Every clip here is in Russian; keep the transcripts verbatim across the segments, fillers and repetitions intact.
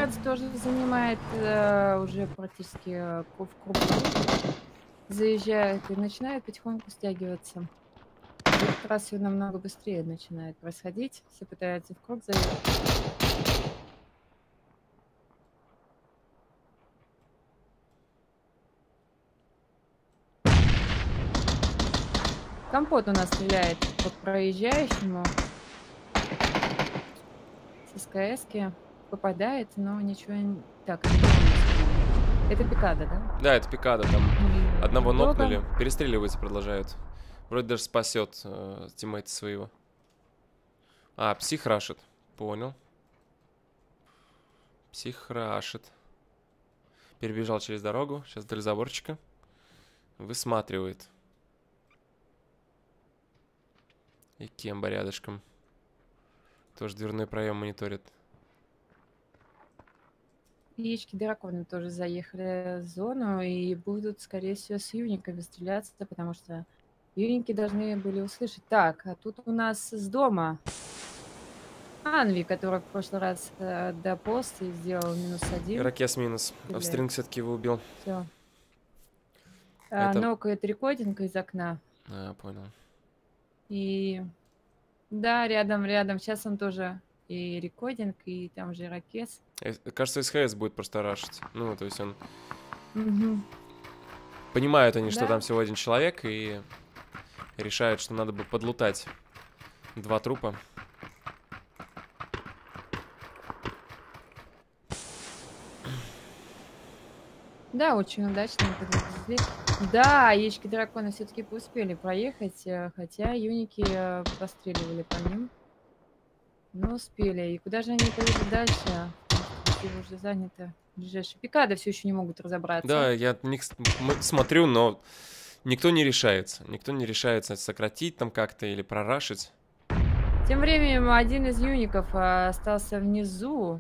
Спец тоже занимает э, уже практически э, в круг. Заезжает и начинает потихоньку стягиваться. В этот раз все намного быстрее начинает происходить. Все пытаются в круг заехать. Компот у нас стреляет по проезжающему. С СКСки попадает, но ничего не... Так, это, это пикада, да? Да, это пикада. Там и одного Дока. нокнули. Перестреливаются, продолжают. Вроде даже спасет э, тиммейта своего. А, псих рашит. Понял. Псих рашит. Перебежал через дорогу. Сейчас вдоль заборчика. Высматривает. И Кемба рядышком. Тоже дверной проем мониторит. Яички дракона тоже заехали в зону и будут, скорее всего, с юниками стреляться, потому что юники должны были услышать. Так, а тут у нас с дома Анви, который в прошлый раз э, до поста сделал минус один. Ирокез минус. Австринг все-таки его убил. Все. А, Это... Нокает рекординг из окна. А, понял. И да, рядом, рядом. Сейчас он тоже и рекординг, и там же Ирокез. Кажется, СХС будет просто рашить. Ну, то есть он... Угу. Понимают они, Да. что там всего один человек, и решают, что надо бы подлутать два трупа. Да, очень удачно подвезли. Да, яички дракона все-таки успели проехать, хотя юники постреливали по ним. Но успели. И куда же они поедут дальше? Они уже заняты. Ближайшие пикады все еще не могут разобраться. Да, я них смотрю, но никто не решается. Никто не решается сократить там как-то или прорашить. Тем временем один из юников остался внизу.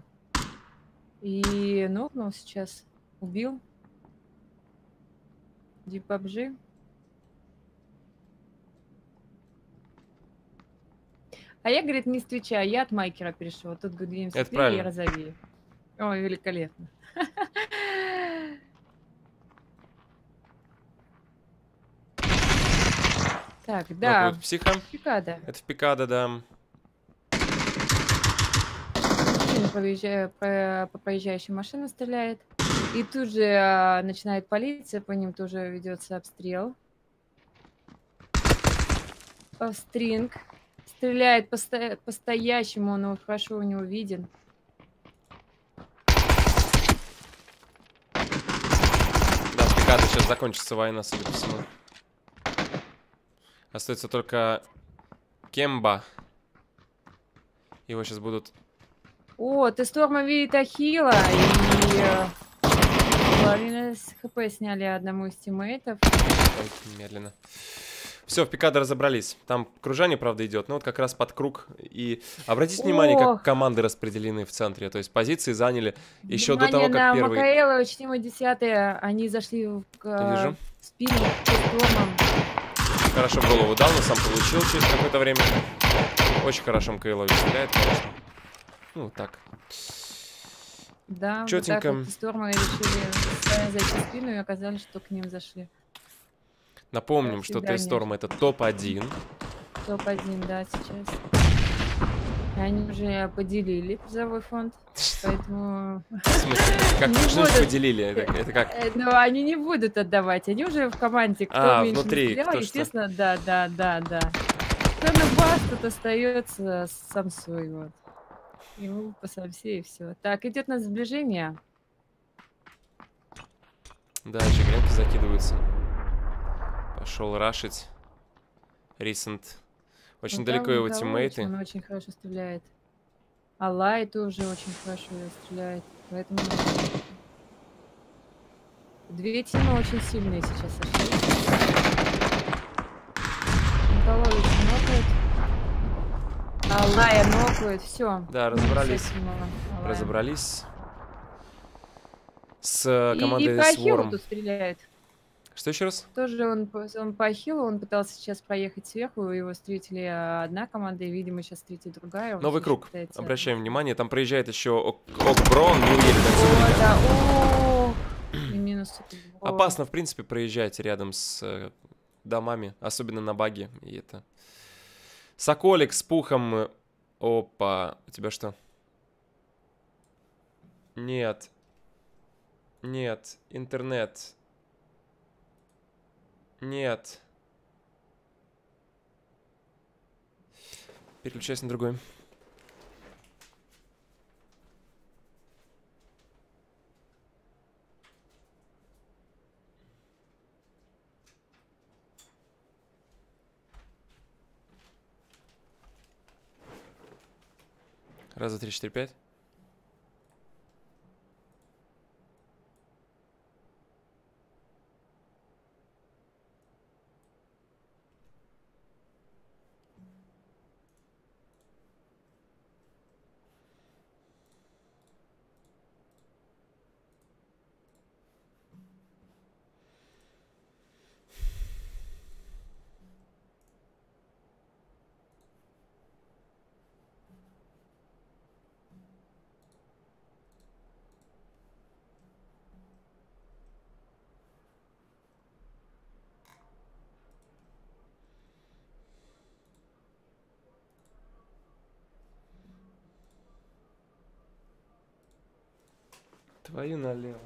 И нокнул сейчас. Убил. Дипабжи. А я, говорит, не встречаю. Я от Майкера перешел. Тут Гудвин светлее и розовее. Ой, великолепно. Так, да. Вот психа. Пикада. Это в пикада, да. Проезжая, по, по проезжающей машине стреляет. И тут же а, начинает полиция, по ним тоже ведется обстрел. Австринг. Стреляет по, по стоящему, он хорошо не увиден. Да, с пикада сейчас закончится война, судя по всему. Остается только Кемба. Его сейчас будут... О, Т-Сторма видит Ахилла. И половину ХП сняли одному из тиммейтов. Ой, медленно. Все, в пикаде разобрались. Там кружание, правда, идет, но вот как раз под круг. И обратите Ох. внимание, как команды распределены в центре. То есть позиции заняли еще Внимание до того, как на первый... Макаэла, Чтима десятые. Они зашли в, Вижу. в спину Т-Стормом. Хорошо в голову дал, но сам получил через какое-то время. Очень хорошо МКЛ стреляет, конечно. Ну, так. Да, Чётенько. вот так вот Стормы решили зайти в спину и оказались, что к ним зашли. Напомним, что Т-Сторм это топ один. топ один, да, сейчас. Они уже поделили призовой фонд, поэтому... В смысле? Как что же поделили? Это, это как? Ну, они не будут отдавать, они уже в команде, кто а, меньше внутри, стрелял, кто естественно, что? да, да, да, да. Кто на бас, тот остается с самсой, вот. Ему по самсе и все. Так, идет на сближение. Да, джигренки закидываются. Пошел рашить. Рисент. Очень Ну, далеко там его Николаевич, тиммейты. Он очень хорошо стреляет. Алай тоже очень хорошо стреляет. Поэтому... Две тимы очень сильные сейчас сошли. Николаевич нокает. Алая нокает. Все. Да, разобрались. Разобрались. С командой и, и по Ахиллу Swarm. тут стреляет. Что еще раз? Тоже он, он по Ахиллу, он пытался сейчас проехать сверху, его встретили одна команда, и, видимо, сейчас встретит другая. Новый круг. Считается... Обращаем внимание, там проезжает еще Окброн, не уедет Да, о, и минус. Опасно, в принципе, проезжать рядом с э, домами, особенно на баге. И это... Соколик с пухом. Опа. У тебя что? Нет. Нет. Интернет. Нет. Переключайся на другой. Раз, два, три, четыре, пять. Твою налево.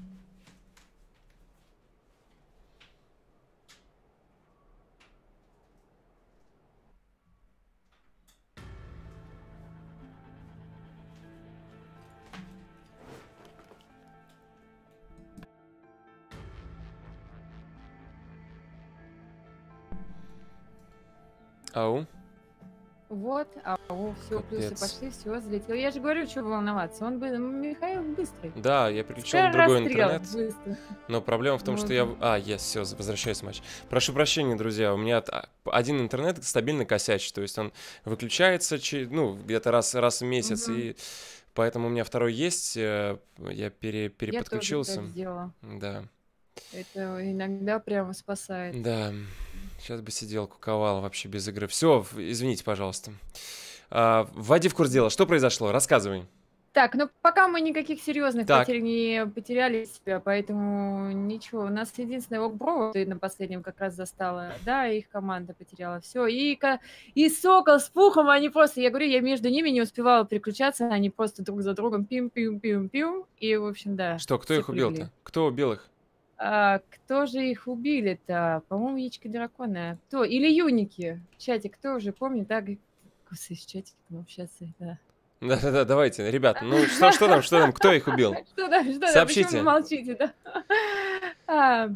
Ау. Вот, а все, плюсы пошли, все, залетело. Я же говорю, что волноваться. Он бы, Михаил быстрый. Да, я переключил на другой интернет. Быстро. Но проблема в том, что я... А, yes, все, возвращаюсь в матч. Прошу прощения, друзья, у меня один интернет стабильно косячит. То есть он выключается, ну, где-то раз, раз в месяц, угу. И поэтому у меня второй есть. Я пере, переподключился. Я тоже так сделала. Да. Это иногда прямо спасает. Да. Сейчас бы сидел, куковал вообще без игры. Все, извините, пожалуйста. А, вводи в курс дела. Что произошло? Рассказывай. Так, ну пока мы никаких серьезных так. потерь не потеряли себя, поэтому ничего. У нас единственное Окбро на последнем как раз застала, да, их команда потеряла. Все, и, и Сокол с Пухом, они просто, я говорю, я между ними не успевала переключаться, они просто друг за другом пим-пим-пим-пим, и, в общем, да. Что, кто их убил-то? Кто убил их? А, кто же их убили-то? По-моему, яички дракона. Кто? Или юники? Чатик, кто уже помнит, да? Господи, с чатиком общаться, да. Да-да-да, давайте, ребята, ну что, что там, что там, кто их убил? Что там, что там, сообщите. Почему вы молчите, да? А...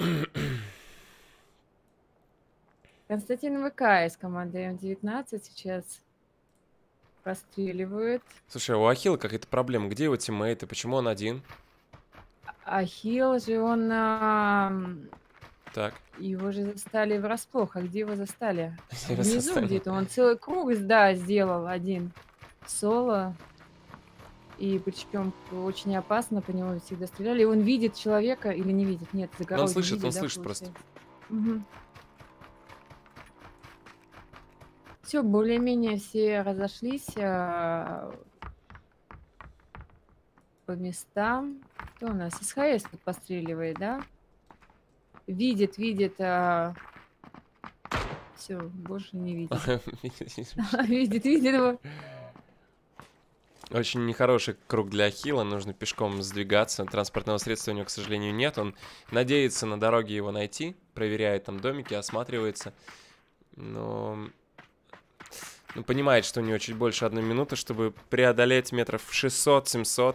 Константин ВК из команды эм девятнадцать сейчас простреливают. Слушай, у Ахилла какая-то проблема, где его тиммейты, почему он один? Ахилл же, он... А... Так. Его же застали врасплох. А где его застали? Внизу где-то. Он целый круг, да, сделал один. Соло. И причем очень опасно, по нему всегда стреляли. И он видит человека или не видит? Нет, за горой Он слышит, видит, он да, слышит просто. Угу. Все, более-менее все разошлись а... по местам. Кто у нас? СХС тут постреливает, да? Видит, видит. А... Все, больше не видит. Видит, видит его. Очень нехороший круг для Ахилла, нужно пешком сдвигаться. Транспортного средства у него, к сожалению, нет. Он надеется на дороге его найти, проверяет там домики, осматривается. Но... Ну, понимает, что у него чуть больше одной минуты, чтобы преодолеть метров шестьсот-семьсот.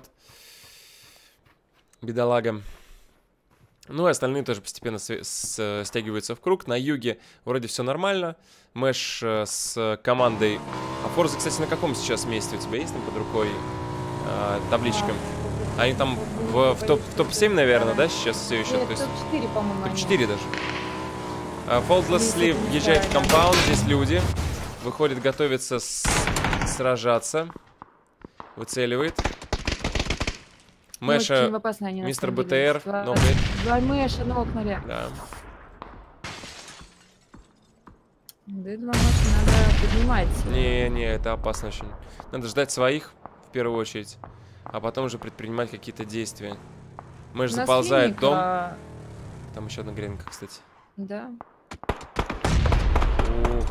Бедолага. Ну и остальные тоже постепенно с с стягиваются в круг. На юге вроде все нормально. Мэш с командой... А Форза, кстати, на каком сейчас месте у тебя есть там под рукой э, табличка? Они там в, в топ-семь, топ наверное, да, сейчас все еще? Нет, топ-четыре, по-моему. топ-четыре даже. Фолдлессли въезжает в компаунд, здесь люди. Выходит, готовится с... сражаться. Выцеливает. Мэша, мистер БТР, нокает. Два Мэша нокнули. Да. Да, два Мэша надо поднимать. Не-не, это опасно очень. Надо ждать своих, в первую очередь, а потом уже предпринимать какие-то действия. Мэш У нас заползает в клиника. дом. Там еще одна гренка, кстати. Да. Ух.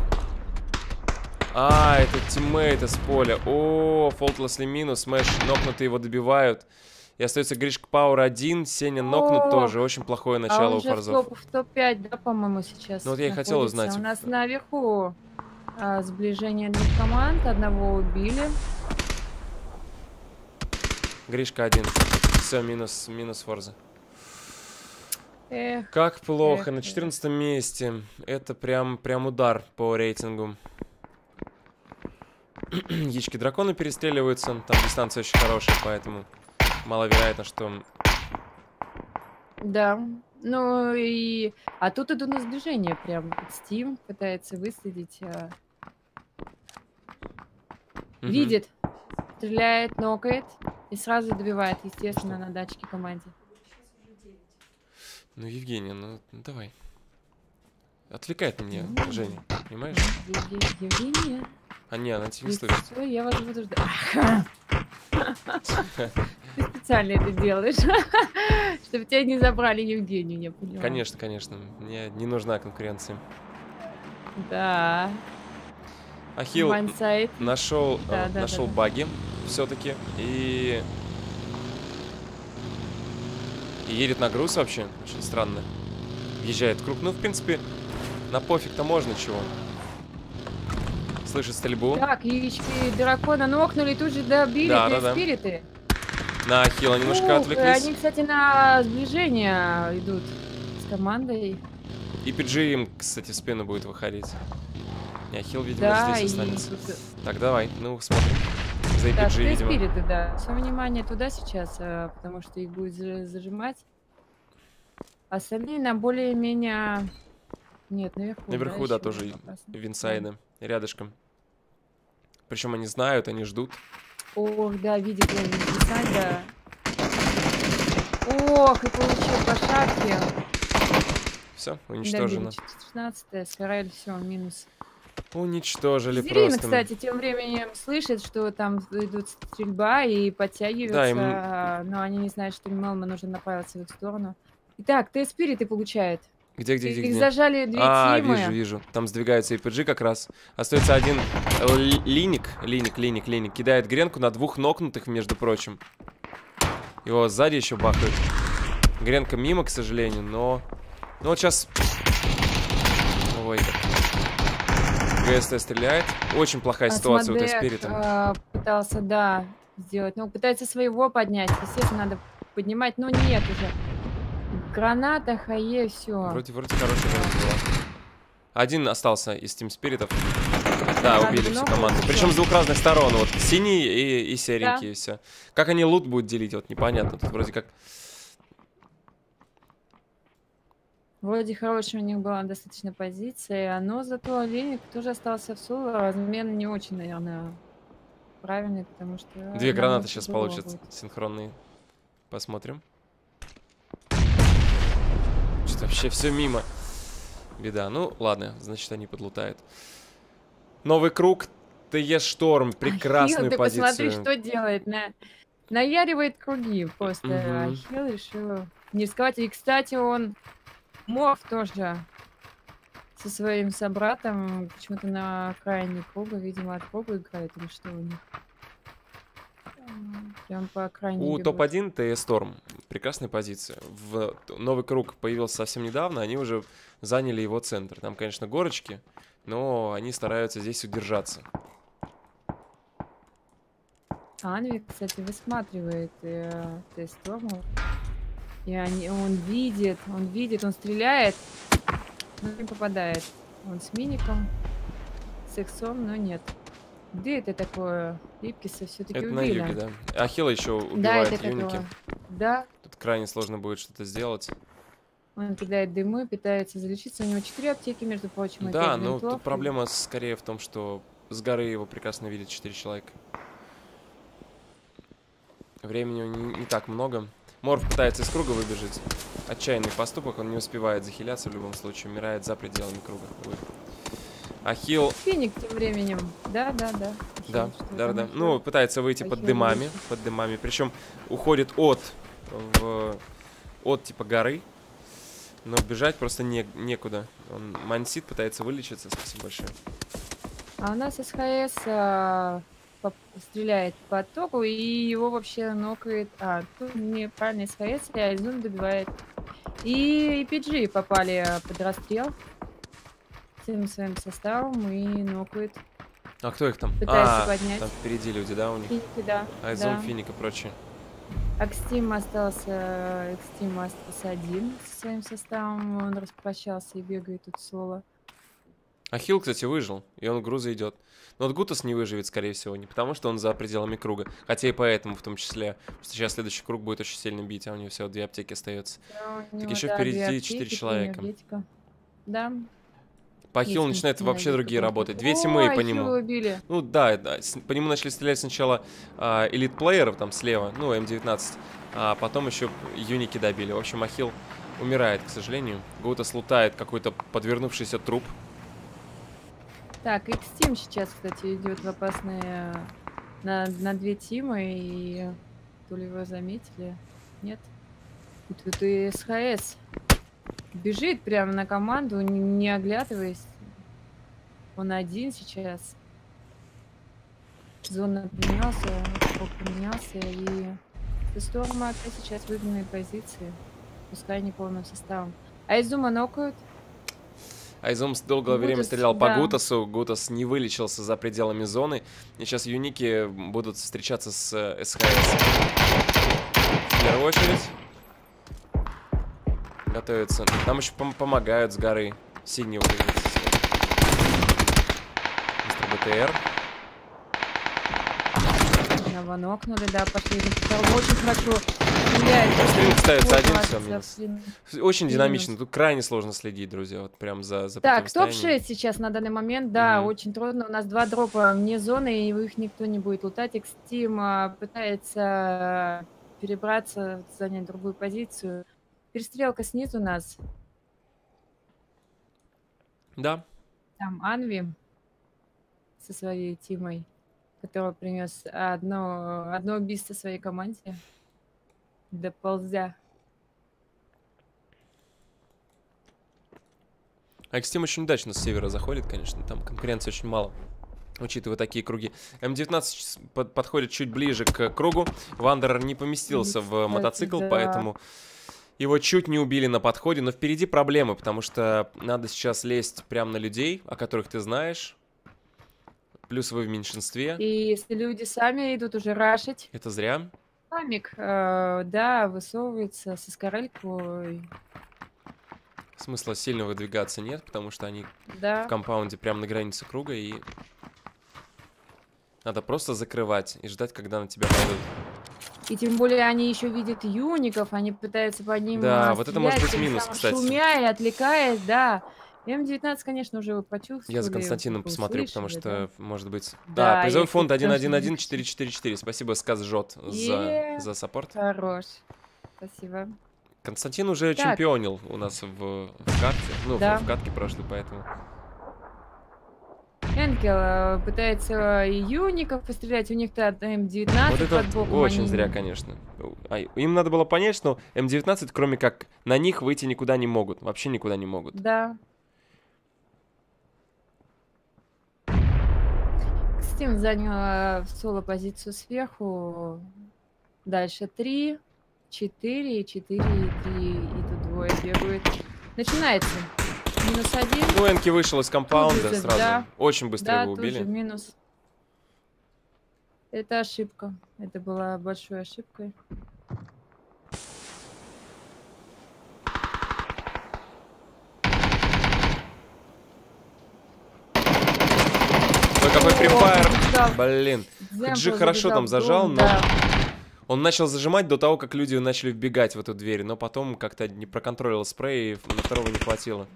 А, это тиммейт из поля. О, фолтлессли минус. Мэш нокнутые его добивают. И остается Гришка Пауэр один. Сеня нокнут О, тоже. Очень плохое начало а он у же форзов. в топ, в топ-пять, да, по-моему, сейчас Ну вот я и хотел находится. узнать. У нас наверху а, сближение двух команд. Одного убили. Гришка один. Все, минус, минус форза. Эх, Как плохо. эх, На эх. четырнадцатом месте. Это прям, прям удар по рейтингу. Яички дракона перестреливаются. Там дистанция очень хорошая, поэтому маловероятно, что... Да. Ну и... А тут иду на сближение прям. Steam пытается выследить. а, Мгм. Видит. Стреляет, нокает. И сразу добивает, естественно, на датчике команде. Ну, Евгения, ну давай. Отвлекает меня Ну, Женя, понимаешь? Е- Е- Евгения. А не, она тебя не Если слышит. что, я вас буду ждать. Ты специально это делаешь, чтобы тебя не забрали Евгению, я поняла. Конечно, конечно. Мне не нужна конкуренция. Да. Ахилл Вансайд. нашел, Да, э, да, нашел да, да. баги все-таки и... и едет на груз вообще. Очень странно. Въезжает в круг. Ну, в принципе, на пофиг-то можно чего. Слышит стрельбу. Так, яички дракона нокнули, и тут же добили Да, две да, да. спириты. На Ахилла немножко Ух, отвлеклись. они, кстати, на сближение идут с командой. И пи джи им, кстати, в спину будет выходить. И Ахилл, видимо, Да, здесь и останется. тут... Так, давай, ну, смотрим. За Так, пи джи, две видимо. спириты, да. Все внимание туда сейчас, э, потому что их будет за- зажимать. Остальные на более-менее... Нет, наверху. Наверху, да, еще тоже опасно. винсайды, рядышком. Причем они знают, они ждут. Ох, да, видит я Винсайда. Ох, и получил по шапке. Все, Добили. уничтожено. четырнадцатая, Сферель, все, минус. Уничтожили Зрина, просто. кстати, тем временем слышит, что там идут стрельба и подтягиваются, Да, им- а, но они не знают, что Мелма нужно направиться в их сторону. Итак, Т-спириты получает. Где, где, где, Их где? зажали две А, тимы. вижу, вижу. Там сдвигается и пи джи как раз. Остается один л- линик, линик, линик, линик. Кидает гренку на двух нокнутых, между прочим. Его сзади еще бахают. Гренка мимо, к сожалению, но... Ну вот сейчас... Ой. ГСТ стреляет. Очень плохая ситуация у Асмодек, Т-спирита. а, пытался, да, сделать. Ну, пытается своего поднять. Естественно, надо поднимать, но нет уже. Граната, хае, все. Вроде, вроде хорошая граната была. Один остался из Team Спиритов. Да, Да, убили всю много команду. всё. Причем с двух разных сторон. Вот синий и, и серенький, и все. Как они лут будут делить, вот непонятно. Тут вроде как... Вроде хорошая у них была достаточно позиция, но зато Леник тоже остался в соло. Размен не очень, наверное, правильный, потому что... Две нам гранаты очень сейчас тяжело получат будет. синхронные. Посмотрим. Что-то вообще все мимо. Беда. Ну, ладно, значит, они подлутают. Новый круг. ТЕ Шторм. Прекрасную Ахилл, ты позицию. посмотри, что делает. На... Наяривает круги просто. Мгм. Ахилл решил не рисковать. И, кстати, он Морф тоже со своим собратом почему-то на окраине круга, видимо, от круга играет или что у них. М, Прям по окраине У бегут. топ один ТЕ Шторм. Прекрасная позиция. В новый круг появился совсем недавно. Они уже заняли его центр. Там, конечно, горочки, но они стараются здесь удержаться. Анвик, кстати, высматривает э, Т-Сторму. И они, он видит, он видит, он стреляет, но не попадает. Он с миником, с иксом, но нет. Где это такое? Липкиса все-таки Это убили. на юге, да. Ахилла еще Да, убивает это юники. такое. Да, Тут крайне сложно будет что-то сделать. он кидает дымы, пытается залечиться. У него четыре аптеки, между прочим. и Да, пять но винтов. тут проблема скорее в том, что с горы его прекрасно видят четыре человека. Времени у него не, не так много. Морф пытается из круга выбежать. Отчаянный поступок, он не успевает захиляться в любом случае, умирает за пределами круга. Увы. Ахилл, Финик тем временем. Да, да, да. да, Ахилл, что да, там да. Ахилл? Ну, пытается выйти под Ахилл дымами, вышел. под дымами. Причем уходит от в от типа горы. Но бежать просто не, некуда. Он мансит, пытается вылечиться. Спасибо большое. А у нас СХС а, поп- стреляет по току, и его вообще нокает. А, тут неправильно СХС, и Айзун добивает. И и пи джи попали под расстрел всем своим составом и нокают. А кто их там? Пытается А, поднять. там впереди люди, да, у них? Финики, да. Айзон, да. Финик и прочее. Акстим остался, Акстим остался один со своим составом. Он распрощался и бегает тут соло. Ахилл, кстати, выжил, и он в грузы идет. Но вот Гутас не выживет, скорее всего, не потому что он за пределами круга. Хотя и поэтому, в том числе. Потому что сейчас следующий круг будет очень сильно бить, а у него всего две аптеки остается. Да, Так еще впереди четыре человека. Да. По Ахиллу Есть начинают вообще другие просто. работать. Две О, тимы по Ахилла нему. убили. Ну да, да, с- по нему начали стрелять сначала а, элит-плееров там слева, ну, эм девятнадцать, а потом еще юники добили. В общем, Ахилл умирает, к сожалению. Гутас лутает какой-то подвернувшийся труп. Так, X-Team сейчас, кстати, идет в опасные на, на две тимы, и то ли его заметили, нет. И тут и СХС бежит прямо на команду, не, не оглядываясь. Он один сейчас. Зона поменялся, сколько поменялся, и Сторма опять сейчас выгнанные позиции, пускай не полным составом. Айзума нокают. Айзум долгое время Гутас, стрелял по да. Гутасу. Гутас не вылечился за пределами зоны. И сейчас юники будут встречаться с э, СХС. В первую очередь. Готовятся. Нам еще пом помогают с горы. Синего двигается. Мистер БТР. Его нокнули, да, пошли. Второй очень хорошо стреляет. Стрелок ставится один, Вот, все, молодцы, минус. блин. Очень Минус. динамично. Тут крайне сложно следить, друзья. Вот прям за, за Так, топ противостоянием. шесть сейчас на данный момент, да, Мгм. очень трудно. У нас два дропа вне зоны, и их никто не будет лутать. X-Team а, пытается перебраться, занять другую позицию. Перестрелка снизу нас. Да. Там Анви со своей тимой, который принес одно, одно убийство своей команде. Доползя. А X-Team очень удачно с севера заходит, конечно. Там конкуренции очень мало, учитывая такие круги. эм девятнадцать под- подходит чуть ближе к кругу. Вандерер не поместился в Кстати, мотоцикл, да. поэтому его чуть не убили на подходе. Но впереди проблемы, потому что надо сейчас лезть прямо на людей, о которых ты знаешь. Плюс вы в меньшинстве. И если люди сами идут уже рашить, Это зря. Памик, э, да, высовывается со скорелькой. Смысла сильно выдвигаться нет, потому что они Да. в компаунде прямо на границе круга. И надо просто закрывать и ждать, когда на тебя пойдут. И тем более они еще видят юников, они пытаются по ним Да, а, вот это может стрелять, быть тем минус, самым кстати. шумя и отвлекаясь, да. эм девятнадцать, конечно, уже вы почувствовали. Я за Константином вы посмотрю, потому услышали, что, может быть... Да, Да, призовой если фонд тоже один один один не четыре четыре четыре. Спасибо, Сказ Жот, за, Е. за саппорт. да. Хорош. Спасибо. Константин уже Так. чемпионил у нас в, в катке. Ну, Да. в, в катке прошлой, поэтому... Энкел э, пытается и юников пострелять, у них-то эм девятнадцать Вот это под боком. очень они- зря, конечно. А, им надо было понять, что эм девятнадцать, кроме как на них, выйти никуда не могут. Вообще никуда не могут. Да. Стим занял в соло позицию сверху. Дальше три, четыре, четыре, три. И тут двое бегают. Начинается. Минус один. Ну, Энки вышел из компаунда Тут же, сразу. да. Очень быстро Да, его тут же убили. минус. Это ошибка. Это была большой ошибкой. Ой, какой О, фрифайр. да. Блин. Земпл Джи хорошо там забежал в зажал, дом, но да. он начал зажимать до того, как люди начали вбегать в эту дверь. Но потом как-то не проконтролил спрей, и на второго не хватило.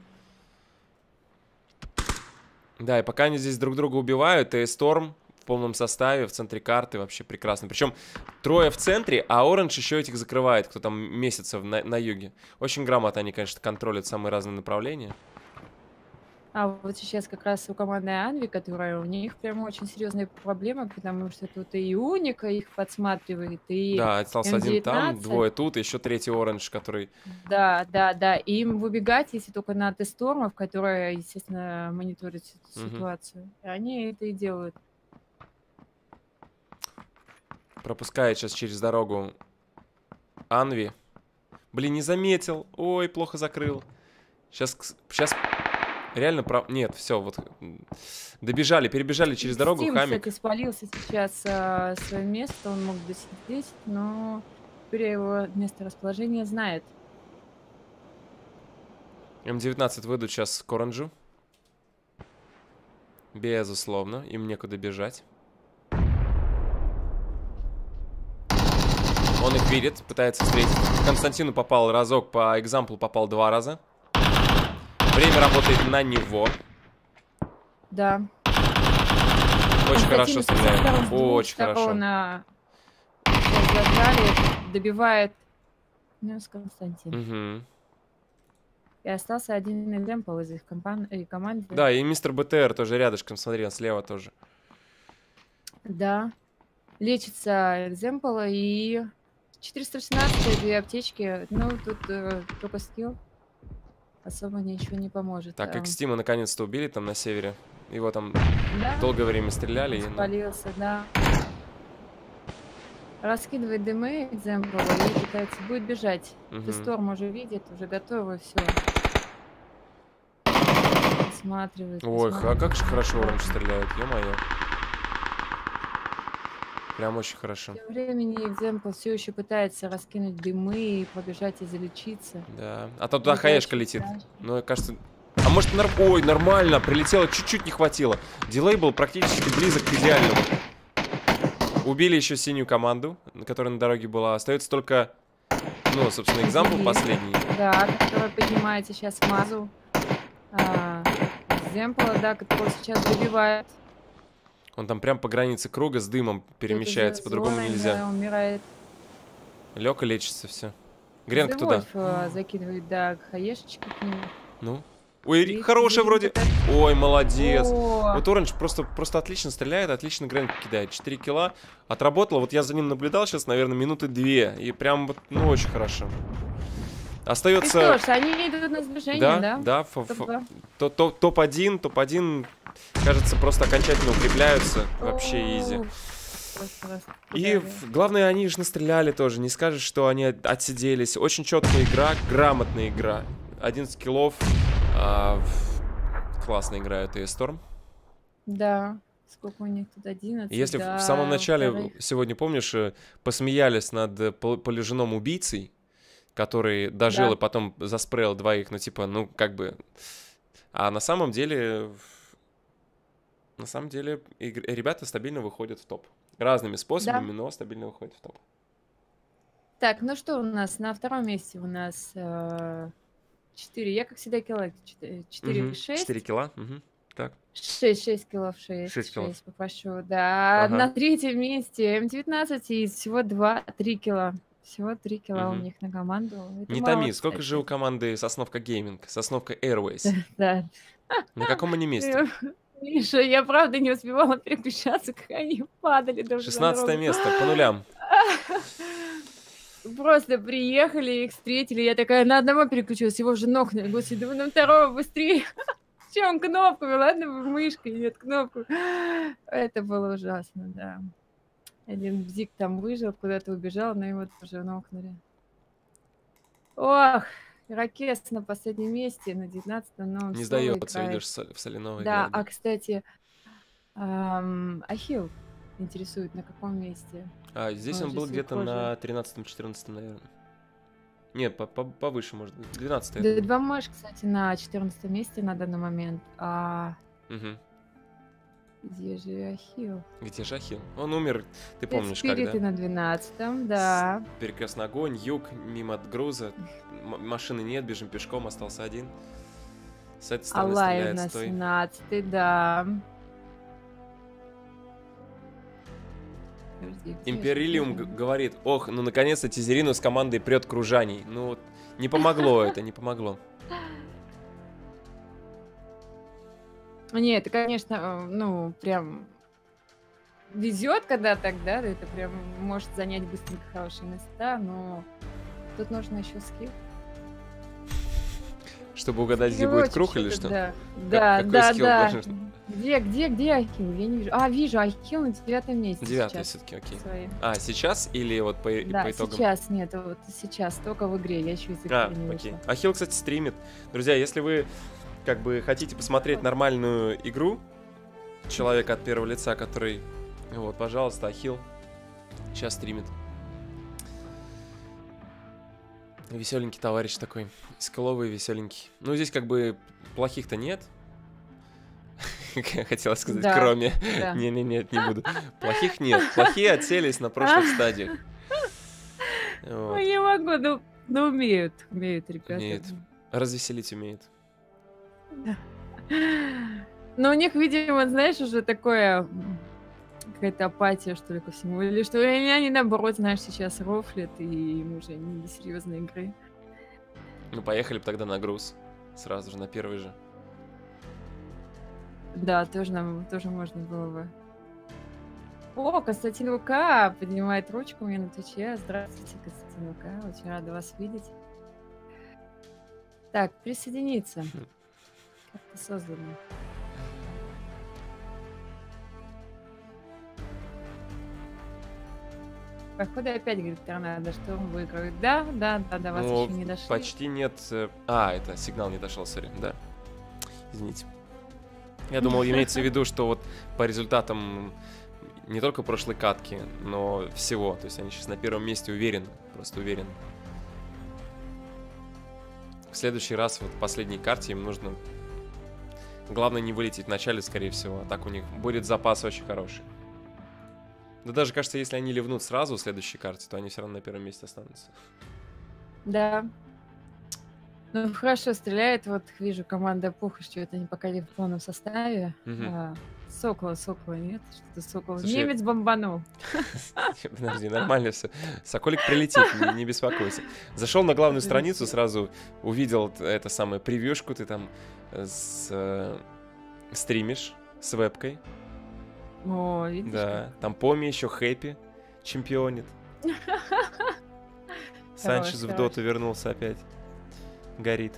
Да, и пока они здесь друг друга убивают, и Сторм в полном составе, в центре карты, вообще прекрасно. Причем трое в центре, а Оранж еще этих закрывает, кто там месяцев на, на юге. Очень грамотно они, конечно, контролят самые разные направления. А вот сейчас как раз у команды Анви, которая у них прям очень серьезные проблемы, потому что тут и Уника их подсматривает, и Да, остался один там, М девятнадцать. двое тут, еще третий оранж, который... Да, да, да. И им выбегать, если только на Т-Стормов, которая, естественно, мониторит си- Мгм. ситуацию. И они это и делают. пропускает сейчас через дорогу Анви. Блин, не заметил. Ой, плохо закрыл. Сейчас, сейчас реально прав... Нет, все, вот м, добежали, перебежали через дорогу. Стим, Хамик. кстати, спалился сейчас а, свое место, он мог досидеть, но теперь его место расположения знает. М девятнадцать выйдут сейчас к оранжу. Безусловно, им некуда бежать. Он их видит, пытается встретить. Константину попал разок, по экзамплу попал два раза. Время работает на него. Да. Очень Константин хорошо со всех сторон, стреляет. с двух Очень хорошо. сторон, а, сейчас зажали, добивает минус Константин. Мгм. И остался один экземпл из их компан- э, команды. Да, и мистер БТР тоже рядышком, смотри, он слева тоже. Да. Лечится экземпл и четыреста шестнадцать, две аптечки. Ну, тут э, только скилл. Особо ничего не поможет. Так, а. Экстима наконец-то убили там на севере. Его там Да, долгое время стреляли. и, ну, спалился, да. Раскидывает дымы экземпл и пытается, будет бежать. мгм. Т-Сторм уже видит, уже готовы, все. Посматривает, Ой, а посматривает. как же хорошо оранж стреляет, ё-моё. Прям очень хорошо. Тем временем экземпл все еще пытается раскинуть дымы и побежать и залечиться. Да. А то туда Удачи, хаешка летит. удачи. Ну, кажется... А может, нар... Ой, нормально, прилетело, чуть-чуть не хватило. Дилей был практически близок к идеальному. Убили еще синюю команду, которая на дороге была. Остается только, ну, собственно, экзампл И- последний. Да, который поднимается сейчас в мазу. А, экземпла, да, которого сейчас добивает. Он там прям по границе круга с дымом перемещается, Это по-другому зона, нельзя. да, умирает. Лёка лечится, все. Гренк The туда. Wolf, а, закидывает, да, хаешечки к нему. Ну. Ой, И хорошая Гренк вроде. пытается- Ой, молодец. О, Вот Оранж просто, просто отлично стреляет, отлично Гренк кидает. четыре килла. Отработал. Вот я за ним наблюдал сейчас, наверное, минуты две. И прям вот, ну, очень хорошо. и Остается... что ж, они идут на сближение, Да, да? да. ф- ф- Топ-два. то- то- топ-один, топ-один, кажется, просто окончательно укрепляются. Вообще изи. О, просто раз И ударили. в- главное, они же настреляли тоже. Не скажешь, что они от- отсиделись. Очень четкая игра, грамотная игра. одиннадцать киллов. А, в- классно играет и Storm. Да. Сколько у них тут? одиннадцать, Если в- да, в самом начале, во-вторых, сегодня, помнишь, э, посмеялись над э, пол- полежаном убийцей, который дожил Да. и потом заспрейл двоих, ну, типа, ну, как бы... А на самом деле... На самом деле, игр- ребята стабильно выходят в топ. Разными способами, но стабильно выходят в топ. Так, ну что у нас? На втором месте у нас четыре. Я, как всегда, кило четыре, Мгм. шесть. четыре килла. Мгм. Так. шесть, шесть килов, шесть. шесть киллов. шесть, попрошу. Да, Ага. на третьем месте М девятнадцать и всего два, три кило. Всего три кило у Мгм. них на команду. Это Не мало, томи, сколько же у кстати. команды Сосновка Гейминг, Сосновка Airways? Да. На каком они месте? Миша, я правда не успевала переключаться, как они падали друг за шестнадцатое другом. место, по нулям. Просто приехали, их встретили, я такая на одного переключилась, его же нокнули, господи, думаю, на второго быстрее. В чем кнопками, ладно бы мышкой, нет кнопку. Это было ужасно, да. Один бзик там выжил, куда-то убежал, но его тоже нокнули. Ох, Ирокез на последнем месте, на девятнадцатом, но он Не в соло сдается, играет. видишь, Со- в соленого Да, играет. а, кстати, ам, Ахилл интересует, на каком месте? А, здесь он он же был с где-то кожей. на тринадцатом-четырнадцатом, наверное. Нет, по- по- повыше, может быть. двенадцатое. Да, два Мэш, кстати, на четырнадцатом месте на данный момент. А Мгм. где же Ахилл? Где же Ахилл? Он умер, ты помнишь, Спириты когда? на двенадцатом, да. Перекрестный огонь, юг, мимо от груза. М- машины нет, бежим пешком, остался один. С этой стороны Алайв стреляет, на стой. семнадцатый, да. Подожди, где же Империлиум г- Ахилл? говорит: ох, ну наконец-то Тизерину с командой прет кружаний. Ну вот, не помогло это, не помогло. Не, это, конечно, э, ну, прям везет, когда так, да, это прям может занять быстренько хорошие места, но тут нужно еще скилл. Чтобы угадать, где будет круг или что? Да, Как- да, какой да, скилл да. должен- Где, где, где Ахилл? Я не вижу. А, вижу, Ахилл на девятом месте Девятый сейчас. все-таки, окей. Свои. А, сейчас или вот по, Да, по итогам? сейчас, нет, вот сейчас, только в игре, я еще из игры А, не окей. вышла. Ахилл, кстати, стримит. Друзья, если вы как бы хотите посмотреть нормальную игру человека от первого лица, который... Вот, пожалуйста, Ахилл сейчас стримит. Веселенький товарищ такой. Скаловый, веселенький. Ну, здесь как бы плохих-то нет. Хотела сказать, Да, кроме... да. Не-не-не, не буду. Плохих нет. Плохие отселись на прошлых стадиях. Ну, Вот. не могу, ну, ну умеют, умеют ребята. Умеют. Развеселить умеет. Но у них, видимо, знаешь, уже такое, м, какая-то апатия, что ли, ко всему. Или что или они, наоборот, знаешь, сейчас рофлят, и им уже не до серьезной игры. Ну, поехали бы тогда на груз. Сразу же, на первый же. Да, тоже нам тоже можно было бы. О, Константин ВК поднимает ручку мне на Твиче. Здравствуйте, Константин ВК. Очень рада вас видеть. Так, присоединиться. Как-то создано. Походу опять, говорит, торнадо, что он выиграет. Да, да, да, до вас Ну, еще не дошли. почти нет... э, А, это сигнал не дошел, сори, да. Извините. Я думал, имеется в виду, что вот по результатам не только прошлой катки, но всего. То есть они сейчас на первом месте уверены, просто уверены. В следующий раз, вот в последней карте, им нужно... Главное не вылететь в начале, скорее всего. А так у них будет запас очень хороший. Да даже, кажется, если они ливнут сразу в следующей карте, то они все равно на первом месте останутся. Да. Ну, хорошо стреляет. Вот вижу, команда Пуха, что это они пока не в полном составе. Мгм. А, Сокола, Сокола нет. Что-то Сокол. Слушай, Немец бомбанул. Подожди, нормально все. Соколик прилетит, не, не беспокойся. Зашел на главную страницу, сразу увидел т- это самое превьюшку, ты там с, э, стримишь с вебкой. О, видишь? Да, там Поми еще хэппи чемпионит. Санчес в хорош. доту вернулся опять. Горит.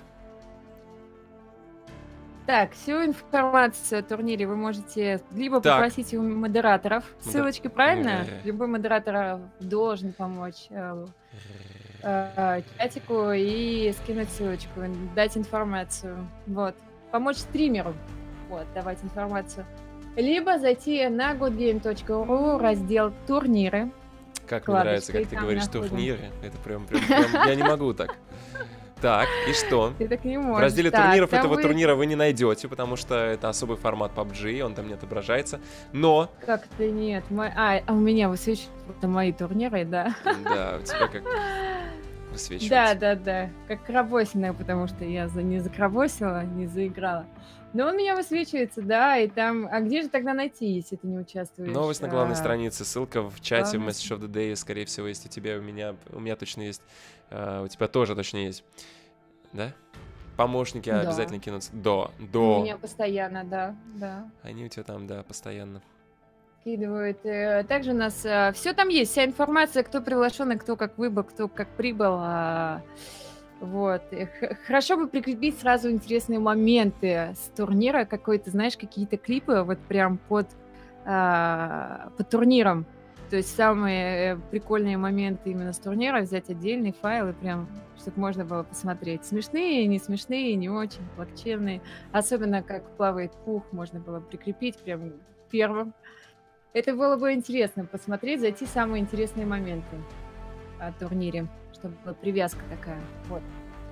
Так, всю информацию о турнире вы можете либо Так. попросить у модераторов. Модер- Ссылочки, правильно? Э. Любой модератор должен помочь э, э, чатику и скинуть ссылочку, дать информацию. Вот. Помочь стримеру. Вот, давать информацию. Либо зайти на goodgame точка ру, раздел турниры. Как мне Кладочка, нравится, как и ты там говоришь, находим. турниры. Это прям, прям, прям- я не могу так. Так, и что? Ты так не можешь. В разделе Так, турниров там этого вы- турнира вы не найдете, потому что это особый формат пабджи, он там не отображается. Но, Как-то нет. Мо- А, а у меня высвечиваются мои турниры, да. да, у тебя как Да, высвечивается. да, да. Как крабосина, потому что я за не закрабосила, не заиграла. Но он у меня высвечивается, да, и там... А где же тогда найти, если ты не участвуешь? Новость на главной а, странице, ссылка в чате в главной Message of the Day, скорее всего, есть у тебя, у меня, у меня точно есть, а, у тебя тоже точно есть, да? Помощники Да. обязательно кинутся. До, У до. меня постоянно, да, да. Они у тебя там, да, постоянно. Скидывают. э, Также у нас все там есть, вся информация, кто приглашен, и кто как выбыл, кто как прибыл. а, Вот. И х- Хорошо бы прикрепить сразу интересные моменты с турнира, какой-то, знаешь, какие-то клипы вот прям под, а, под турниром. То есть самые э, прикольные моменты именно с турнира взять отдельный файл и прям, чтобы можно было посмотреть. Смешные, не смешные, не очень, плачевные. Особенно как плавает Пух, можно было прикрепить прям первым. Это было бы интересно посмотреть, зайти самые интересные моменты о турнире, чтобы была привязка такая. Вот.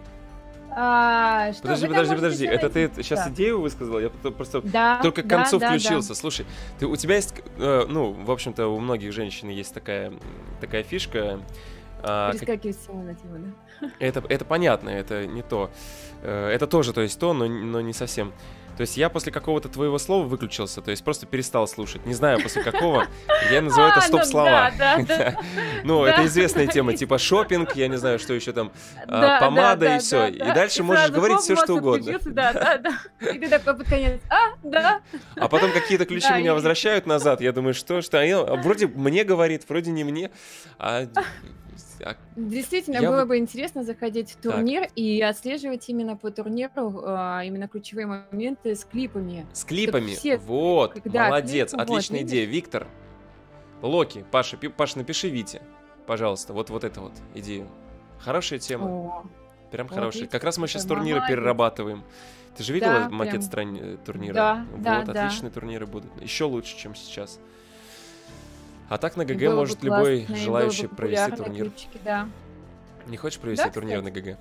А, что Подожди, вы там подожди, можете подожди, всё это ты найти. сейчас Да. идею высказал? Я п- просто Да, только к да, концу да, да. включился. Слушай, ты, у тебя есть, э, ну, в общем-то, у многих женщин есть такая, м, такая фишка, А, как- Перескакивать с темы на тему, да? Это, это понятно, это не то. Э, Это тоже, то есть то, но, но не совсем. То есть я после какого-то твоего слова выключился, то есть просто перестал слушать. Не знаю, после какого. Я называю это А, ну стоп-слова. да, да, да. Ну, Да. это известная тема, типа шопинг, я не знаю, что еще там, а, Да, помада да, и да, все. да, И да. дальше И можешь сразу говорить хоп, все, что мозг угодно. отключился, Да, да, да. И ты такой под конец, а, да. А потом какие-то ключи Да, меня и- возвращают назад. Я думаю, что, что? А я- а вроде мне говорит, вроде не мне. А, а Действительно, Я было вот- бы интересно заходить в турнир и отслеживать именно по турниру а, именно ключевые моменты с клипами. с клипами. все- Вот, когда молодец, клипы, вот, отличная видишь? идея. Виктор, Локи, Паша, пи- Паш, напиши Вите, пожалуйста, вот, вот эту вот идею. Хорошая тема, О, прям вот хорошая. видите, Как раз мы сейчас какой турниры молодец. перерабатываем. Ты же видела Да, макет прям. стран... э, турнира? Да, вот, да, да. отличные турниры будут. Еще лучше, чем сейчас. А так на и ГГ было бы может любой классно, и было бы желающий провести популярно, турнир. клипчики, да. Не хочешь провести Да, турнир на кстати. ГГ?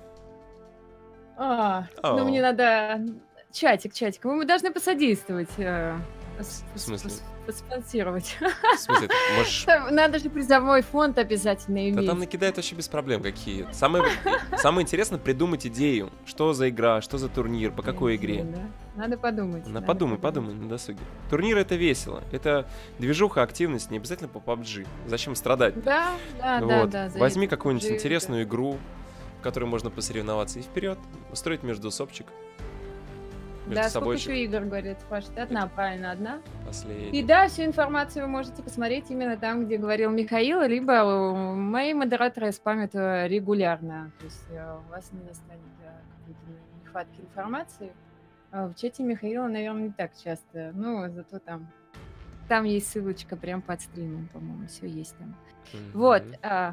А, О. ну мне надо чатик, чатик. Мы должны посодействовать. э, с- В смысле? с- поспонсировать. В смысле, ты можешь... Там Надо же призовой фонд обязательно Да иметь. там накидают вообще без проблем какие. Самое, самое интересное придумать идею. Что за игра, что за турнир, по какой игре. Да. Надо подумать. На, надо подумай, подумай на досуге. Турнир это весело. Это движуха, активность, не обязательно по пабджи. Зачем страдать? Да, да, да, Вот. да. за Возьми это какую-нибудь PUBG, интересную игру, в которой можно посоревноваться, и вперед. Устроить междусопчик. Да, Между да сколько собойчик. еще игр, говорит Паш? Ты одна, правильно, одна. Последний. И да, всю информацию вы можете посмотреть именно там, где говорил Михаил, либо э, мои модераторы спамят э, регулярно. То есть э, у вас не настанет э, какой-то нехватки информации. А в чате Михаила, наверное, не так часто. Ну, зато там, там есть ссылочка прям под стримом, по-моему, все есть там. Мгм. Вот. а,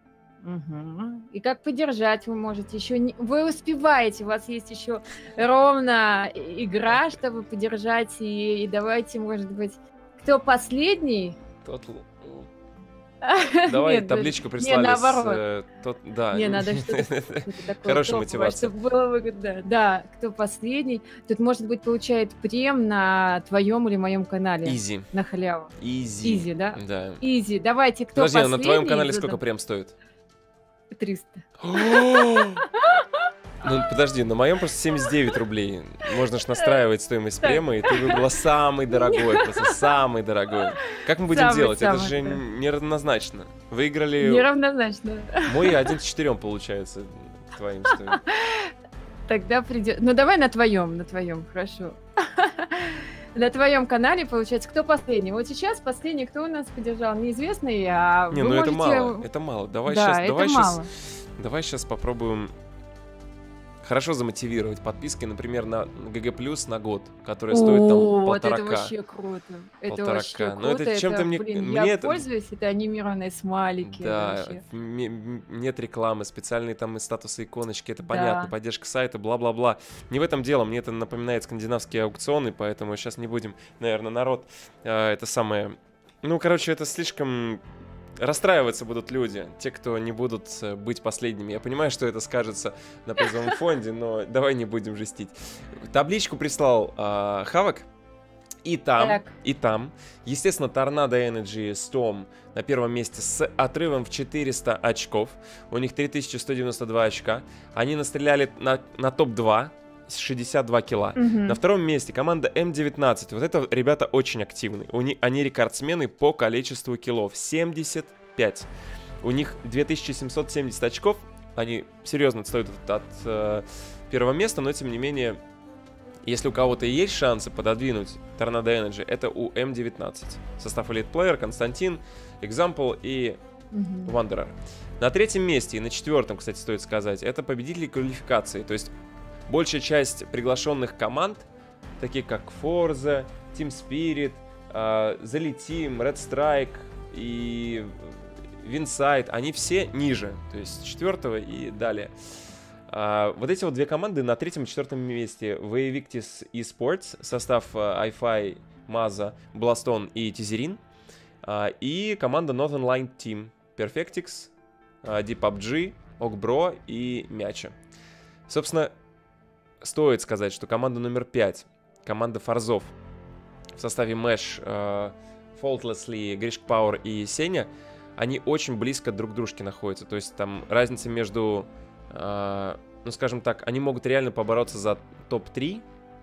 мгм. И как поддержать вы можете еще не... Вы успеваете, у вас есть еще ровно и- игра, чтобы поддержать. И, и давайте, может быть, кто последний? Тот л- Давай Нет, табличку не, прислали. с, наоборот. э, тот- да. Не, надо что-то какое-то такое Хорошая топовое, мотивация. чтобы было выгодно. Да, кто последний, тут, может быть, получает прем на твоем или моем канале. Изи. На халяву. Изи. Изи, да? Да. Изи. Давайте, кто Подожди, а последний? на твоем канале задам- сколько прям стоит? триста. Ну, подожди, на моем просто семьдесят девять рублей. Можно ж настраивать стоимость Так. према, и ты выбрала самый дорогой, просто самый дорогой. Как мы будем Самый, делать? Это самый, же да. неравнозначно. Выиграли... Неравнозначно. Мой один к четырем получается твоим стоит. Тогда придет. Ну давай на твоем, на твоем, хорошо. На твоем канале, получается, кто последний? Вот сейчас последний, кто у нас поддержал, неизвестный, а Не, вы ну это можете- мало, это мало. Давай Да, сейчас, это давай мало. сейчас, давай сейчас попробуем хорошо замотивировать подпиской, например, на ГГ Плюс на год, которая стоит там О, вот это полторака. вообще круто. Это Полторака. вообще Ну, круто. это чем-то мне- блин, мне я это- пользуюсь, это анимированные смайлики. Да, вообще. м- м- нет рекламы, специальные там и статусы, иконочки, это Да. понятно, поддержка сайта, бла-бла-бла. Не в этом дело, мне это напоминает скандинавские аукционы, поэтому сейчас не будем, наверное, народ, э, это самое... Ну, короче, это слишком... Расстраиваться будут люди, те, кто не будут э, быть последними. Я понимаю, что это скажется на призовом фонде, но давай не будем жестить. Табличку прислал э, Хавок. И там, Так. и там, естественно, Tornado Energy Storm на первом месте с отрывом в четыреста очков. У них три тысячи сто девяносто два очка. Они настреляли на, на топ два с шестьдесят два килла. Мгм. На втором месте команда эм девятнадцать. Вот это ребята очень активны. У них, они рекордсмены по количеству киллов. семьдесят пять. У них две тысячи семьсот семьдесят очков. Они серьезно отстают от, от э, первого места, но тем не менее, если у кого-то и есть шансы пододвинуть Tornado Energy, это у эм девятнадцать. Состав Elite Player, Константин, Example и Мгм. Wanderer. На третьем месте и на четвертом, кстати, стоит сказать, это победители квалификации. То есть большая часть приглашенных команд, такие как Forza, Team Spirit, uh, The Elite Team, Red Strike и Winside, они все ниже, то есть с четвертого и далее. Uh, вот эти вот две команды на третьем и четвертом месте. Invictus eSports, состав uh, iFi, Maza, Blaston и Тизерин. Uh, и команда Northern Line Team, Perfectix, uh, Deep паб джи, Окбро и Мяча. Собственно, стоит сказать, что команда номер пять, команда Форзов в составе Мэш, uh, Faultlessly, Гришк Пауэр и Сеня, они очень близко друг к дружке находятся. То есть там разница между, э, ну скажем так, они могут реально побороться за топ три.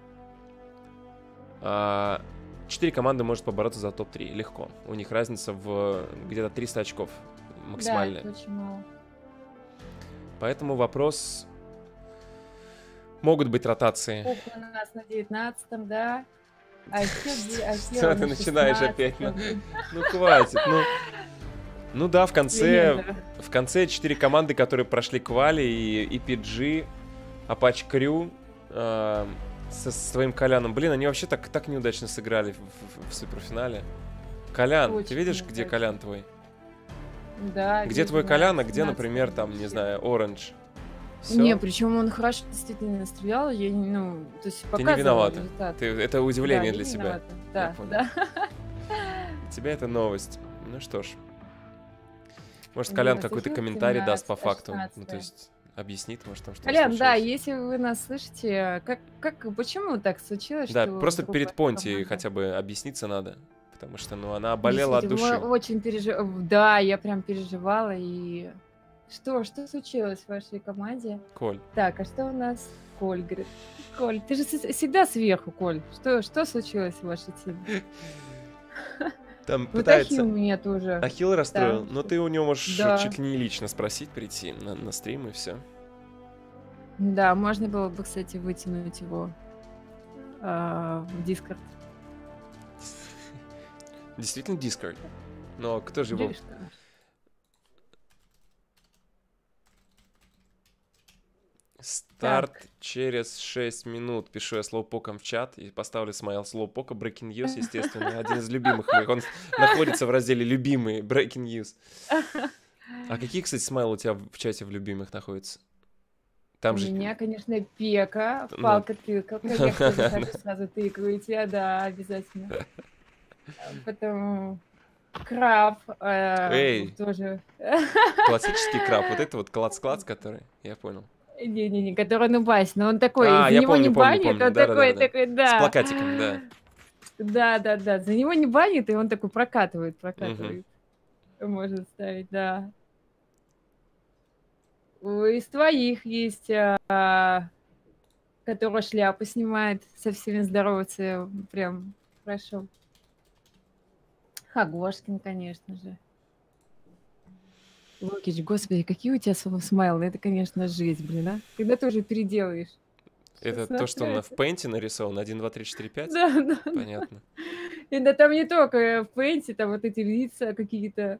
Э, четыре команды может побороться за топ три легко. У них разница в где-то триста очков максимальная. Да, это очень мало. Поэтому вопрос... Могут быть ротации. Ух, у нас на девятнадцатом, да. А Что ты начинаешь опять? Ну, ну хватит, ну... Ну да, в конце... В конце четыре команды, которые прошли квали, и и пи джи, Apache Crew э, со своим Коляном. Блин, они вообще так, так неудачно сыграли в, в, в суперфинале. Колян, Очень ты видишь, неудачно. где Колян твой? Да. Где твой Колян, а где, например, там, не знаю, Orange? Всё? Не, причем он хорошо действительно стрелял, я не, ну, то есть Ты не показывал виновата. результат. Ты, это удивление Да, для не тебя. виновата. Я Да, понял. да. Для тебя это новость. Ну что ж. Может, Ну, Колян да, какой-то слушай, комментарий даст по факту. семнадцать, Ну, то есть объяснит, может, там что-то Колян, да, случилось. если вы нас слышите, как, как, почему так случилось, Да, что просто вдруг перед ваша Понти команда- хотя бы объясниться надо. Потому что, ну, она болела от Действительно, души. мы очень переживали. Да, я прям переживала. И что, что случилось в вашей команде? Коль. Так, а что у нас? Коль говорит. Коль, ты же с- всегда сверху, Коль. Что, что случилось в вашей теме? Там Вот пытается... Ахилл меня тоже. Ахилл расстроил? Да. Ну, ты у него можешь Да. чуть ли не лично спросить, прийти на, на стрим и все. Да, можно было бы, кстати, вытянуть его а, в Дискорд. Действительно Discord. Но кто же его... Старт Так. через шесть минут. Пишу я слоупоком в чат и поставлю смайл слоупока. Breaking News, естественно. Один из любимых моих. Он находится в разделе «Любимые». Breaking News. А какие, кстати, смайлы у тебя в чате в любимых находятся? Там У же... меня, конечно, Пека, Ну. палка-тыкалка. Я тоже так сразу тыкаю тебя, да, обязательно. Потом краб э, Эй. тоже. Классический краб. Вот это вот клац-клац, который... Я понял. Не-не-не, который нубась, но он такой, А, за я него помню, не помню, банит, помню. он Да-да-да-да. такой, такой, да. С плакатиком, да. Да, да, да. За него не банит, и он такой прокатывает, прокатывает. Может ставить, да. Ой, из твоих есть, а, который шляпу снимает, со всеми здоровается, прям хорошо. Хагошкин, конечно же. Лукич, господи, какие у тебя см- смайлы, это, конечно, жизнь, блин, а? Когда ты уже переделаешь? Это то, что на в пейнте нарисован. один, два, три, четыре, пять? Да, да, да. Понятно. И да там не только в пейнте, там вот эти лица какие-то.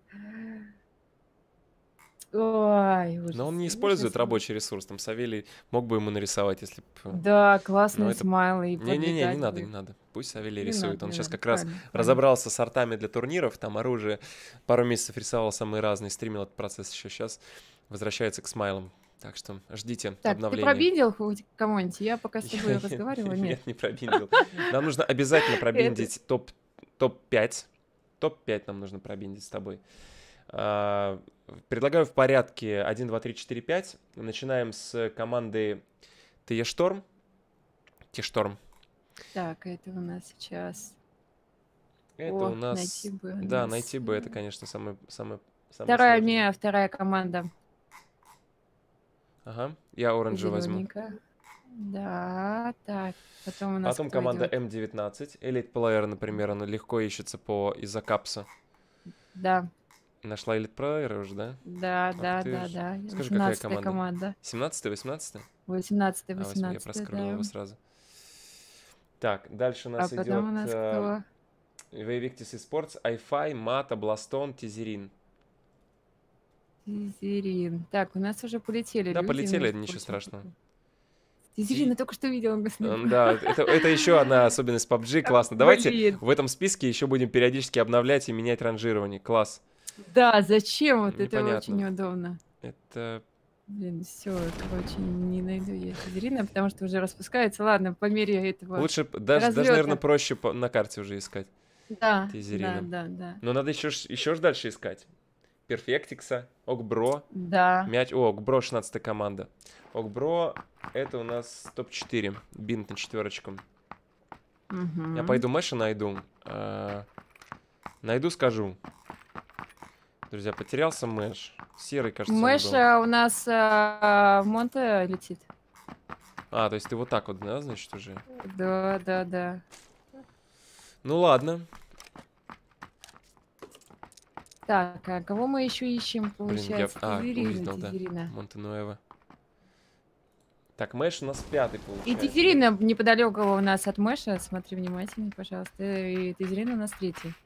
Ой, ужас. Но он не ужас, использует ужас. рабочий ресурс. Там Савелий мог бы ему нарисовать, если бы... Да, классные Ну, это- смайлы. и Не-не-не, не подлетать надо, будет. не надо. Пусть Савелий Не рисует. надо, Он не сейчас надо. как раз Правильно, правильно. разобрался с артами для турниров, там оружие. Пару месяцев рисовал самые разные, стримил этот процесс еще. Сейчас возвращается к смайлам. Так что ждите Так, ты обновления. пробиндил хоть кого-нибудь? Я пока с тобой разговаривала, нет. Нет, не пробиндил. Нам нужно обязательно пробиндить топ топ-пять. топ-пять нам нужно пробиндить с тобой. А, Предлагаю в порядке один, два, три, четыре, пять. Начинаем с команды Тешторм. Тешторм. Так, это у нас сейчас... Это О, у нас... найти бы у Да, нас. найти бы это, конечно, самое, самое, самое Вторая, сложное. не, вторая команда. Ага, я оранжевый возьму. Зелёненькая. Да, так. Потом у нас Потом кто команда идёт? эм девятнадцать. Elite Player, например, она легко ищется по из-за капса. Да, Нашла Elite Player уже, да? да, Ах да, ты да, ж. да. Скажи, какая восемнадцатая команда? команда. семнадцатый, восемнадцатый? восемнадцатая, А, восьмой, я восемнадцатая, проскроллил да. его сразу. Так, дальше у А нас идет потом у нас кто? Vivictis Esports, iFi, Mata, Blaston, Тизерин. Тизерин. Так, у нас уже полетели Да, люди, полетели, между ничего прочим. страшного. Тизерин, я только что видела. М, Да, это, это еще одна особенность пабг, классно. Давайте Блин. в этом списке еще будем периодически обновлять и менять ранжирование. Класс. Да, зачем? Вот это Непонятно. очень неудобно. Это... Блин, все, короче, не найду я Тизерина, потому что уже распускается. Ладно, по мере этого. Лучше, даже, даже, разлёта. наверное, проще по- на карте уже искать. Да, да, Тизерина. да, да. Но надо еще, ж- еще ж дальше искать. Перфектикса, Окбро, Да. мяч... О, Окбро, шестнадцатая команда. Окбро, это у нас топ четыре. Бинт на четверочку. Мгм. Я пойду Мэша найду. А, найду, скажу. Друзья, потерялся Мэш. Серый, кажется, Мэш а, у нас а, в Монте летит. А, то есть ты вот так вот, да, значит, уже? Да, да, да. Ну ладно. Так, а кого мы еще ищем, Блин, получается? я... А, Тизерина, увидел, да. Тизерина. Монтенуэво. Так, Мэш у нас пятый, получается. И Тизерина неподалеку у нас от Мэша. Смотри внимательнее, пожалуйста. И Тизерина у нас третий.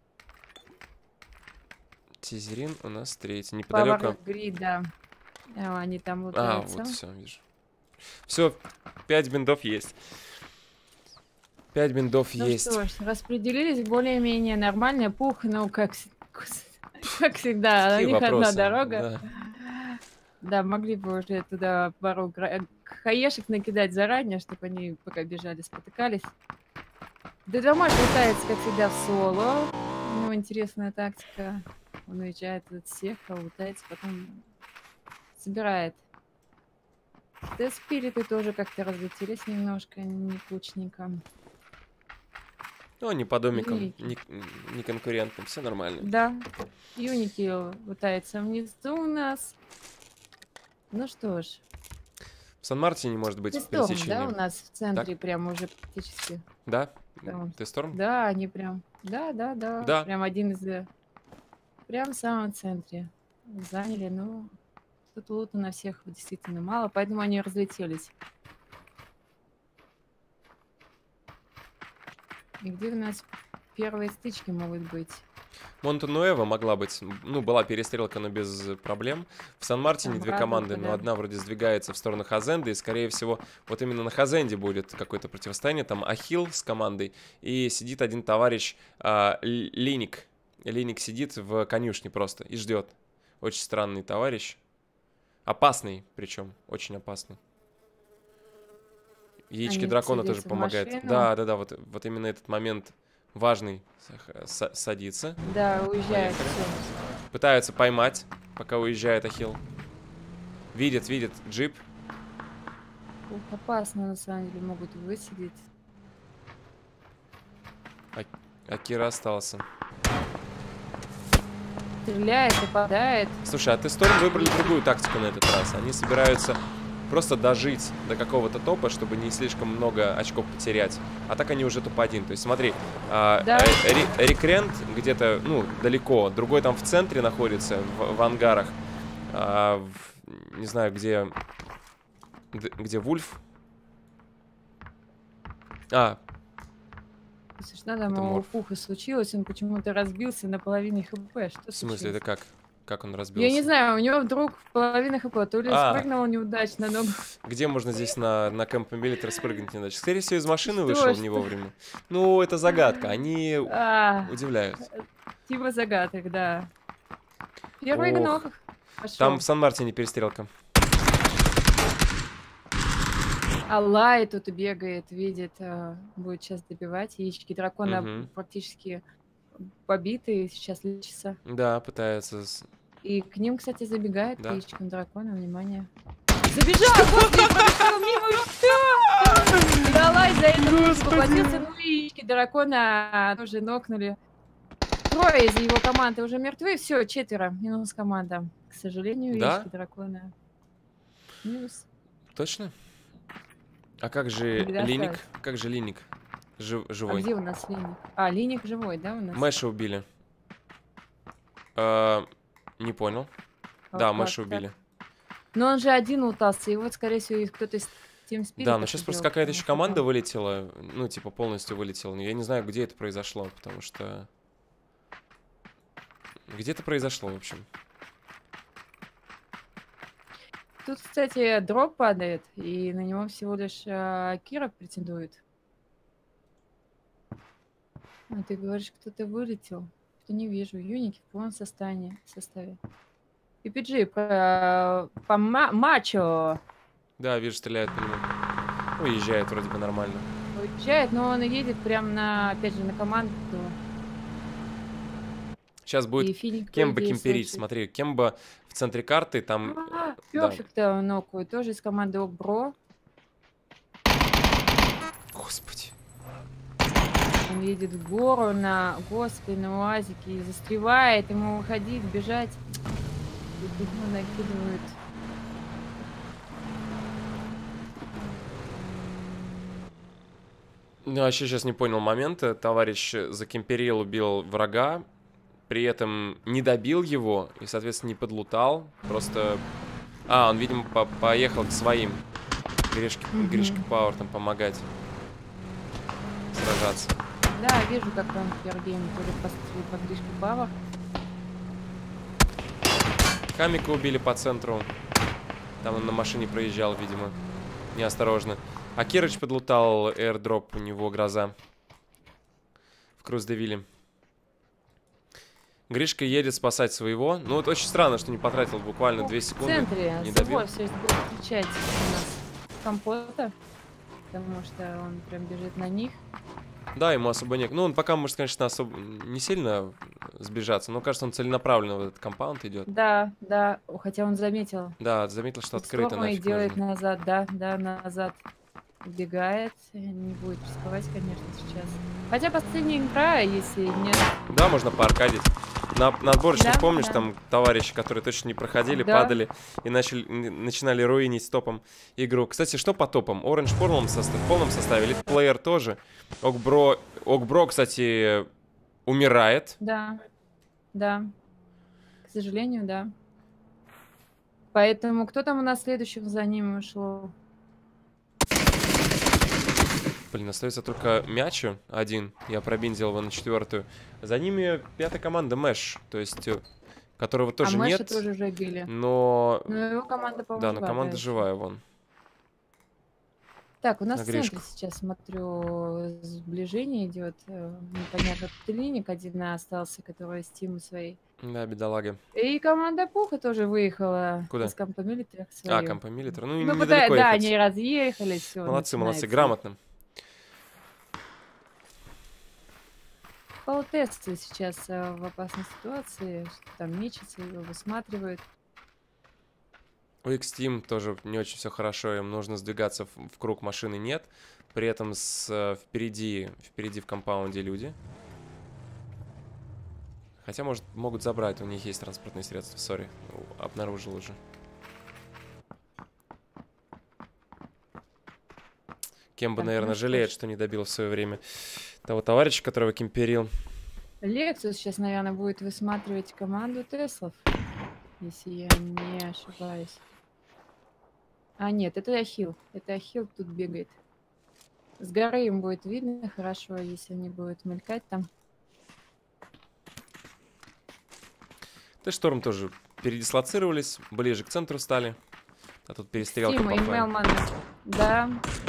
Тизерин у нас третий. Неподалеку. Грид, да. А, они там вот. А, вот все, вижу. Все, пять биндов есть. Пять биндов ну есть. Что ж, распределились более-менее нормально. Пух, ну, как, как всегда, у них одна дорога. Да. Да, могли бы уже туда пару хаешек накидать заранее, чтобы они пока бежали, спотыкались. Дедомаш пытается, как всегда, в соло. У него интересная тактика. Он уезжает от всех, а лутается, потом собирает. Т-спириты тоже как-то разлетелись немножко, некучненько. Ну, не по домикам, не, не конкурентам, все нормально. Да, юники пытаются внизу у нас. Ну что ж. В Сан-Мартине может быть пересечение. Да, у нас в центре так? Прям уже практически. Да? Т-Сторм? Да, они прям. Да, да, да. Да. Прям один из. Прям в самом центре. Заняли, но тут лута на всех действительно мало, поэтому они разлетелись. И где у нас первые стычки могут быть? Монтенуэво могла быть, ну, была перестрелка, но без проблем. В Сан-Мартине две команды, но одна вроде сдвигается в сторону Хазенды, и, скорее всего, вот именно на Хазенде будет какое-то противостояние. Там Ахилл с командой, и сидит один товарищ а, Линик. Линик сидит в конюшне просто и ждет. Очень странный товарищ. Опасный, причем, очень опасный. Яички Они дракона тоже помогают. Да, да, да, вот, вот именно этот момент важный. Садится. Да, уезжает. Пытаются поймать, пока уезжает Ахилл. Видит, видит джип. Ух, опасно, на самом деле, могут высадить. А, а Кира остался. Стреляет, попадает. Слушай, а Т-Сторм выбрали другую тактику на этот раз. Они собираются просто дожить до какого-то топа, чтобы не слишком много очков потерять. А так они уже топ один. То есть смотри, а, да. э, Рекрент где-то, ну, далеко. Другой там в центре находится, в, в ангарах. А, в, не знаю, где... Где Вульф? А. Слушай, надо ему пуха случилось, он почему-то разбился на половине хп. Что в смысле, случилось? Это как? Как он разбился? Я не знаю, у него вдруг половина хп, то ли а. спрыгнул неудачно, но... Где можно здесь на, на Camp Military спрыгнуть неудачно? Скорее всего, из машины что, вышел что? не вовремя. Ну, это загадка, они а. удивляют. Типа загадок, да. Первый гнок. Там в Сан-Мартине перестрелка. Аллай тут бегает, видит, будет сейчас добивать. Яички дракона угу. практически побитые, сейчас лечится. Да, пытается. И к ним, кстати, забегает да. к яичкам дракона, внимание. Забежал! Господи, прошел мимо, что? И Аллай за это поплатился, ну и яички дракона тоже нокнули. Трое из его команды уже мертвы, все, четверо, минус команда. К сожалению, да? яички дракона. Минус. Точно? А как же Линик? Как же Линик? Жив, живой. А где у нас Линик? А, Линик живой, да, у нас? Мэша убили. А, не понял. А да, Мэша убили. Но он же один лутался, и вот, скорее всего, кто-то из Team Spirit. Да, но сейчас просто какая-то еще команда там вылетела, ну, типа, полностью вылетела. Но я не знаю, где это произошло, потому что... Где это произошло, в общем? Тут, кстати, дроп падает, и на него всего лишь а, Кира претендует. А ты говоришь, кто-то вылетел. Что не вижу. Юники в полном составе. составе. пи пи джи по, по мачо. Да, вижу, стреляет по нему. Уезжает вроде бы нормально. Уезжает, но он едет прямо на, опять же, на команду. Сейчас будет Кемба кемперить. Смотри, Кемба в центре карты, там... А, перфекта да. нокует, тоже из команды Окбро. Господи. Он едет в гору на, господи, на УАЗике и застревает. Ему выходить, бежать. И тут его накидывают. Ну, вообще сейчас не понял момента. Товарищ закемперил, убил врага. При этом не добил его и, соответственно, не подлутал. Просто... А, он, видимо, по поехал к своим. Гришке, mm-hmm. Гришке Пауэр там помогать. Сражаться. Да, вижу, как он в первый гейм тоже посмотрел по Гришке Пауэр. Камика убили по центру. Там он на машине проезжал, видимо. Неосторожно. А Кирыч подлутал airdrop, у него гроза. В Круз-де-Вилле. Гришка едет спасать своего. Ну, это очень странно, что не потратил буквально две секунды. В центре, не собой все это будет включать у нас Компота. Потому что он прям бежит на них. Да, ему особо нет. Ну, он пока может, конечно, особо не сильно сближаться, но, кажется, он целенаправленно в этот компаунд идет. Да, да, хотя он заметил. Да, заметил, что открыто нафиг и делает нужно. назад, да, да, назад. Убегает. Не будет рисковать, конечно, сейчас. Хотя последняя игра, если нет... Да, можно поаркадить. На, на отборочных, да, помнишь, да. там товарищи, которые точно не проходили, да. падали и начали, начинали руинить топом игру. Кстати, что по топам? Orange в полном составе, в полном составе, или плеер тоже? Окбро, Окбро, кстати, умирает. Да, да. К сожалению, да. Поэтому кто там у нас следующим за ним ушел? Блин, остается только Мячу один. Я пробиндил его на четвертую. За ними пятая команда Мэш, то есть которого тоже а нет. Мэша тоже уже били. Но... Но его команда, по-моему, да, но команда живая, вон. Так, у нас на в центре сейчас, смотрю, сближение идет. Непонятно, тут линик один остался, который с Тиму своей. Да, бедолага. И команда Пуха тоже выехала. Куда? Из Кампомилитера. А, Кампомилитер. Ну, ну недалеко да, ехать. они разъехались. Все, молодцы, молодцы, грамотно. Полтесты сейчас в опасной ситуации. Там мечется, его высматривают. У X-Team тоже не очень все хорошо, им нужно сдвигаться в, в круг, машины нет. При этом с, впереди, впереди в компаунде люди. Хотя, может, могут забрать, у них есть транспортные средства, сори, обнаружил уже. Кемба, так, наверное, ну жалеет, что, что не добил в свое время того товарища, которого кемперил. Лексус сейчас, наверное, будет высматривать команду Теслов, если я не ошибаюсь. А, нет, это Ахилл. Это Ахилл тут бегает. С горы им будет видно хорошо, если они будут мелькать там. Т-Шторм тоже передислоцировались, ближе к центру стали. А тут перестрелка Тима по и файлу. Мелман, да.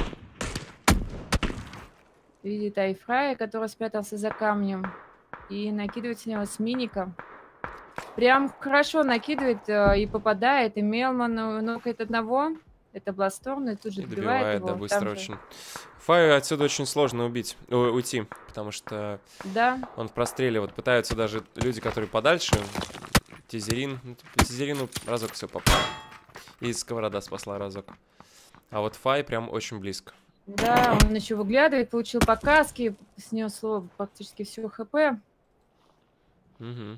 Видит Айфрая, который спрятался за камнем. И накидывает с него с миником. Прям хорошо накидывает э, и попадает. И Мелман нокает одного. Это Бласторм, и тут же И добивает добивает, его. да, быстро Там очень. Фаю отсюда очень сложно убить, у, уйти, потому что да. он в простреле. Вот пытаются даже люди, которые подальше. Тизерин. Ну, Тизерину разок все попал. И сковорода спасла разок. А вот Фай прям очень близко. Да, он еще выглядывает, получил по каске, снес практически все ХП. Угу.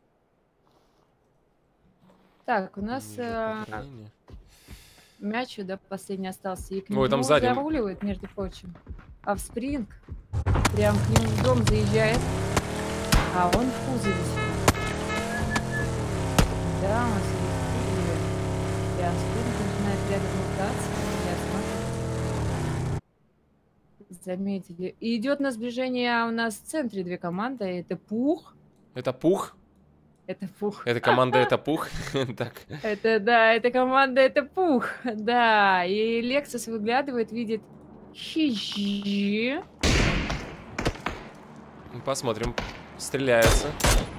Так, у нас э, мяч, да, последний остался. И к нему Ой, там сзади заруливает, между прочим. А в спринг прям к нему в дом заезжает. А он в кузове. Да, он сидит в кузове. Я спринг начинает рядом мутаться. Я смотрю. Заметили. И идет на сближение у нас в центре две команды. Это Пух. Это Пух? Это Пух. Это команда, это Пух? Так. Это, да, это команда, это Пух. Да, и Лексус выглядывает, видит Хижи. Посмотрим. Стреляется.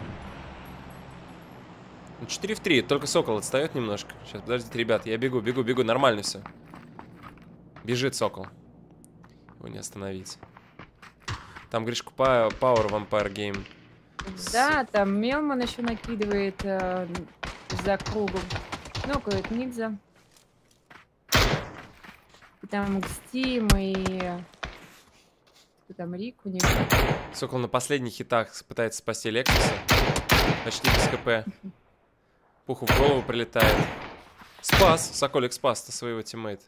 четыре в три, только Сокол отстает немножко. Сейчас, подождите, ребят, я бегу, бегу, бегу, нормально все. Бежит Сокол. Его не остановить. Там Гришку Power Vampire Game. Да, там Мелман еще накидывает э, за кругом. Нокает Нигза. И там Стим и Там Рик у них. Сокол на последних хитах пытается спасти Лексуса. Почти без КП. Пуху в голову прилетает. Спас! Соколик спас-то своего тиммейта.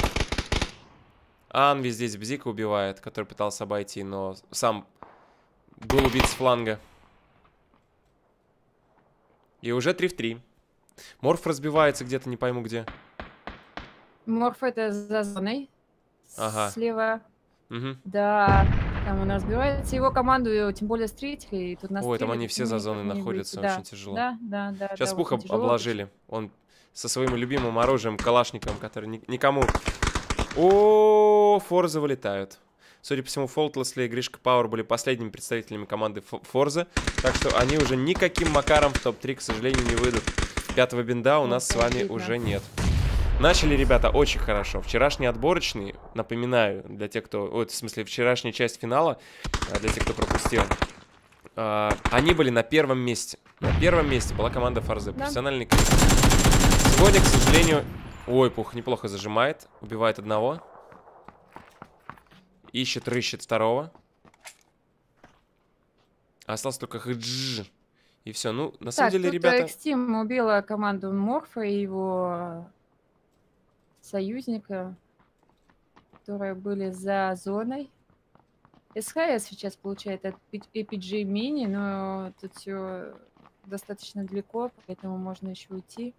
Анви здесь Бзика убивает, который пытался обойти, но сам был убит с фланга. И уже три в три. Морф разбивается где-то, не пойму где. Морф это за зоной. Ага. Слева. Угу. Да, там он разбивается. Его команду тем более встретили. И тут нас Ой, там они все за зоной находятся, да. очень тяжело. Да, да, да. Сейчас да, Пуха обложили. Он со своим любимым оружием, калашником, который ни никому... О, Форза вылетают. Судя по всему, Faultlessly и Гришка Пауэр были последними представителями команды Форза. Так что они уже никаким макаром в топ три, к сожалению, не выйдут. Пятого бинда у Вот нас с вами видно. уже нет. Начали, ребята, очень хорошо. Вчерашний отборочный, напоминаю, для тех, кто... Ой, в смысле, вчерашняя часть финала, для тех, кто пропустил. Они были на первом месте. На первом месте была команда Форзы. Да. Профессиональный клип. Сегодня, к сожалению... Ой, Пух неплохо зажимает. Убивает одного. Ищет, рыщет второго. Остался только Хджж. И все. Ну, на самом Так, деле, тут ребята... Экстим убила команду Морфа и его союзника, которые были за зоной. СХС сейчас получает от эй пи джи Mini, но тут все достаточно далеко, поэтому можно еще уйти.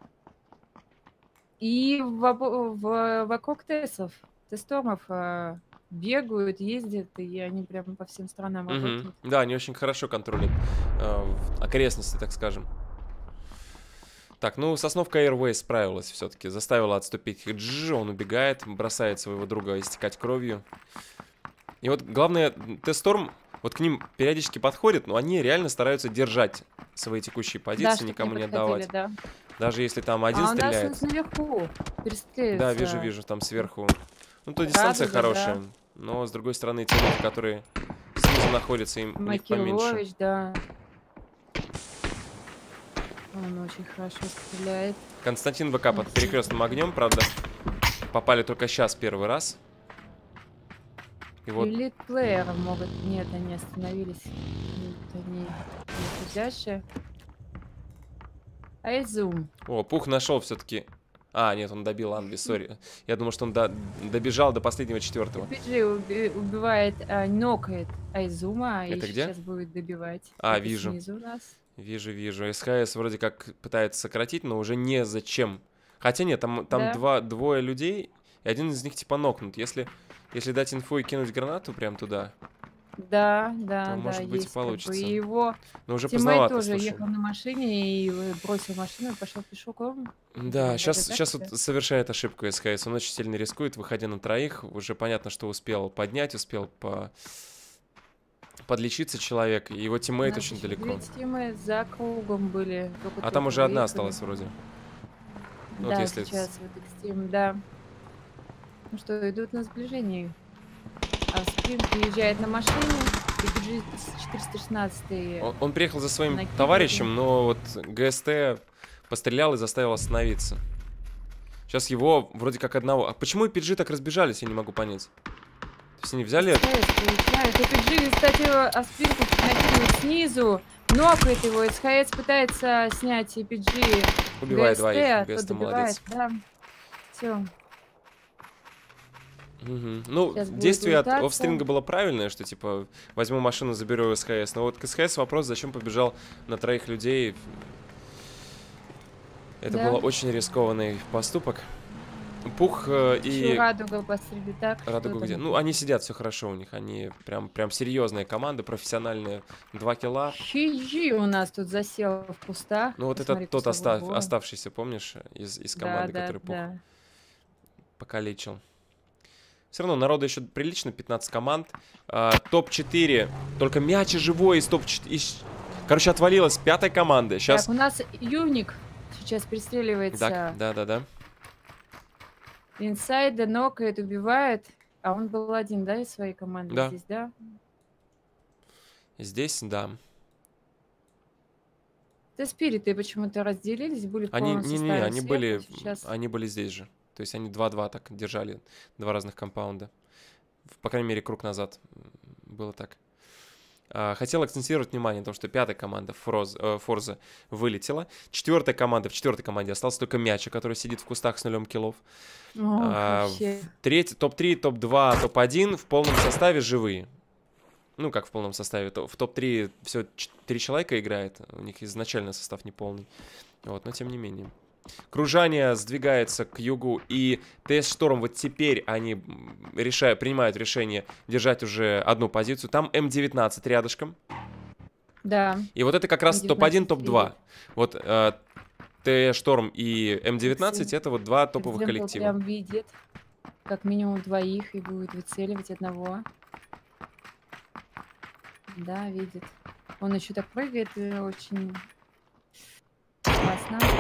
И в, в, вокруг тестов, тестормов э, бегают, ездят, и они прямо по всем странам работают. Угу. Да, они очень хорошо контролят э, окрестности, так скажем. Так, ну, Сосновка Airways справилась все-таки. Заставила отступить Хджи, он убегает, бросает своего друга истекать кровью. И вот главное, Тесторм, вот к ним периодически подходит, но они реально стараются держать свои текущие позиции, да, никому не отдавать. Да. Даже если там один а стреляет. У нас наверху перестреливается. Да, вижу, вижу, там сверху. Ну, то дистанция Радуга, хорошая. Да. Но, с другой стороны, те люди, которые снизу находятся, им у них поменьше. Да. Он очень хорошо стреляет. Константин ВК под перекрестным огнем, правда, попали только сейчас первый раз. И вот... Элит-плееры могут... Нет, они остановились. Нет, они не Айзум. О, Пух нашел все-таки. А, нет, он добил Анви, сори. Я думал, что он до... добежал до последнего четвертого. эй пи джи уби... убивает, а, нокает Айзума. Это и где? Сейчас будет добивать. А, Это вижу. Снизу у нас. Вижу, вижу. СХС вроде как пытается сократить, но уже не зачем. Хотя нет, там, там да. два, двое людей, и один из них типа нокнут. Если, если дать инфу и кинуть гранату прям туда, да, да, то, да, может быть, есть, получится. Как бы, и его но уже тиммейт поздновато, тоже слушай. ехал на машине и бросил машину и пошел пешком. Да, да сейчас, да, сейчас да. вот совершает ошибку СХС. Он очень сильно рискует, выходя на троих. Уже понятно, что успел поднять, успел по... подлечиться человек. И его тиммейт Да, очень далеко. Тиммы за кругом были. А там уже одна осталась вроде. Да, вот если... сейчас вот Экстим, да. Ну что, идут на сближение. А Спин приезжает на машине. И четыреста шестнадцатый. Он, он приехал за своим накидывает. товарищем, но вот ГСТ пострелял и заставил остановиться. Сейчас его вроде как одного... А почему и пи джи так разбежались, я не могу понять. То есть они взяли... эй пи джи, кстати, Аспирку накидывает снизу, нокает его. СХС пытается снять эй пи джи. Убивает ГСТ, двоих. ГСТ добивает, молодец. Да. Все. Угу. Ну, Сейчас действие от лутаться. офстринга было правильное, что типа возьму машину, заберу СХС. Но вот к СХС вопрос, зачем побежал на троих людей. Это Да. был очень рискованный поступок. Пух э, и... Еще Радуга посреди, так? Радуга где? Ну, они сидят, все хорошо у них. Они прям, прям серьезная команда, профессиональные. Два килла. Хиджи у нас тут засел в кустах. Ну, вот Посмотри, это тот кустовой остав... бой. оставшийся, помнишь, из, из команды, да, который да, Пух да. покалечил. Все равно народу еще прилично, пятнадцать команд. А, топ четыре. Только мяч живой из топ четыре. Из... Короче, отвалилась пятая команда. Сейчас... Так, у нас Юник сейчас пристреливается. Так, да, да, да. Инсайда нокает, убивает. А он был один, да, из своей команды Да. здесь, да? Здесь, да. Ты спириты почему-то разделились, были в Они, полном не, не, составе они сверху, были, сейчас... они были здесь же. То есть они два-два так держали, два разных компаунда. По крайней мере, круг назад было так. А, хотел акцентировать внимание на том, что пятая команда Форза, Форза вылетела. Четвертая команда, в четвертой команде остался только Мяча, который сидит в кустах с нулем киллов. О, а, топ-три, топ-два, топ-один в полном составе живые. Ну, как в полном составе. В топ-три все три человека играет. У них изначально состав неполный. Вот, но тем не менее. Кружание сдвигается к югу, и ТС Шторм вот теперь они решают, принимают решение держать уже одну позицию. Там эм девятнадцать рядышком. Да. И вот это как раз топ-один, топ-два. Вот э, ТС Шторм и эм девятнадцать это вот два топовых Экземпл коллектива. Прям видит как минимум двоих и будет выцеливать одного. Да, видит. Он еще так прыгает, и очень классно.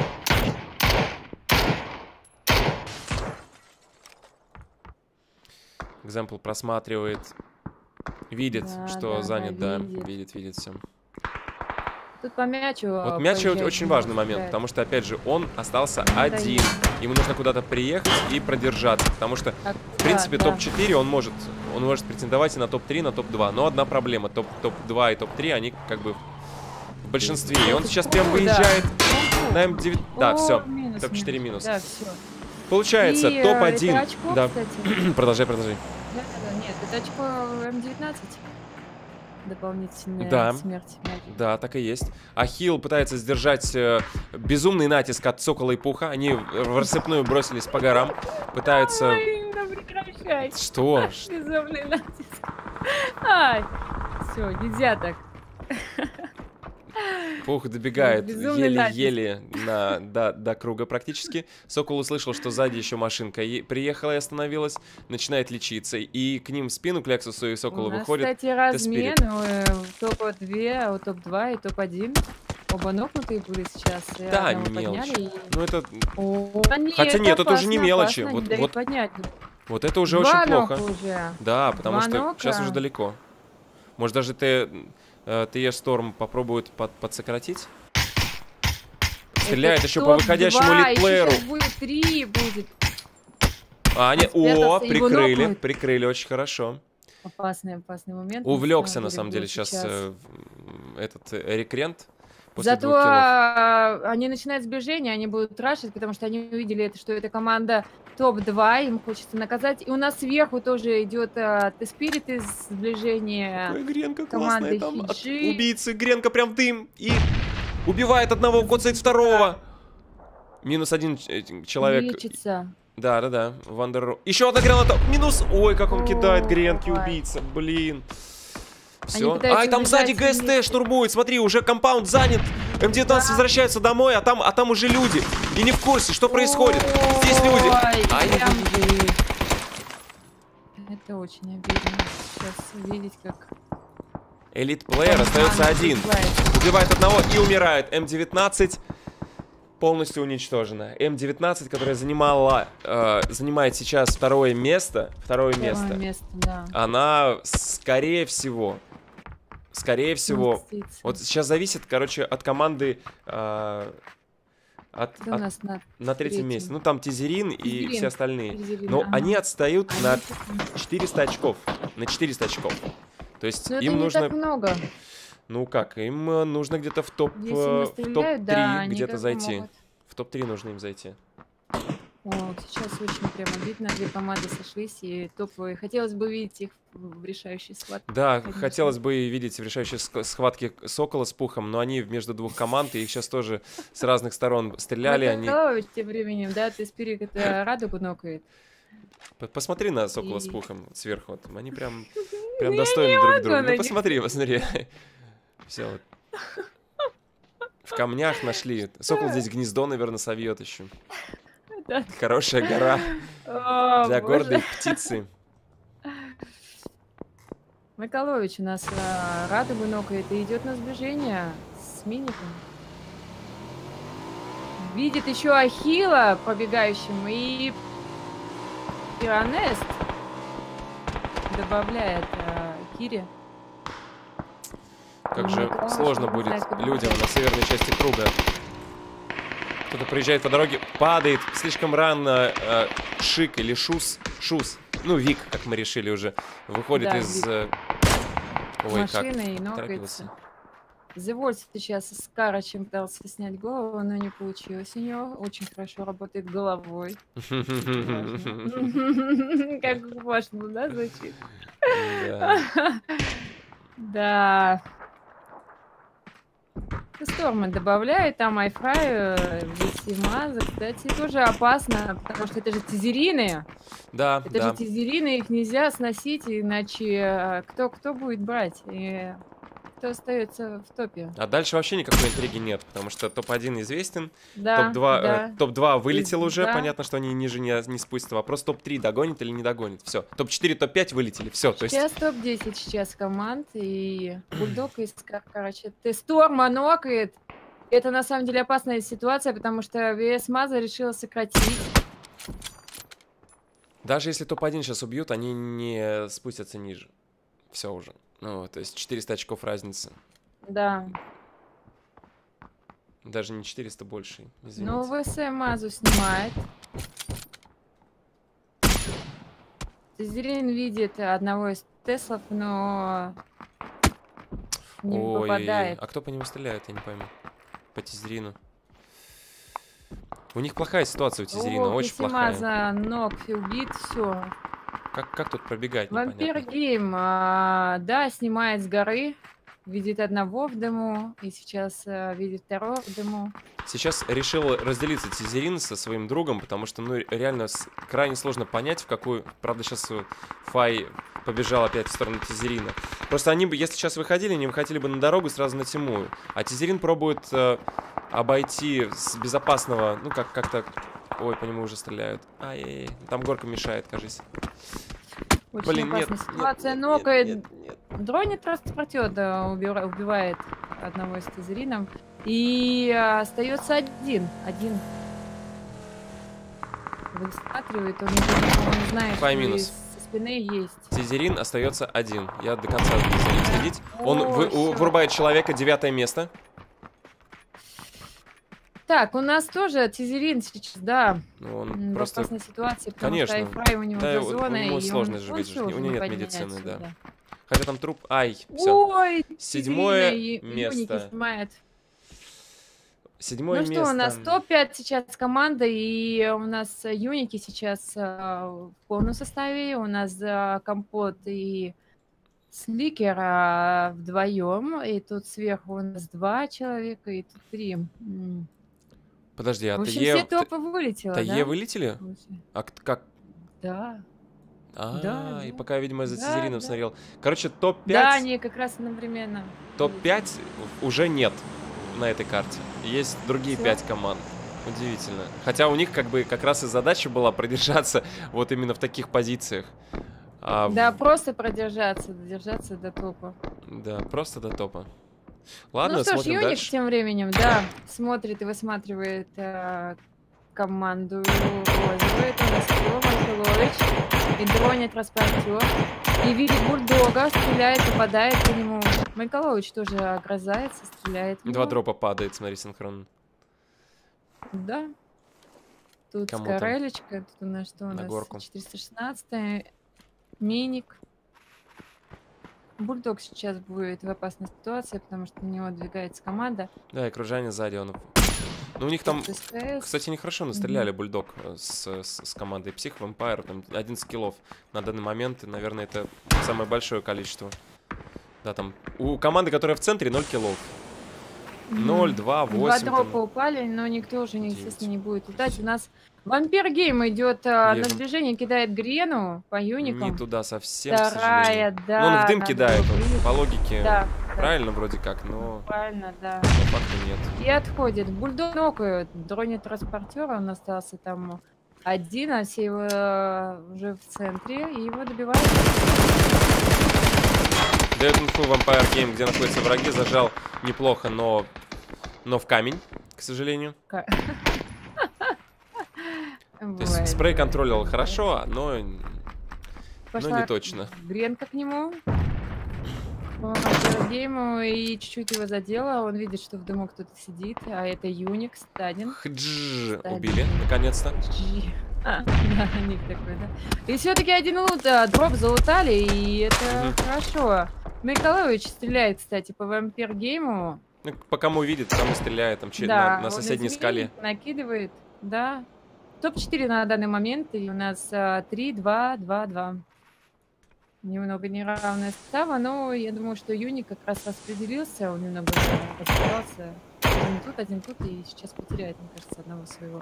Экземпл просматривает. Видит, Да, что да, занят, да, да. видит. Видит, видит все. Тут по мячу. Вот мяч очень важный момент, потому что, опять же, он остался Ну, один. да. Ему нужно куда-то приехать и продержаться, потому что, Так, в принципе, да, да. топ-четыре он может, он может претендовать и на топ-три, на топ-два. Но одна проблема, топ-два и топ-три, они как бы в большинстве. И он сейчас прям выезжает Да. на эм девять. Да, О, все, минус, топ-четыре минус. Да, все. Получается, И, топ-один. это очко, Да. кстати. Продолжай, продолжай. Да, да, нет, это очко эм девятнадцать. Дополнительная Да. смерть мяча. Да, так и есть. Ахилл пытается сдержать э, безумный натиск от Сокола и Пуха. Они в рассыпную бросились по горам. Пытаются... Ой, да прекращай. Что? Безумный натиск. Ай, все, нельзя так. Пух добегает Безумный еле-еле на, до, до круга практически. Сокол услышал, что сзади еще машинка и приехала и остановилась. Начинает лечиться. И к ним в спину, к Лексусу и Соколу У нас, выходит. кстати, размен. Теспирит. топ-два, у топ-два и топ-один. Оба нокнутые были сейчас. и Да, одного мелочь. подняли и- Ну это... О, нет, Хотя нет, это уже не опасно, мелочи. опасно, Вот- не дают вот- поднять. Вот это уже Два очень плохо. нока уже. Да, потому Два что нока. сейчас уже далеко. Может даже ты... ТС Шторм попробует под, подсократить? Стреляет Это еще по выходящему топ-два, литплееру. еще будет три будет. А, они... О, Спрятался, его прикрыли. нокнут. Прикрыли очень хорошо. Опасный, опасный момент. Увлекся, на самом будет деле, сейчас э, в- этот э, рекрент. После Зато двух киллов. а, они начинают сближение, они будут рашить, потому что они увидели, это, что это команда топ-два, им хочется наказать. И у нас сверху тоже идет а, Теспирит из сближения. Ой, Гренка команды классная там. От Хиджи. убийцы. Гренка прям дым. И убивает одного, коцает второго. Минус один ч- человек. Лечится. Да, да, да. Вандер... Еще одна граната. Минус. Ой, как он О, кидает Гренки, давай. убийца. Блин. Все. пытаются Ай, там сзади убежать ГСТ вместе. штурмует. Смотри, уже компаунд занят. эм девятнадцать Да. возвращается домой, а там, а там уже люди. И не в курсе, что происходит. Здесь люди. Ой, Ай, прям ай, ай, ай. Это очень обидно. Сейчас видеть, как... Элит-плеер остается Ан один. убивает. Убивает одного и умирает. эм девятнадцать полностью уничтожена. эм девятнадцать, которая занимала, э, занимает сейчас второе место, второе Первое место, место, да. она, скорее всего, скорее всего, Мстится. вот сейчас зависит, короче, от команды, э, от, Кто у от- нас на, на третьем третьем? месте. Ну, там Тизерин и Тизерин. все остальные. Тизерин, Но ага. они отстают Они на чуть- четыреста очков. На четыреста очков. То есть Но это им не нужно... так много. Ну как, им э, нужно где-то в топ, Если э, не в стреляют, топ-три да, они где-то как бы зайти. могут. В топ-три нужно им зайти. О, сейчас очень прям обидно. Две команды сошлись, и топовые. Хотелось бы видеть их в решающей схватке. Да, Конечно. хотелось бы видеть в решающей ск- схватке Сокола с Пухом, но они между двух команд, и их сейчас тоже с разных сторон стреляли. Они... Николаевич тем временем, да, ты спирит это радугу нокает. П- Посмотри на Сокола с И- Пухом вот сверху. Вот. Они прям, прям Я достойны не друг могу друга. на Ну них. посмотри, посмотри. Все вот. В камнях нашли. Сокол здесь гнездо, наверное, совьет еще. Да. Хорошая гора О, для боже. гордой птицы. Миколаевич у нас а, радугу нокает и идет на сближение с миником. Видит еще Ахилла побегающим и Пиранест добавляет а, Кире. Как же Николаевич сложно не будет знает, куда людям бежать. на северной части круга. Кто-то проезжает по дороге, падает слишком рано. э, Шик или Шус. Шус. Ну, Вик, как мы решили уже. Выходит Да, из Вик. э, Ой, машиной и как нокается. торопился. Зевольт сейчас с Карачем пытался снять голову, но не получилось у него. Очень хорошо работает головой. Как важно, да, звучит? Да. Да. Сторма добавляет, там айфрай, висимаза, кстати, тоже опасно, потому что это же тизерины. Да, Это да. же тизерины, их нельзя сносить, иначе кто, кто будет брать? И кто остается в топе? А дальше вообще никакой интриги нет, потому что топ один известен, Да, топ-два, да. э, топ-два вылетел Из- уже, да. понятно, что они ниже не, не спустятся. Вопрос топ-три догонит или не догонит. Все, топ-четыре, топ-пять вылетели, все. То есть... Сейчас топ десять сейчас команд, и Бульдог из Кар- короче, ты Сторма нокает. Это на самом деле опасная ситуация, потому что ВС Маза решила сократить. Даже если топ один сейчас убьют, они не спустятся ниже. Все уже. Ну, то есть четыреста очков разницы. Да. Даже не четыреста, больше, извините. Ну, ВС Мазу снимает. Тизерин видит одного из Теслов, но не Ой, попадает. а кто по нему стреляет, я не пойму. По Тизерину. У них плохая ситуация у Тизерина, О, очень плохая. Маза ног убит, все. Как, как тут пробегать, Вампир непонятно. Гейм, а, да, снимает с горы, видит одного в дыму, и сейчас а, видит второго в дыму. Сейчас решил разделиться Тизерин со своим другом, потому что, ну, реально с- крайне сложно понять, в какую... Правда, сейчас Фай побежал опять в сторону Тизерина. Просто они бы, если сейчас выходили, они выходили бы на дорогу сразу на Тимую. А Тизерин пробует э, обойти с безопасного, ну, как- как-то... Ой, по нему уже стреляют. Ай-яй-яй, там горка мешает, кажись. Очень Блин, нет, опасная нет, ситуация. нет, Нокает, нет, нет, нет. дронит транспортер, да, убира- убивает одного из Тизерином. И а, остается один. Один. Высматривает, он, не- он не знает, Фай что минус. из- со спины есть. Тизерин остается один. Я до конца буду за ним следить. Он О, вы- у- всё. вырубает человека, девятое место. Так, у нас тоже Тизерин сейчас, да, Ну, он м, в просто... опасной ситуации, потому Конечно. что айфрай у него Да, до у- у зоны, него и сложно он, же он выдержать, всё у уже него не нет подняться медицины, да. отсюда. Хотя там труп... Ай, все. Ой, Седьмое Тизерина и место. Юники снимает. Седьмое Ну место. что, у нас топ пять сейчас команда, и у нас Юники сейчас а, в полном составе. У нас а, Компот и Сликер а, вдвоем, и тут сверху у нас два человека, и тут три. М. Подожди, а В общем, Тае... все топы вылетело, Тае да? вылетели? А к- как? Да. А, Да, и да. пока, видимо, за Да, Тизерином да. смотрел. Короче, топ Да, пять... они как раз одновременно. топ пять уже нет на этой карте. Есть другие Всё? пять команд. Удивительно. Хотя у них как бы как раз и задача была продержаться вот именно в таких позициях. А в- Да, просто продержаться, додержаться до топа. Да, просто до топа. Ладно, Ну что ж, смотрим Юник дальше. тем временем, да, смотрит и высматривает э, команду розовую. Это у нас Тёма Михайлович. И дронит транспортер. И видит бульдога, стреляет, попадает по нему. Михайлович тоже огрызается, стреляет. в Два него. дропа падает, смотри, синхронно. Да. Тут Кому там? скорелечка, тут у нас что у На нас? горку. четыреста шестнадцать, миник. Бульдог сейчас будет в опасной ситуации, потому что на него двигается команда. Да, и кружане сзади. Он... Ну, у них там, Тут СКС. кстати, нехорошо настреляли бульдог э, с, с, с командой Псих Вампайр. Там одиннадцать киллов на данный момент. И, наверное, это самое большое количество. Да, там у команды, которая в центре, ноль киллов. ноль, два, Два восемь. дропа там. упали, но никто уже, девять. естественно, не будет летать. У нас Вампир Гейм идет а, на Вижу. сближение, кидает Грену по Не юникам. туда совсем, к Вторая, сожалению. да. Ну, он в дым надо кидает, было он, ближе. по логике. Да, Правильно вроде как, но правильно, да. по факту нет. И отходит. Бульдог нокают. Дронит транспортера, он остался там один, а все его э, уже в центре, и его добивают. Дает инфу Vampire Game, где находятся враги, зажал неплохо, но, но в камень, к сожалению. Ка- То есть Бывает, спрей бывает. контролил хорошо, но, но Пошла не точно. Гренка к нему. По Вампир Гейму, и чуть-чуть его задела. Он видит, что в дыму кто-то сидит, а это Юник, Стадин. Хдж, Стадин. убили, наконец-то. Джи. А, да, ник такой, да. И все-таки один лут, а, дроп залутали, и это Мгм. хорошо. Миколаевич стреляет, кстати, по вампир гейму. Ну, по кому видит, тому стреляет, там, Да, на, на соседней скале. Накидывает, да. топ четыре на данный момент, и у нас три, два, два, два. Немного неравная става, но я думаю, что Юник как раз распределился, он немного распределился. Один тут, один тут, и сейчас потеряет, мне кажется, одного своего.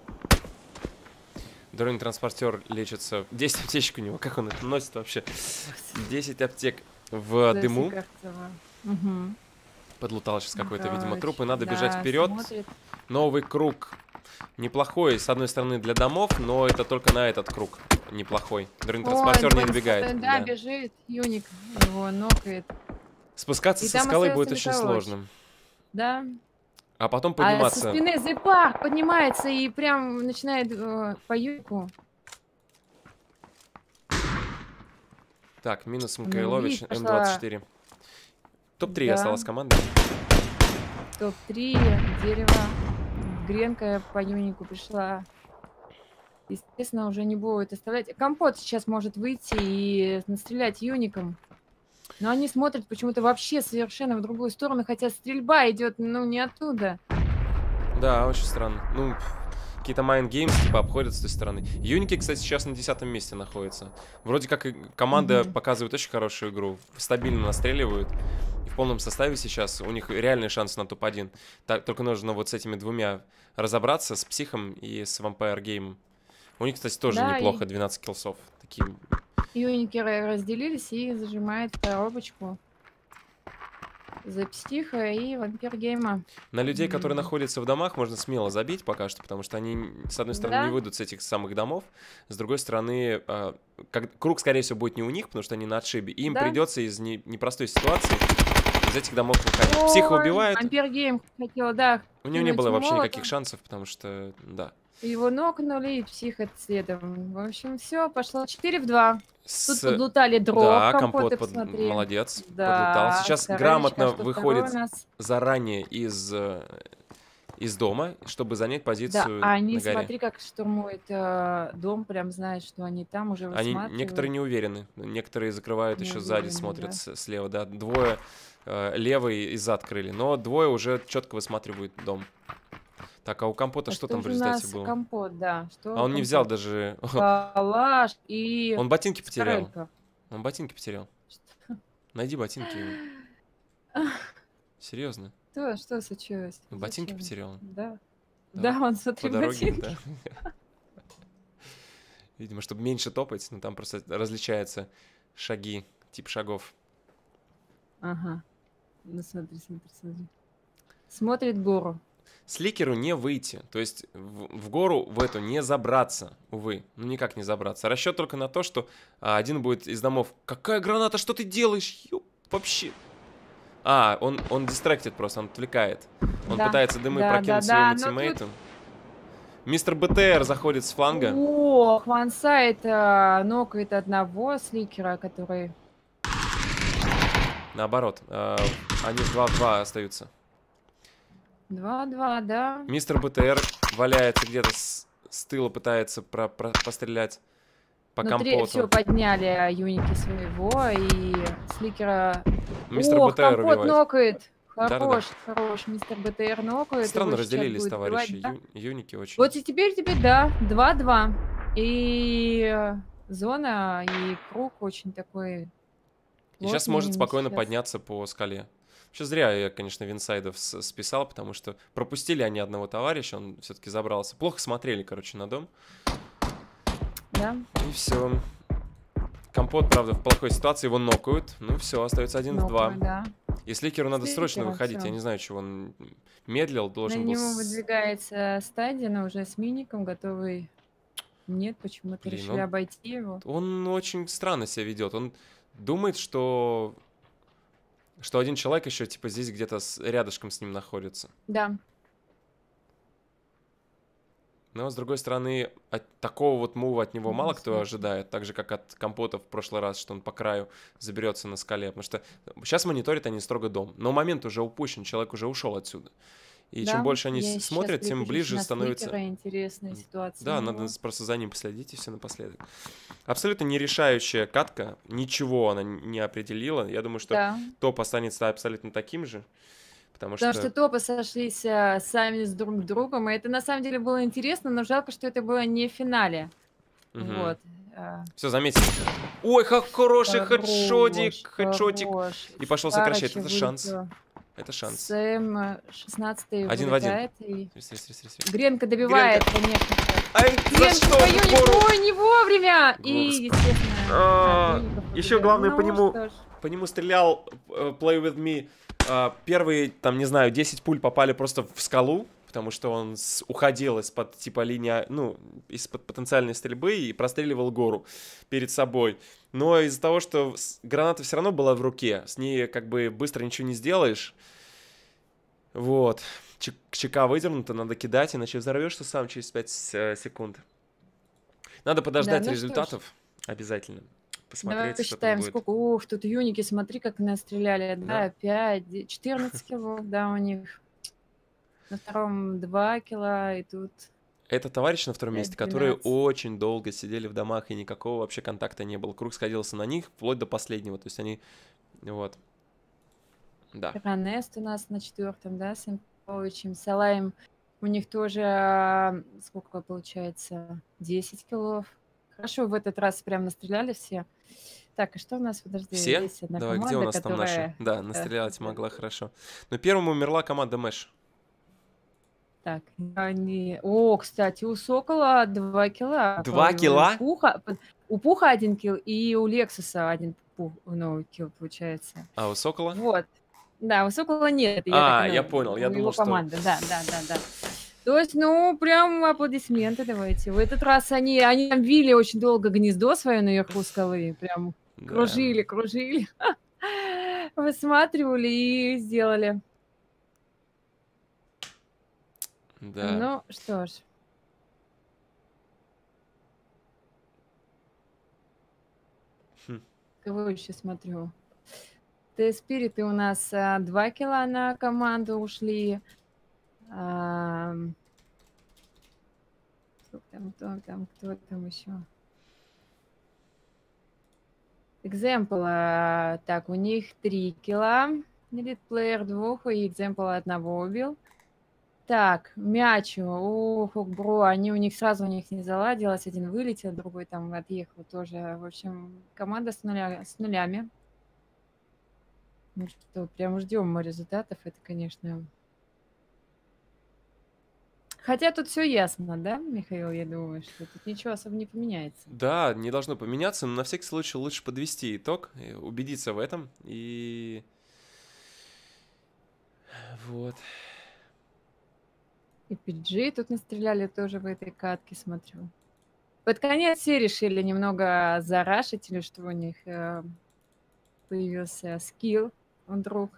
Дорогой транспортер лечится. десять аптечек у него, как он это носит вообще? десять аптек в дыму. Угу. Подлутал сейчас какой-то, видимо, труп, и надо да, бежать вперед. Смотрит. Новый круг. Неплохой, с одной стороны, для домов, но это только на этот круг неплохой. Дорогой транспортер не добегает. Да, да, бежит, Юник его нокает. Спускаться и со скалы будет очень сложно. Да. А потом подниматься. А со спины Зепар поднимается и прям начинает э, по Юнику. Так, минус Мкайлович, М двадцать четыре. топ три да. осталась команда. топ три, дерево. Гренка по Юнику пришла. Естественно, уже не будет оставлять. Компот сейчас может выйти и настрелять Юником. Но они смотрят почему-то вообще совершенно в другую сторону, хотя стрельба идет, ну, не оттуда. Да, очень странно. Ну, какие-то Mind Games типа обходят с той стороны. Юники, кстати, сейчас на десятом месте находится. Вроде как и команда mm-hmm. показывает очень хорошую игру. Стабильно настреливают. И в полном составе сейчас у них реальный шанс на топ один. Так, только нужно вот с этими двумя разобраться, с Психом и с Vampire Game. У них, кстати, тоже да, неплохо, двенадцать и... киллсов. Такие... Юники разделились и зажимает коробочку за Психа и Вампир Гейма. На людей, которые mm-hmm. находятся в домах, можно смело забить пока что, потому что они, с одной стороны, да? не выйдут с этих самых домов, с другой стороны, э, как, круг, скорее всего, будет не у них, потому что они на отшибе. Им да? придется из не, непростой ситуации из этих домов выходить. Ой, Психа убивает. Вампир Гейм хотела, да. У него не было вообще молотом. никаких шансов, потому что, да. Его нокнули, и Псих следом. В общем, все, пошло четыре в два. С... Тут подлутали дроп. Да, компот под... молодец. Да, подлутал. Сейчас грамотно выходит нас... заранее из, из дома, чтобы занять позицию да, а они, на горе. Смотри, как штурмует э, дом, прям знают, что они там уже высматривают. Они, некоторые не уверены. Некоторые закрывают не еще уверены, сзади, смотрят да. слева. Да, двое э, левый и зад открыли, но двое уже четко высматривают дом. Так, а у Компота а что, что там в результате было? Компот, да. Что а он компот? не взял даже... Калаш и... Он ботинки потерял. Скорелька. Он ботинки потерял. Что? Найди ботинки. Серьезно. Что, что случилось? Он ботинки потерял. Да. Да, да он, смотри, по дороге, ботинки. Да. Видимо, чтобы меньше топать, но там просто различаются шаги, тип шагов. Ага. Ну смотри, смотри, смотри. Смотрит гору. Сликеру не выйти, то есть в, в гору в эту не забраться, увы, ну никак не забраться. Расчет только на то, что а, один будет из домов. Какая граната, что ты делаешь? Ёп, вообще. А, он, он дистрактит просто, он отвлекает. Он да, пытается дымы да, прокинуть да, своему да, тиммейту. Тут... Мистер БТР заходит с фланга. О, Хвансайт а, нокает одного сликера, который... Наоборот, а, они два в два остаются. два-два, да. Мистер БТР валяется где-то с, с тыла, пытается про, про, пострелять по Внутри компоту. Все подняли юники своего, и сликера... Мистер Ох, БТР компот убивает. Нокает. Хорош, да, да, да. хорош. Мистер БТР нокает. Странно разделились, товарищи. Убивать, да? Ю, юники очень... Вот и теперь тебе, да, два-два. И зона, и круг очень такой... И сейчас может спокойно сейчас. подняться по скале. Сейчас зря я, конечно, Винсайдов списал, потому что пропустили они одного товарища, он все-таки забрался. Плохо смотрели, короче, на дом. Да. И все. Компот, правда, в плохой ситуации, его нокают. Ну все, остается один в два. Да. И Сликеру надо Сликеру срочно выходить. Все. Я не знаю, чего он медлил, должен на был... На него выдвигается стадия, но уже с миником, готовый... Нет, почему-то решили он... обойти его. Он очень странно себя ведет. Он думает, что... Что один человек еще, типа, здесь где-то с... рядышком с ним находится. Да. Но, с другой стороны, от такого вот мува от него ну, мало кто ожидает. Так же, как от Компота в прошлый раз, что он по краю заберется на скале. Потому что сейчас мониторят они строго дом. Но момент уже упущен, человек уже ушел отсюда. И чем Да, больше они я с- сейчас смотрят, тем переключусь ближе на становится... Слипера. Интересная ситуация Да, у надо него. просто за ним последить и все напоследок. Абсолютно нерешающая катка, ничего она н- не определила. Я думаю, что Да. топ останется абсолютно таким же, потому Потому что что... топы сошлись а, сами с друг другом. И это на самом деле было интересно, но жалко, что это было не в финале. Вот. а, Все, заметили. Ой, как хороший Хорош, хедшотик, хедшотик. хорош. И пошел сокращать. Фарача Это шанс. вылетела. Это шанс. Сэм э, шестнадцатый Один в один. вылетает. И Смотри, смотри, смотри, смотри. Гренка добивает, Гренка. конечно же. Ай, за Гренка что? свою в не, гору? ой, не вовремя. И, Господи. естественно, А, от Юников Еще победил. главное, по Ну, нему, что ж. по нему стрелял э, Play With Me. А, Первые, там, не знаю, десять пуль попали просто в скалу, потому что он с- уходил из-под, типа, линии, ну, из-под потенциальной стрельбы и простреливал гору перед собой. Но из-за того, что с- граната все равно была в руке, с ней, как бы, быстро ничего не сделаешь. Вот. Чек- ЧК выдернуто, надо кидать, иначе взорвешься сам через пять с- секунд. Надо подождать Да, ну что ж. результатов обязательно. Давай Посмотреть, что там посчитаем, будет. сколько. Ух, тут юники, смотри, как настреляли. Да. Да, пять, де- четырнадцать килов, да, у них. На втором два кило, и тут Это товарищи на втором месте, которые пять двенадцать. очень долго сидели в домах, и никакого вообще контакта не было. Круг сходился на них вплоть до последнего. То есть они... Вот. Да. Ранест у нас на четвертом, да, с Имповичем. Салаем у них тоже, а, сколько получается, десять килов. Хорошо, в этот раз прям настреляли все. Так, и что у нас, подожди, Все? есть одна Давай, где у команда, нас там наши? которая... Да, э, настрелять да, могла хорошо. Но первым умерла команда Мэш. Так, они... О, кстати, у Сокола два килла. Два по- килла? У Пуха, у Пуха один килл, и у Лексуса один пух, ну, килл получается. А у Сокола? Вот. Да, у Сокола нет. Я А, так, ну, я понял, я у думал, его что... команды, да, да, да, да. То есть, ну, прям аплодисменты давайте. В этот раз они, они там вили очень долго гнездо свое наверху скалы. Прям Да. кружили, кружили. Высматривали и сделали. Да. Ну, что ж. Хм. Кого еще смотрю? Т-спириты у нас а, два кило на команду ушли. Ам, Кто там, кто там, кто там еще? Экземпл, а, так, у них три кило. Элитплеер двух, и экземпл одного убил. Так, мяч. Ох, ох, бро, они у них сразу у них не заладилось. Один вылетел, другой там отъехал тоже. В общем, команда с, нуля, с нулями. Ну что, прям ждем мы результатов. Это, конечно... Хотя тут все ясно, да, Михаил, я думаю, что тут ничего особо не поменяется. Да, не должно поменяться, но на всякий случай лучше подвести итог, и убедиться в этом. И... Вот. И пи джи тут настреляли тоже в этой катке, смотрю. Под конец все решили немного зарашить, или что у них э, появился скилл вдруг.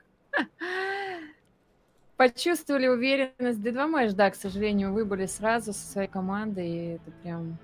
Почувствовали уверенность. Д два Мэш, да, к сожалению, выбыли сразу со своей командой, и это прям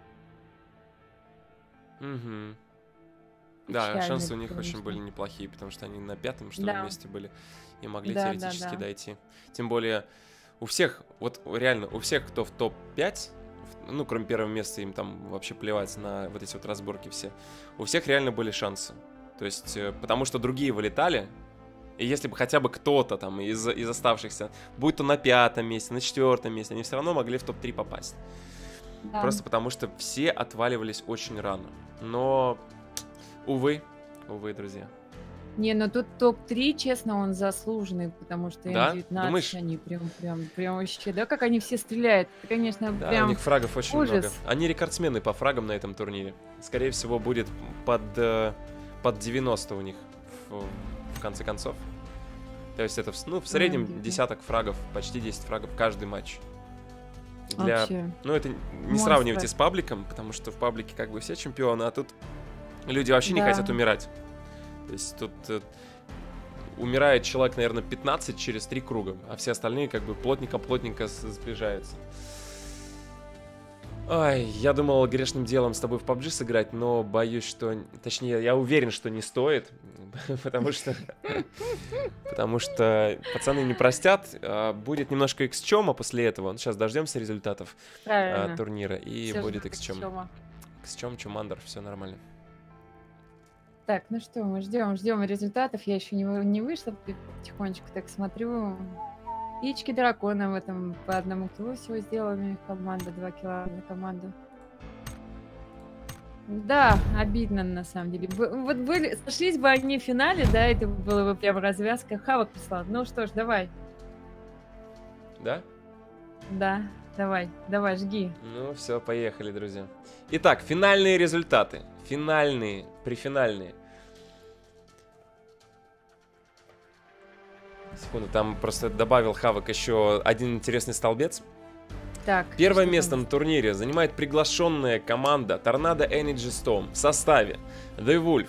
Мгм. Да, печально, шансы у них очень конечно. были неплохие, потому что они на пятом, что ли, Да, месте были и могли да, да, теоретически да. дойти. Тем более у всех, вот реально, у всех, кто в топ пять, в- ну, кроме первого места, им там вообще плевать на вот эти вот разборки все, у всех реально были шансы. То есть, э, потому что другие вылетали, и если бы хотя бы кто-то там из, из оставшихся, будь то на пятом месте, на четвертом месте, они все равно могли в топ три попасть. Да. Просто потому что все отваливались очень рано. Но, увы, увы, друзья. Не, ну тут топ три, честно, он заслуженный, потому что Да? эм девятнадцать, Думаешь? они прям, прям, прям вообще, да, как они все стреляют, это, конечно, Да, у прям них фрагов очень много. ужас. Они рекордсмены по фрагам на этом турнире. Скорее всего, будет под, э, под девяносто у них в, в конце концов. То есть это, в- ну, в среднем где-то. десяток фрагов, почти десять фрагов каждый матч. Для... Вообще. Ну, это не Монстры. сравнивайте с пабликом, потому что в паблике как бы все чемпионы, а тут люди вообще не Да. хотят умирать. То есть тут э, умирает человек, наверное, пятнадцать через три круга, а все остальные как бы плотненько-плотненько с- сближаются. Ай, я думал грешным делом с тобой в пабджи сыграть, но боюсь, что... Точнее, я уверен, что не стоит. Потому что... Потому что пацаны не простят. Будет немножко икс-чома после этого. Сейчас дождемся результатов турнира. И будет икс-чом. Икс-чом, чумандер, все нормально. Так, ну что, мы ждем, ждем результатов. Я еще не, не вышла, потихонечку так смотрю. Яички дракона в этом по одному килу всего сделала у них команда, два кило на команду. Да, обидно на самом деле. Вот были, сошлись бы они в финале, да, это было бы прям развязка. Хавок прислал. Ну что ж, давай. Да? Да, давай, давай, жги. Ну все, поехали, друзья. Итак, финальные результаты. Финальные, префинальные. Секунду, там просто добавил Хавок еще один интересный столбец. Так, Первое место на турнире занимает приглашенная команда Tornado Energy Storm в составе The Wolf,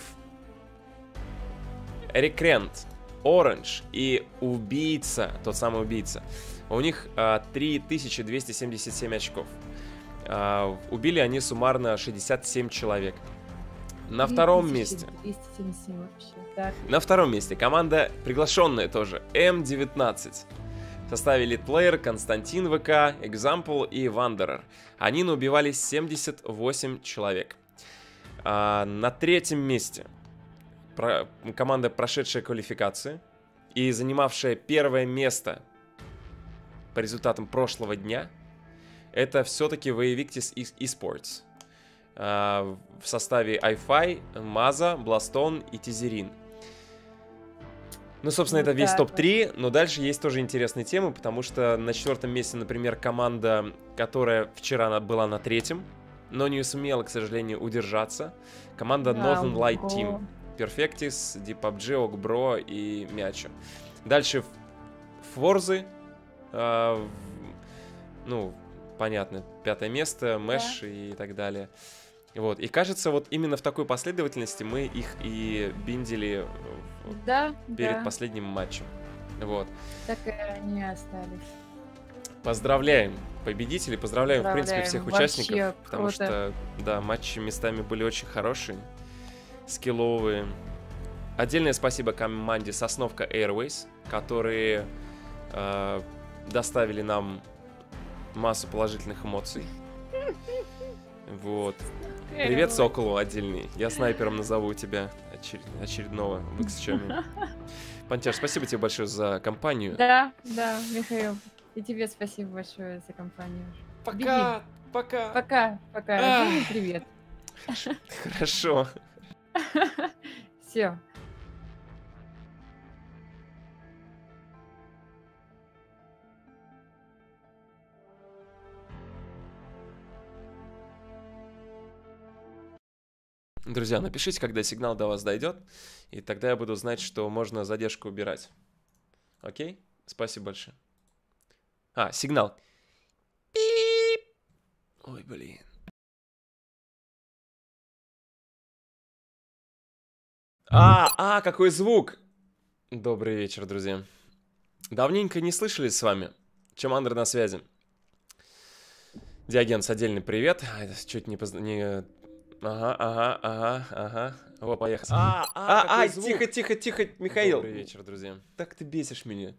Recreant, Orange и Убийца, тот самый Убийца. У них а, три тысячи двести семьдесят семь очков. А, убили они суммарно шестьдесят семь человек. На втором месте. двести семьдесят семь вообще. Так. На втором месте команда, приглашенная тоже, эм девятнадцать. В составе лидплеер Константин ВК, Example и Wanderer. Они наубивали семьдесят восемь человек. А, на третьем месте про, команда, прошедшая квалификации и занимавшая первое место по результатам прошлого дня, это все-таки Invictus Esports. А, в составе iFi, Маза, Бластон и Тизерин. Ну, собственно, Вот это весь так топ три, но дальше есть тоже интересные темы, потому что на четвертом месте, например, команда, которая вчера была на третьем, но не сумела, к сожалению, удержаться. Команда Да, Northern Light ого. Team. Perfectis, Deep пабг, Ogbro и Мячо. Дальше Форзы. Э, ну, понятно, пятое место, Мэш Да. и так далее. Вот. И кажется, вот именно в такой последовательности мы их и биндили Да, перед да. последним матчем. Вот. Так и они остались. Поздравляем победителей, поздравляем, в принципе, всех Поздравляем. участников, Вообще потому круто. что, да, матчи местами были очень хорошие, скилловые. Отдельное спасибо команде Сосновка Airways, которые э, доставили нам массу положительных эмоций. Вот. Привет Соколу отдельный. Я снайпером назову тебя очер... очередного в икс-чоме. Пантяш, спасибо тебе большое за компанию. Да, да, Михаил. И тебе спасибо большое за компанию. Пока, пока. Пока, пока. Ах. Жене привет. Хорошо. Все. Друзья, напишите, когда сигнал до вас дойдет, и тогда я буду знать, что можно задержку убирать. Окей? Спасибо большое. А, сигнал. Пип. Ой, блин. А, а, какой звук! Добрый вечер, друзья. Давненько не слышались с вами. Чумандр на связи. Диагенс, отдельный привет. Чуть не... Поз... не... Ага, ага, ага, ага. Вот, поехали. А, а, а, тихо, тихо, тихо, Михаил. Добрый вечер, друзья. Так ты бесишь меня.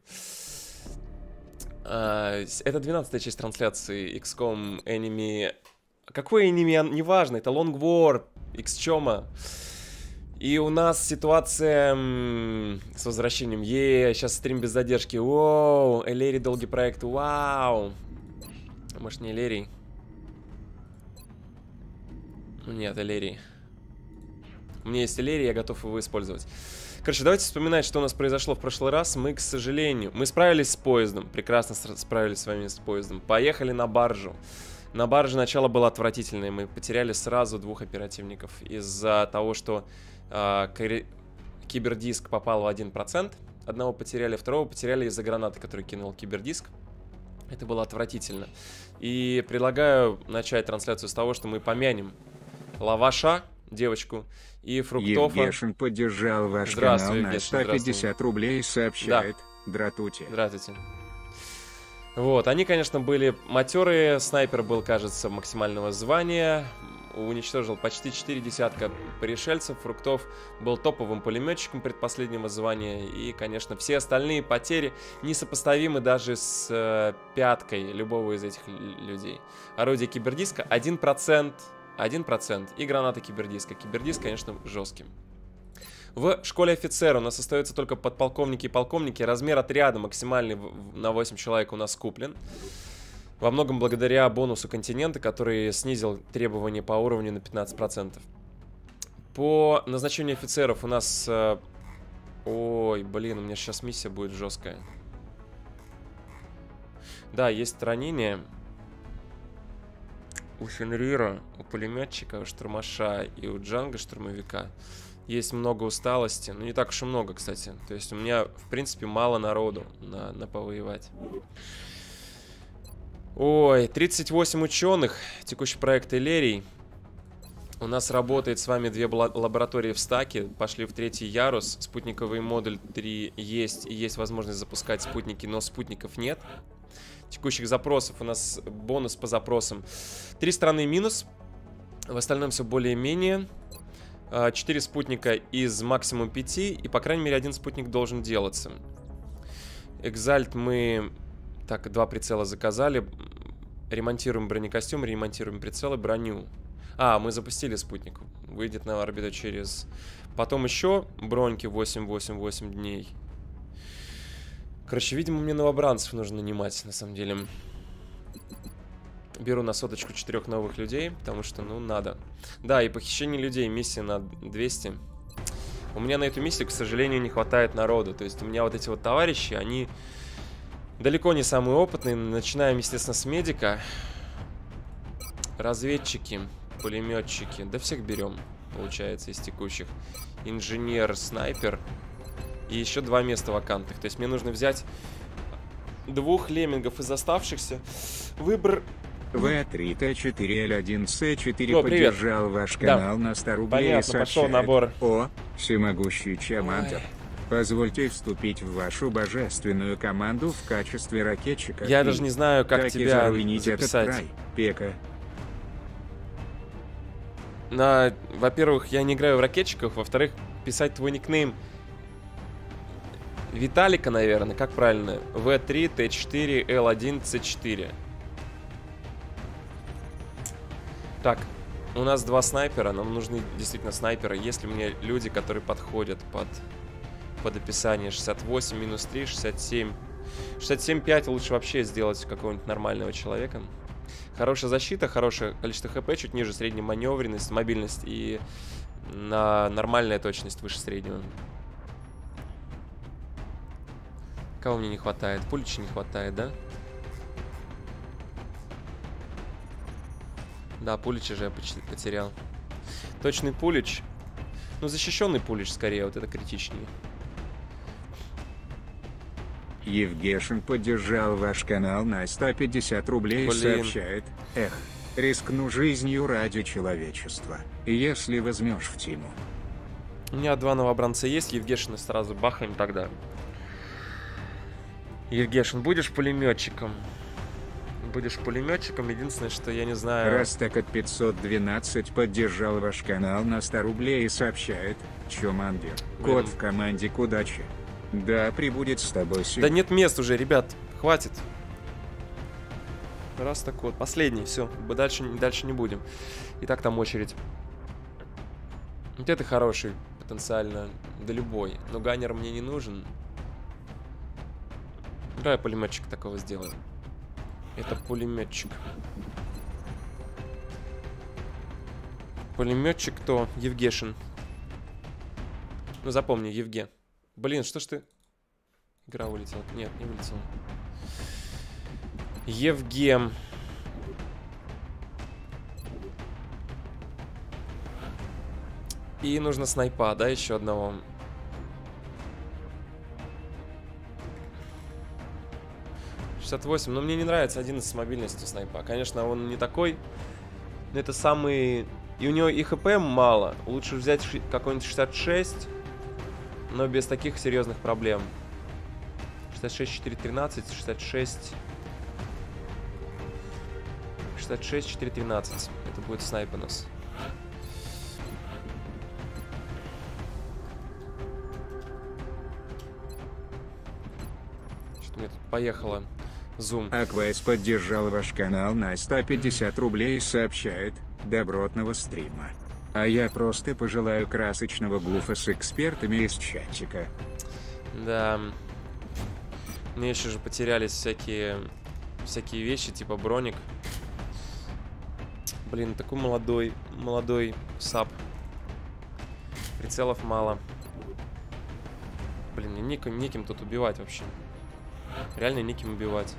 А, это двенадцатая часть трансляции икс ком Enemy. Какой Enemy? Неважно, это Long War, икс-чома. И у нас ситуация м, с возвращением. Е, сейчас стрим без задержки. Воу, Элерий долгий проект. Вау. Может, не Элерий? Нет, Элерий. У меня есть Элерий, я готов его использовать. Короче, давайте вспоминать, что у нас произошло в прошлый раз. Мы, к сожалению, мы справились с поездом. Прекрасно справились с вами с поездом. Поехали на баржу. На барже начало было отвратительное. Мы потеряли сразу двух оперативников. Из-за того, что э, кибердиск попал в один процент. Одного потеряли, второго потеряли из-за гранаты, которую кинул кибердиск. Это было отвратительно. И предлагаю начать трансляцию с того, что мы помянем Лаваша, девочку, и Фруктофа. Евгешин поддержал ваш Здравствуй, канал на Евгешин, сто пятьдесят рублей и сообщает: Дратути. Здравствуйте. Вот, они, конечно, были матерые. Снайпер был, кажется, максимального звания. уничтожил почти четыре десятка пришельцев. Фруктов был топовым пулеметчиком предпоследнего звания. И, конечно, все остальные потери несопоставимы даже с э, пяткой любого из этих людей. Орудие кибердиска один процент. один процент. И граната кибердиска. Кибердиск, конечно, жестким. В школе офицера у нас остаются только подполковники и полковники. Размер отряда максимальный на восемь человек у нас куплен. Во многом благодаря бонусу континента, который снизил требования по уровню на пятнадцать процентов. По назначению офицеров у нас... Э... Ой, блин, у меня сейчас миссия будет жесткая. Да, есть ранение. У Фенрира, у пулеметчика, у штурмаша и у Джанга штурмовика. Есть много усталости. Ну, не так уж и много, кстати. То есть у меня, в принципе, мало народу на, на повоевать. Ой, тридцать восемь ученых. Текущий проект Элерий. У нас работает с вами две лаборатории в стаке. Пошли в третий ярус. Спутниковый модуль три есть. И есть возможность запускать спутники, но спутников нет. Текущих запросов у нас бонус по запросам. Три страны минус. В остальном все более-менее. четыре спутника из максимум пяти. И, по крайней мере, один спутник должен делаться. Экзальт мы... Так, два прицела заказали. Ремонтируем бронекостюм, ремонтируем прицелы, броню. А, мы запустили спутник. Выйдет на орбиту через... Потом еще броньки восемь восемь восемь дней. Короче, видимо, мне новобранцев нужно нанимать, на самом деле. Беру на соточку четырех новых людей, потому что, ну, надо. Да, и похищение людей, миссия на двести. У меня на эту миссию, к сожалению, не хватает народу. То есть у меня вот эти вот товарищи, они далеко не самые опытные. Начинаем, естественно, с медика. Разведчики, пулеметчики. Да всех берем, получается, из текущих. Инженер, снайпер. И еще два места вакантных. То есть мне нужно взять двух леммингов из оставшихся. Выбор... вэ три тэ четыре эл один цэ четыре О, поддержал ваш канал да. на сто рублей. Понятно, пошел набор. О, всемогущий Чамандер. Позвольте вступить в вашу божественную команду в качестве ракетчика. Я и даже не знаю, как, как тебя записать. Край, Пека. На, во-первых, я не играю в ракетчиков, во-вторых, писать твой никнейм Виталика, наверное, как правильно? вэ три тэ четыре эл один цэ четыре. Так, у нас два снайпера, нам нужны действительно снайперы. Есть ли мне люди, которые подходят под, под описание? шестьдесят восемь минус три, шестьдесят семь. шестьдесят семь пять лучше вообще сделать какого-нибудь нормального человека. Хорошая защита, хорошее количество хп, чуть ниже средней маневренность, мобильность и на нормальная точность выше среднего. Кого мне не хватает? Пулича не хватает, да? Да, Пулича же я почти потерял. Точный Пулич. Ну, защищенный Пулич скорее, вот это критичнее. Евгешин поддержал ваш канал на сто пятьдесят рублей. Блин. Сообщает: эх, рискну жизнью ради человечества, если возьмешь в тиму. У меня два новобранца есть, Евгешина сразу бахаем тогда. Евгешин, будешь пулеметчиком? Будешь пулеметчиком, единственное, что я не знаю... Растак от пятьсот двенадцать поддержал ваш канал на сто рублей и сообщает: Чумандер, кот в команде к удаче. Да, прибудет с тобой сила. Да нет мест уже, ребят, хватит. Раз так вот, последний, все, дальше, дальше не будем. И так там очередь. Вот это хороший потенциально, да любой. Но ганнер мне не нужен. Давай пулеметчик такого сделаем. Это пулеметчик. Пулеметчик кто? Евгешин. Ну запомни, Евге. Блин, что ж ты... Игра улетела. Нет, не улетела. Евгем. И нужно снайпа, да, еще одного. шестьдесят восемь, но мне не нравится одиннадцать с мобильностью снайпа. Конечно, он не такой, но это самый... И у него и хп мало. Лучше взять какой-нибудь шестьдесят шесть, но без таких серьезных проблем. шестьдесят шесть четыре тринадцать, шестьдесят шесть... шестьдесят шесть четыре тринадцать. Это будет снайп у нас. мне тут поехало. Зум. Аквайс поддержал ваш канал на сто пятьдесят рублей и сообщает: добротного стрима. А я просто пожелаю красочного гуфа с экспертами из чатика. Да. Мне еще же потерялись всякие всякие вещи, типа броник. Блин, такой молодой, молодой сап. Прицелов мало. Блин, мне неким, неким тут убивать вообще. Реально неким убивать.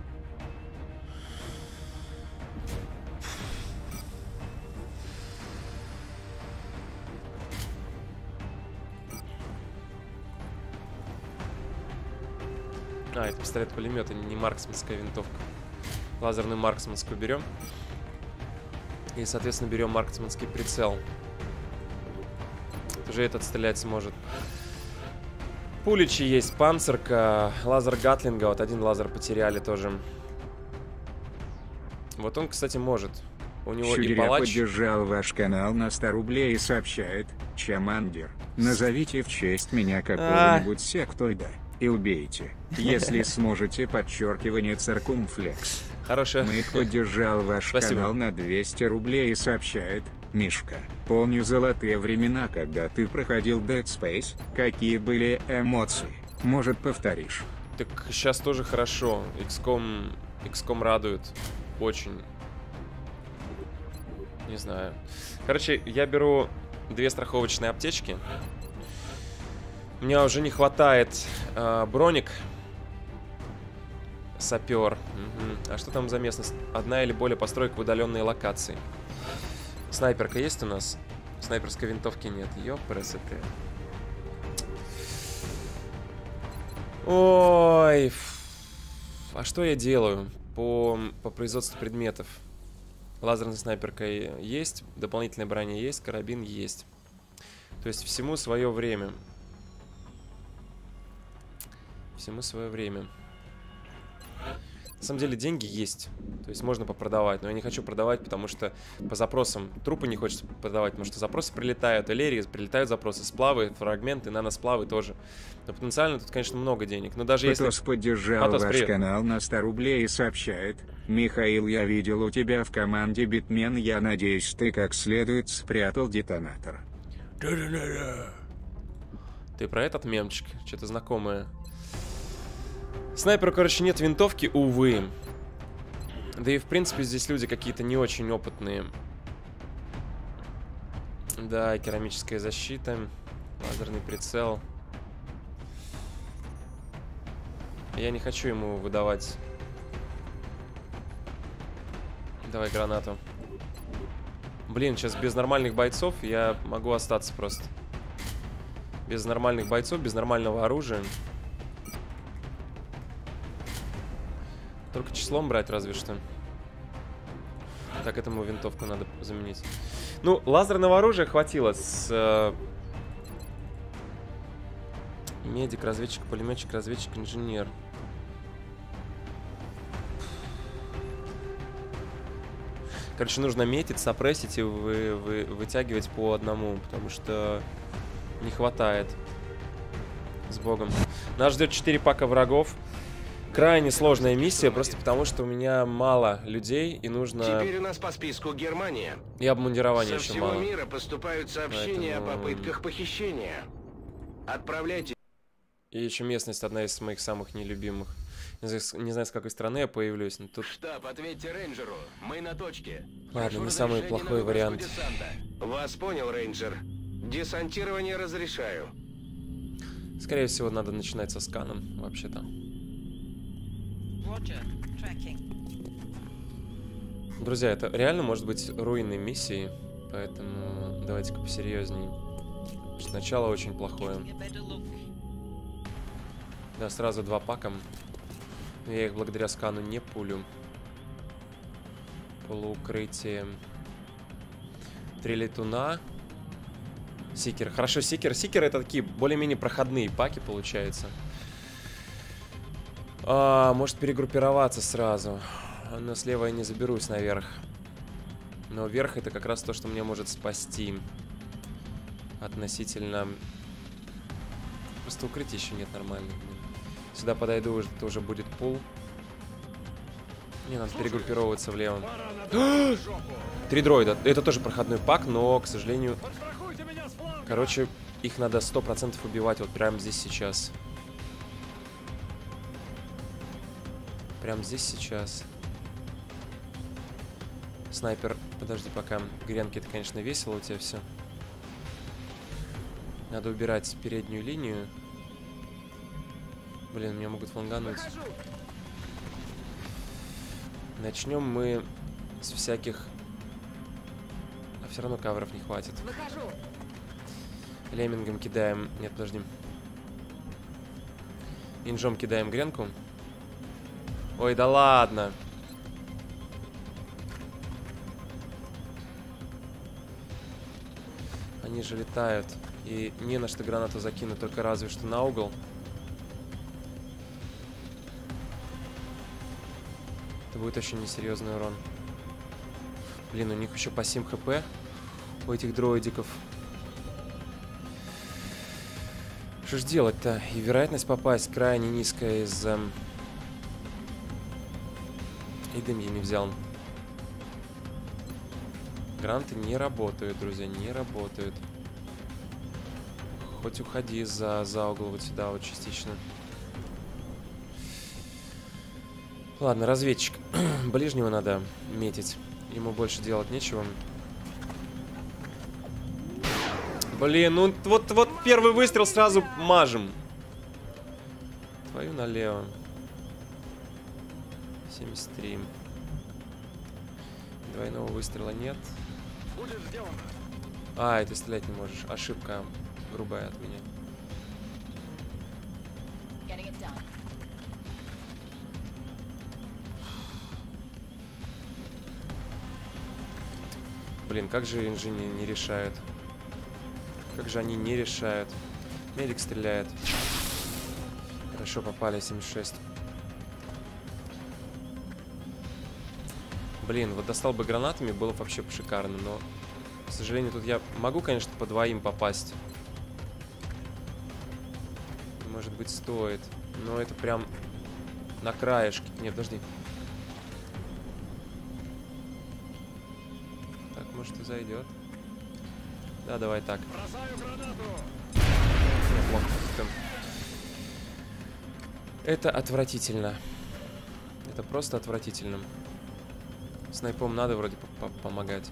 А, это пистолет-пулемет, а не марксманская винтовка. Лазерную марксманскую берем. И, соответственно, берем марксманский прицел. Уже этот стрелять сможет. Пуличи есть, панцирка, лазер Гатлинга. Вот один лазер потеряли тоже. Вот он, кстати, может. У него Чудеря и палач. Поддержал ваш канал на сто рублей и сообщает: Чамандер, назовите в честь меня какого-нибудь сектоида и убейте, если сможете, подчеркивание циркумфлекс. Хорошая. Мых поддержал ваш Спасибо. канал на двести рублей и сообщает: Мишка, помню золотые времена, когда ты проходил Dead Space, какие были эмоции, может повторишь? Так сейчас тоже хорошо. икс ком, икс ком радует. Очень. Не знаю. Короче, я беру две страховочные аптечки. Мне уже не хватает э, броник. Сапер. Угу. А что там за местность? Одна или более построек в удаленной локации. Снайперка есть у нас? Снайперской винтовки нет. Ёпрст. Ой. А что я делаю по, по производству предметов? Лазерная снайперка есть, дополнительная броня есть, карабин есть. То есть всему свое время. Всему свое время. На самом деле деньги есть. То есть можно попродавать. Но я не хочу продавать, потому что по запросам трупы не хочется продавать. Потому что запросы прилетают. Элерии прилетают запросы. Сплавы, фрагменты, наносплавы тоже. Но потенциально тут, конечно, много денег. Но даже Патос если... поддержал Патос, ваш привет. канал на сто рублей и сообщает: Михаил, я видел у тебя в команде Битмен, я надеюсь, ты как следует спрятал детонатор. Ты про этот мемчик? Что-то знакомое. Снайперу, короче, нет винтовки, увы. Да и, в принципе, здесь люди какие-то не очень опытные. Да, керамическая защита. Лазерный прицел. Я не хочу ему выдавать. Давай гранату. Блин, сейчас без нормальных бойцов я могу остаться просто. Без нормальных бойцов, без нормального оружия. Только числом брать разве что. Так, этому винтовку надо заменить. Ну, лазерного оружия хватило. С э... медик, разведчик, пулеметчик, разведчик, инженер. Короче, нужно метить, сопрессить и вы, вы, вытягивать по одному, потому что не хватает. С богом. Нас ждет четыре пака врагов. Крайне сложная миссия, просто потому что у меня мало людей и нужно... Теперь у нас по списку Германия. И обмундирования Со еще всего мало. мира поступают сообщения Поэтому... о попытках похищения. Отправляйте. И еще местность одна из моих самых нелюбимых. Не знаю, не знаю, с какой страны я появлюсь, но тут... Штаб, ответьте рейнджеру. Мы на точке. Ладно, Прошу не самый разрешения плохой на выброску вариант. десанта. Вас понял, рейнджер. Десантирование разрешаю. Скорее всего, надо начинать со сканом, вообще-то. Друзья, это реально может быть руинной миссией, поэтому давайте-ка посерьезней. Потому что начало очень плохое. Да, сразу два пака. Но я их благодаря скану не пулю. Полуукрытие. Три летуна. Сикер. Хорошо, сикер. Сикер это такие более-менее проходные паки, получается. А, может перегруппироваться сразу. Но слева я не заберусь наверх. Но вверх это как раз то, что меня может спасти. Относительно... Просто укрытия еще нет нормальных. Сюда подойду, это уже будет пул. Мне надо перегруппировываться влево. Три дроида. Это тоже проходной пак, но, к сожалению... Короче, их надо сто процентов убивать вот прямо здесь сейчас. Прямо здесь сейчас. Снайпер, подожди пока. Гренки, это, конечно, весело у тебя все. Надо убирать переднюю линию. Блин, меня могут флангануть. Начнем мы с всяких... А все равно каверов не хватит. Выхожу. Леммингом кидаем... Нет, подожди. Инжом кидаем гренку. Ой, да ладно. Они же летают. И не на что гранату закинуть, только разве что на угол. Это будет очень несерьезный урон. Блин, у них еще по семь хп. У этих дроидиков. Что ж делать-то? И вероятность попасть крайне низкая из-за... И дым я не взял. Гранаты не работают, друзья, не работают. Хоть уходи за, за угол вот сюда вот частично. Ладно, разведчик. Ближнего надо метить. Ему больше делать нечего. Блин, ну вот, вот первый выстрел сразу мажем. Твою налево. семьдесят три. Двойного выстрела нет. А, ты стрелять не можешь. Ошибка грубая от меня. Блин, как же инженеры не решают? Как же они не решают? Медик стреляет. Хорошо попали, семьдесят шесть. Блин, вот достал бы гранатами, было бы вообще шикарно, но, к сожалению, тут я могу, конечно, по двоим попасть. Может быть, стоит. Но это прям на краешке. Нет, подожди. Так, может, и зайдет. Да, давай так. Плохо. Это отвратительно. Это просто отвратительно. Снайпом надо вроде помогать.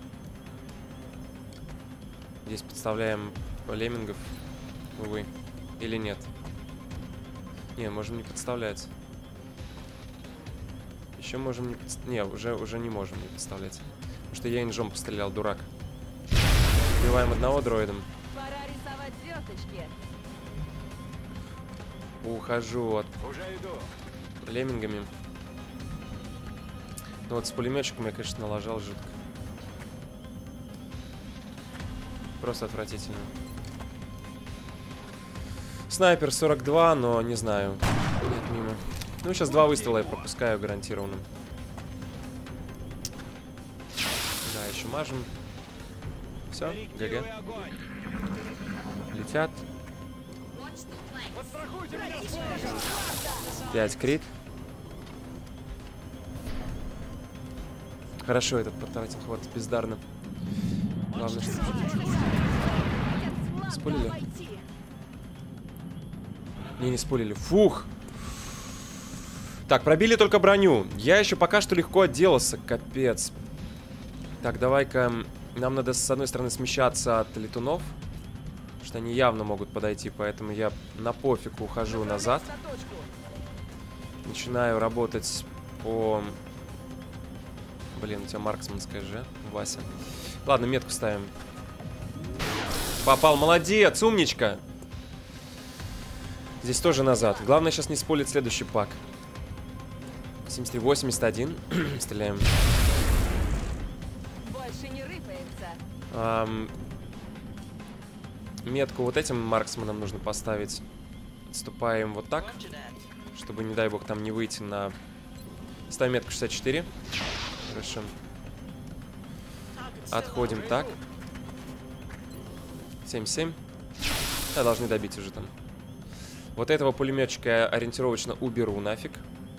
Здесь подставляем леммингов. Увы. Или нет? Не, можем не подставлять. Еще можем не подставлять. Не, уже, уже не можем не подставлять. Потому что я инжом пострелял, дурак. Убиваем одного дроидом. Пора рисовать звездочки. Ухожу от Уже иду. леммингами. Ну вот с пулеметчиком я, конечно, налажал жутко. Просто отвратительно. Снайпер сорок два, но не знаю. Нет, мимо. Ну, сейчас два выстрела я пропускаю гарантированно. Да, еще мажем. Все, ГГ. Летят. пять крит. Хорошо, этот потратил хват бездарно. Главное, что... Спулили? Не, не спулили. Фух! Так, пробили только броню. Я еще пока что легко отделался. Капец. Так, давай-ка... Нам надо с одной стороны смещаться от летунов. Потому что они явно могут подойти. Поэтому я на пофигу ухожу назад. Начинаю работать по... Блин, у тебя марксманская же, Вася. Ладно, метку ставим. Попал, молодец, умничка. Здесь тоже назад. Главное сейчас не спулить следующий пак. семьдесят три, восемьдесят один. Стреляем. Больше не рыпается. Ам... Метку вот этим марксманом нужно поставить. Отступаем вот так. Чтобы, не дай бог, там не выйти на... Ставим метку шестьдесят четыре. Хорошо. Отходим так. семьдесят семь. Да, должны добить уже там. Вот этого пулеметчика я ориентировочно уберу нафиг.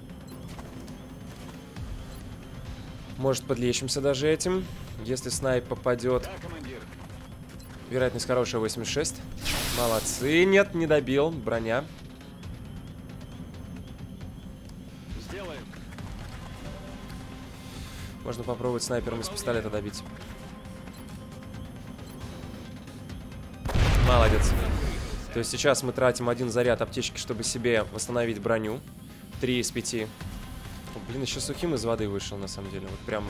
Может, подлечимся даже этим, если снайп попадет. Вероятность хорошая, восемьдесят шесть. Молодцы. Нет, не добил. Броня. Сделаем. Можно попробовать снайпером из пистолета добить. Молодец. То есть сейчас мы тратим один заряд аптечки, чтобы себе восстановить броню. Три из пяти. О, блин, еще сухим из воды вышел, на самом деле. Вот прям...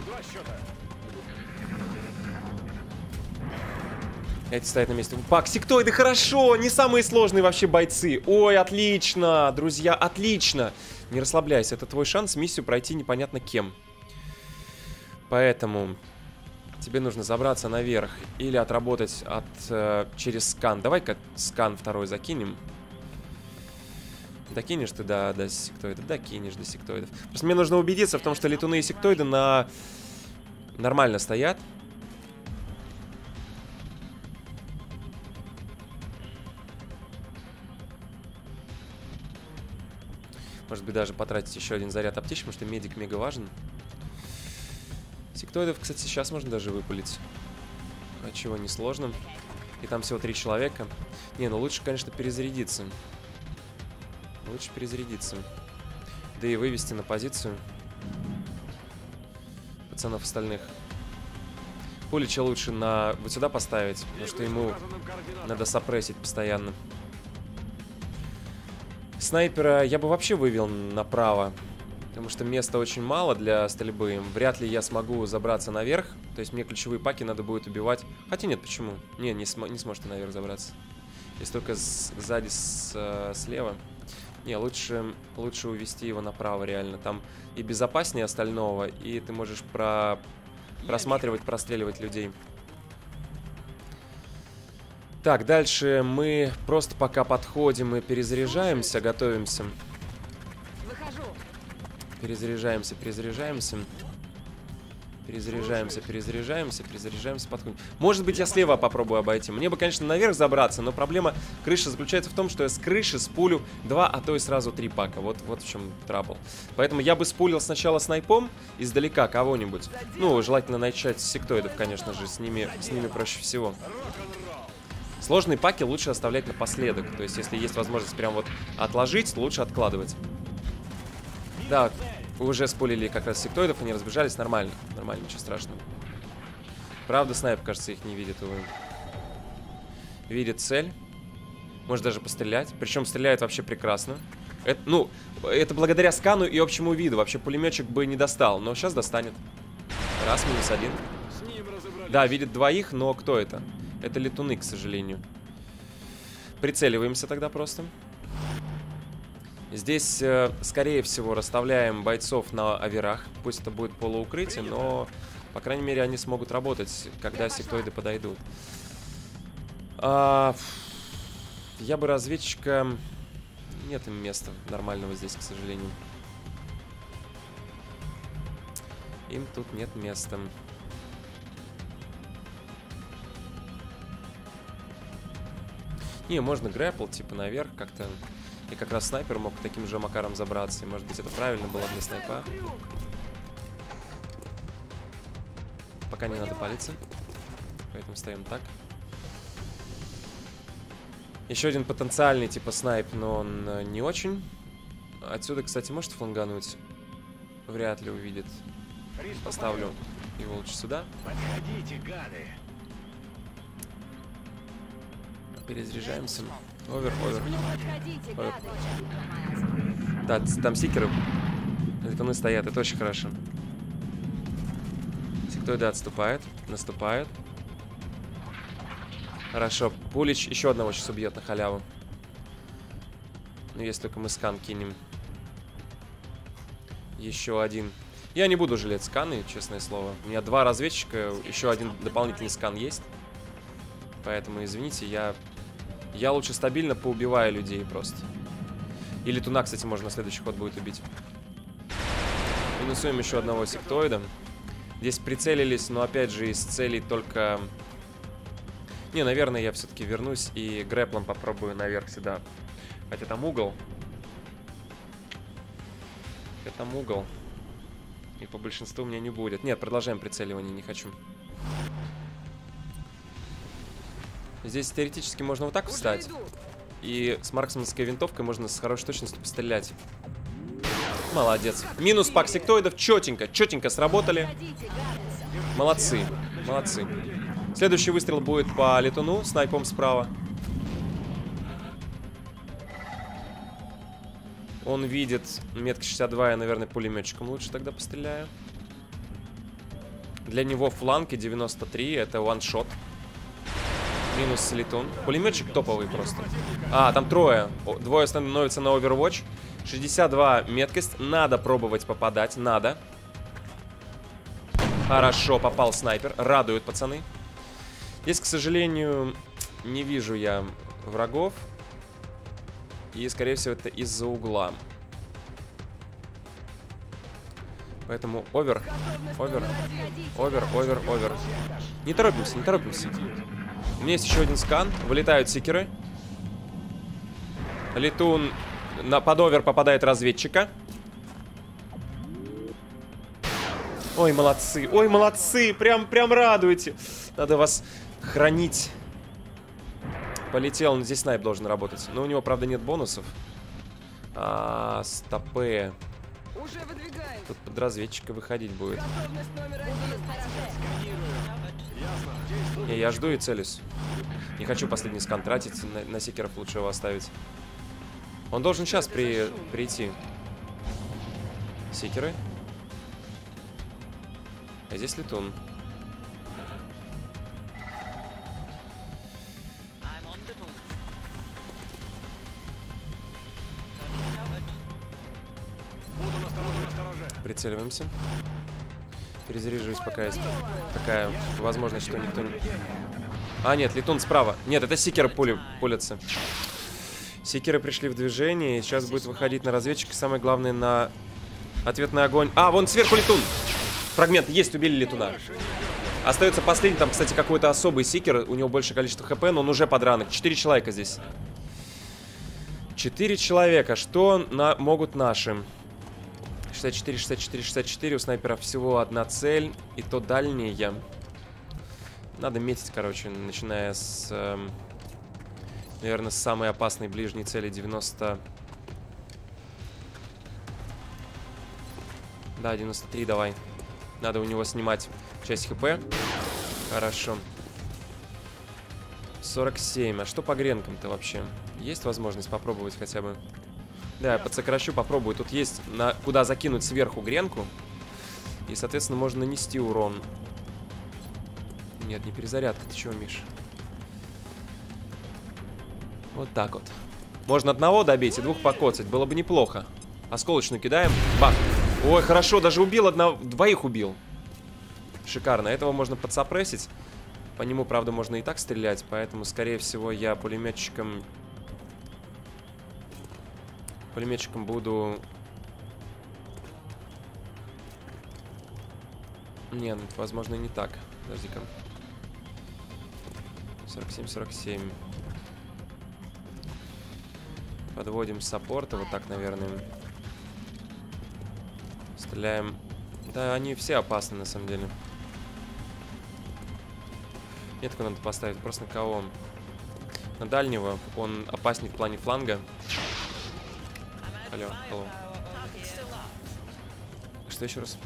Эти стоят на месте. Пак, сектоиды, хорошо! Не самые сложные вообще бойцы. Ой, отлично! Друзья, отлично! Не расслабляйся, это твой шанс миссию пройти непонятно кем. Поэтому... Тебе нужно забраться наверх или отработать от, э, через скан. Давай-ка скан второй закинем. Докинешь ты до, до сектоидов? Докинешь до сектоидов. Просто мне нужно убедиться в том, что летуны и сектоиды на... нормально стоят. Может быть, даже потратить еще один заряд аптечки, потому что медик мега важен. Сектоидов, кстати, сейчас можно даже выпалить. А чего, несложно. И там всего три человека. Не, ну лучше, конечно, перезарядиться. Лучше перезарядиться. Да и вывести на позицию пацанов остальных. Пулича лучше на вот сюда поставить, потому что ему надо сопрессить постоянно. Снайпера я бы вообще вывел направо. Потому что места очень мало для стрельбы. Вряд ли я смогу забраться наверх. То есть мне ключевые паки надо будет убивать. Хотя нет, почему? Не, не, см не сможет наверх забраться. Если только с сзади, с э, слева. Не, лучше, лучше увести его направо реально. Там и безопаснее остального. И ты можешь про... просматривать, простреливать людей. Так, дальше мы просто пока подходим и перезаряжаемся, готовимся. Перезаряжаемся, перезаряжаемся. Перезаряжаемся, перезаряжаемся, перезаряжаемся, подходим. Может быть, я слева попробую обойти. Мне бы, конечно, наверх забраться, но проблема крыши заключается в том, что я с крыши спулю два, а то и сразу три пака. Вот, вот в чем трабл. Поэтому я бы спулил сначала снайпом издалека кого-нибудь. Ну, желательно начать с сектоидов, конечно же. С ними, с ними проще всего. Сложные паки лучше оставлять напоследок. То есть, если есть возможность прям вот отложить, лучше откладывать. Да, уже спулили как раз сектоидов, они разбежались, нормально, нормально, ничего страшного. Правда, снайп, кажется, их не видит, увы. Видит цель, может даже пострелять, причем стреляет вообще прекрасно. Это, ну, это благодаря скану и общему виду, вообще пулеметчик бы не достал, но сейчас достанет. Раз, минус один. Да, видит двоих, но кто это? Это летуны, к сожалению. Прицеливаемся тогда просто. Здесь, э, скорее всего, расставляем бойцов на оверах. Пусть это будет полуукрытие, но, по крайней мере, они смогут работать, когда сектоиды подойдут. А, я бы разведчика... Нет им места нормального здесь, к сожалению. Им тут нет места. Не, можно грэпл, типа, наверх как-то... И как раз снайпер мог таким же макаром забраться. И, может быть, это правильно было для снайпа. Пока не надо палиться. Поэтому стоим так. Еще один потенциальный, типа, снайп, но он не очень. Отсюда, кстати, может флангануть? Вряд ли увидит. Поставлю его лучше сюда. Подходите, гады. Перезаряжаемся. Овер, овер. Подходите, Овер. гады. Да, там стикеры. Летуны стоят, это очень хорошо. Сектоиды отступает, наступает. Хорошо, Пулич еще одного сейчас убьет на халяву. Ну, если только мы скан кинем. Еще один. Я не буду жалеть сканы, честное слово. У меня два разведчика, еще один дополнительный скан есть. Поэтому, извините, я... Я лучше стабильно поубиваю людей просто. И летуна, кстати, можно на следующий ход будет убить. Минусуем еще одного сектоида. Здесь прицелились, но опять же из целей только... Не, наверное, я все-таки вернусь и грэплом попробую наверх сюда Хотя там угол. Хотя там угол. И по большинству у меня не будет. Нет, продолжаем прицеливание, не хочу. Здесь теоретически можно вот так встать. И с марксманской винтовкой можно с хорошей точностью пострелять. Молодец. Минус пак сектоидов. Четенько, четенько сработали. Молодцы, молодцы. Следующий выстрел будет по летуну, снайпом справа. Он видит метка шестьдесят два, я, наверное, пулеметчиком лучше тогда постреляю. Для него фланги девяносто три, это ваншот. Минус летун. Пулеметчик топовый просто. А, там трое. Двое становятся на Overwatch. шестьдесят два меткость. Надо пробовать попадать, надо. Хорошо, попал снайпер. Радуют, пацаны. Здесь, к сожалению, не вижу я врагов. И, скорее всего, это из-за угла. Поэтому овер, овер, овер, овер, овер. Не торопимся, не торопимся. У меня есть еще один скан. Вылетают сикеры. Летун на под овер попадает разведчика. Ой, молодцы, ой, молодцы. Прям, прям радуете. Надо вас хранить. Полетел, он здесь снайп должен работать. Но у него, правда, нет бонусов. А, стопы. Тут под разведчика выходить будет. Не, я жду и целюсь. Не хочу последний скан тратить. На, на сикеров лучше его оставить. Он должен сейчас при, прийти. Сикеры. А здесь летун. Прицеливаемся. Перезаряжусь, пока есть такая возможность, что никто не... А, нет, летун справа. Нет, это сикеры пули, пулятся. Сикеры пришли в движение, и сейчас будет выходить на разведчика. Самое главное, на ответный огонь. А, вон сверху летун. Фрагмент, есть, убили летуна. Остается последний, там, кстати, какой-то особый сикер. У него большее количество хп, но он уже под ранок. Четыре человека здесь. Четыре человека. Что на... могут наши? шестьдесят четыре, шестьдесят четыре, шестьдесят четыре. У снайпера всего одна цель. И то дальняя. Надо метить, короче, начиная с... Э, наверное, с самой опасной ближней цели. девяносто... Да, девяносто три, давай. Надо у него снимать часть хп. Хорошо. сорок семь. А что по гренкам-то вообще? Есть возможность попробовать хотя бы? Да, я подсокращу, попробую. Тут есть на... куда закинуть сверху гренку. И, соответственно, можно нанести урон. Нет, не перезарядка. Ты чего, Миш? Вот так вот. Можно одного добить и двух покоцать. Было бы неплохо. Осколочную кидаем. Бах. Ой, хорошо, даже убил одного. Двоих убил. Шикарно. Этого можно подсопрессить. По нему, правда, можно и так стрелять. Поэтому, скорее всего, я пулеметчиком... Пулеметчиком буду... Не, ну, возможно, и не так. Подожди-ка. сорок семь, сорок семь. Подводим саппорта. Вот так, наверное. Стреляем. Да, они все опасны, на самом деле. Метку надо поставить. Просто на кого? На дальнего. Он опаснее в плане фланга. Алло, алло. Что еще раз?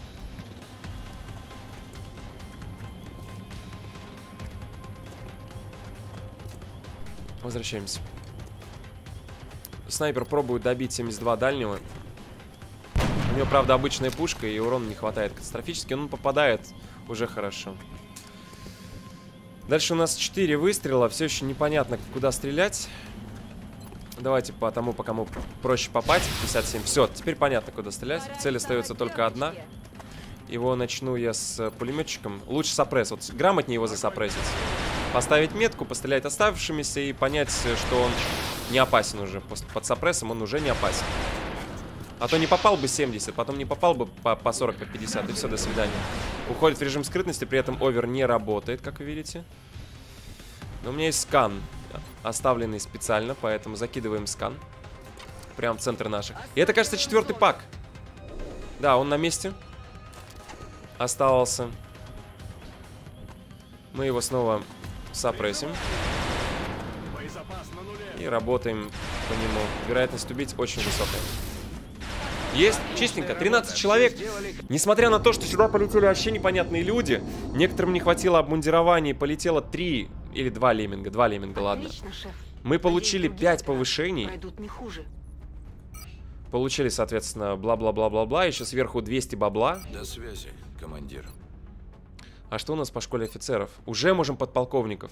Возвращаемся. Снайпер пробует добить семьдесят два дальнего. У него, правда, обычная пушка, и урона не хватает катастрофически. Но он попадает уже хорошо. Дальше у нас четыре выстрела. Все еще непонятно, куда стрелять. Давайте по тому, по кому проще попасть. пятьдесят семь. Все, теперь понятно, куда стрелять. В цели остается только одна. Его начну я с пулеметчиком. Лучше сопресс. Вот грамотнее его засопрессить. Поставить метку, пострелять оставшимися и понять, что он не опасен уже. Под сопрессом он уже не опасен. А то не попал бы семьдесят, потом не попал бы по, по сорок, по пятьдесят. И все, до свидания. Уходит в режим скрытности, при этом овер не работает, как вы видите. Но у меня есть скан, оставленный специально, поэтому закидываем скан. прям в центр наших. И это, кажется, четвертый пак. Да, он на месте оставался. Мы его снова сапрессим. И работаем по нему. Вероятность убить очень высокая. Есть, чистенько, тринадцать человек. Несмотря на то, что сюда полетели вообще непонятные люди, некоторым не хватило обмундирования, полетело три или два лемминга. Два лемминга, ладно. Мы получили пять повышений. Получили, соответственно, бла-бла-бла-бла-бла. Еще сверху двести бабла. До связи, командир. А что у нас по школе офицеров? Уже можем подполковников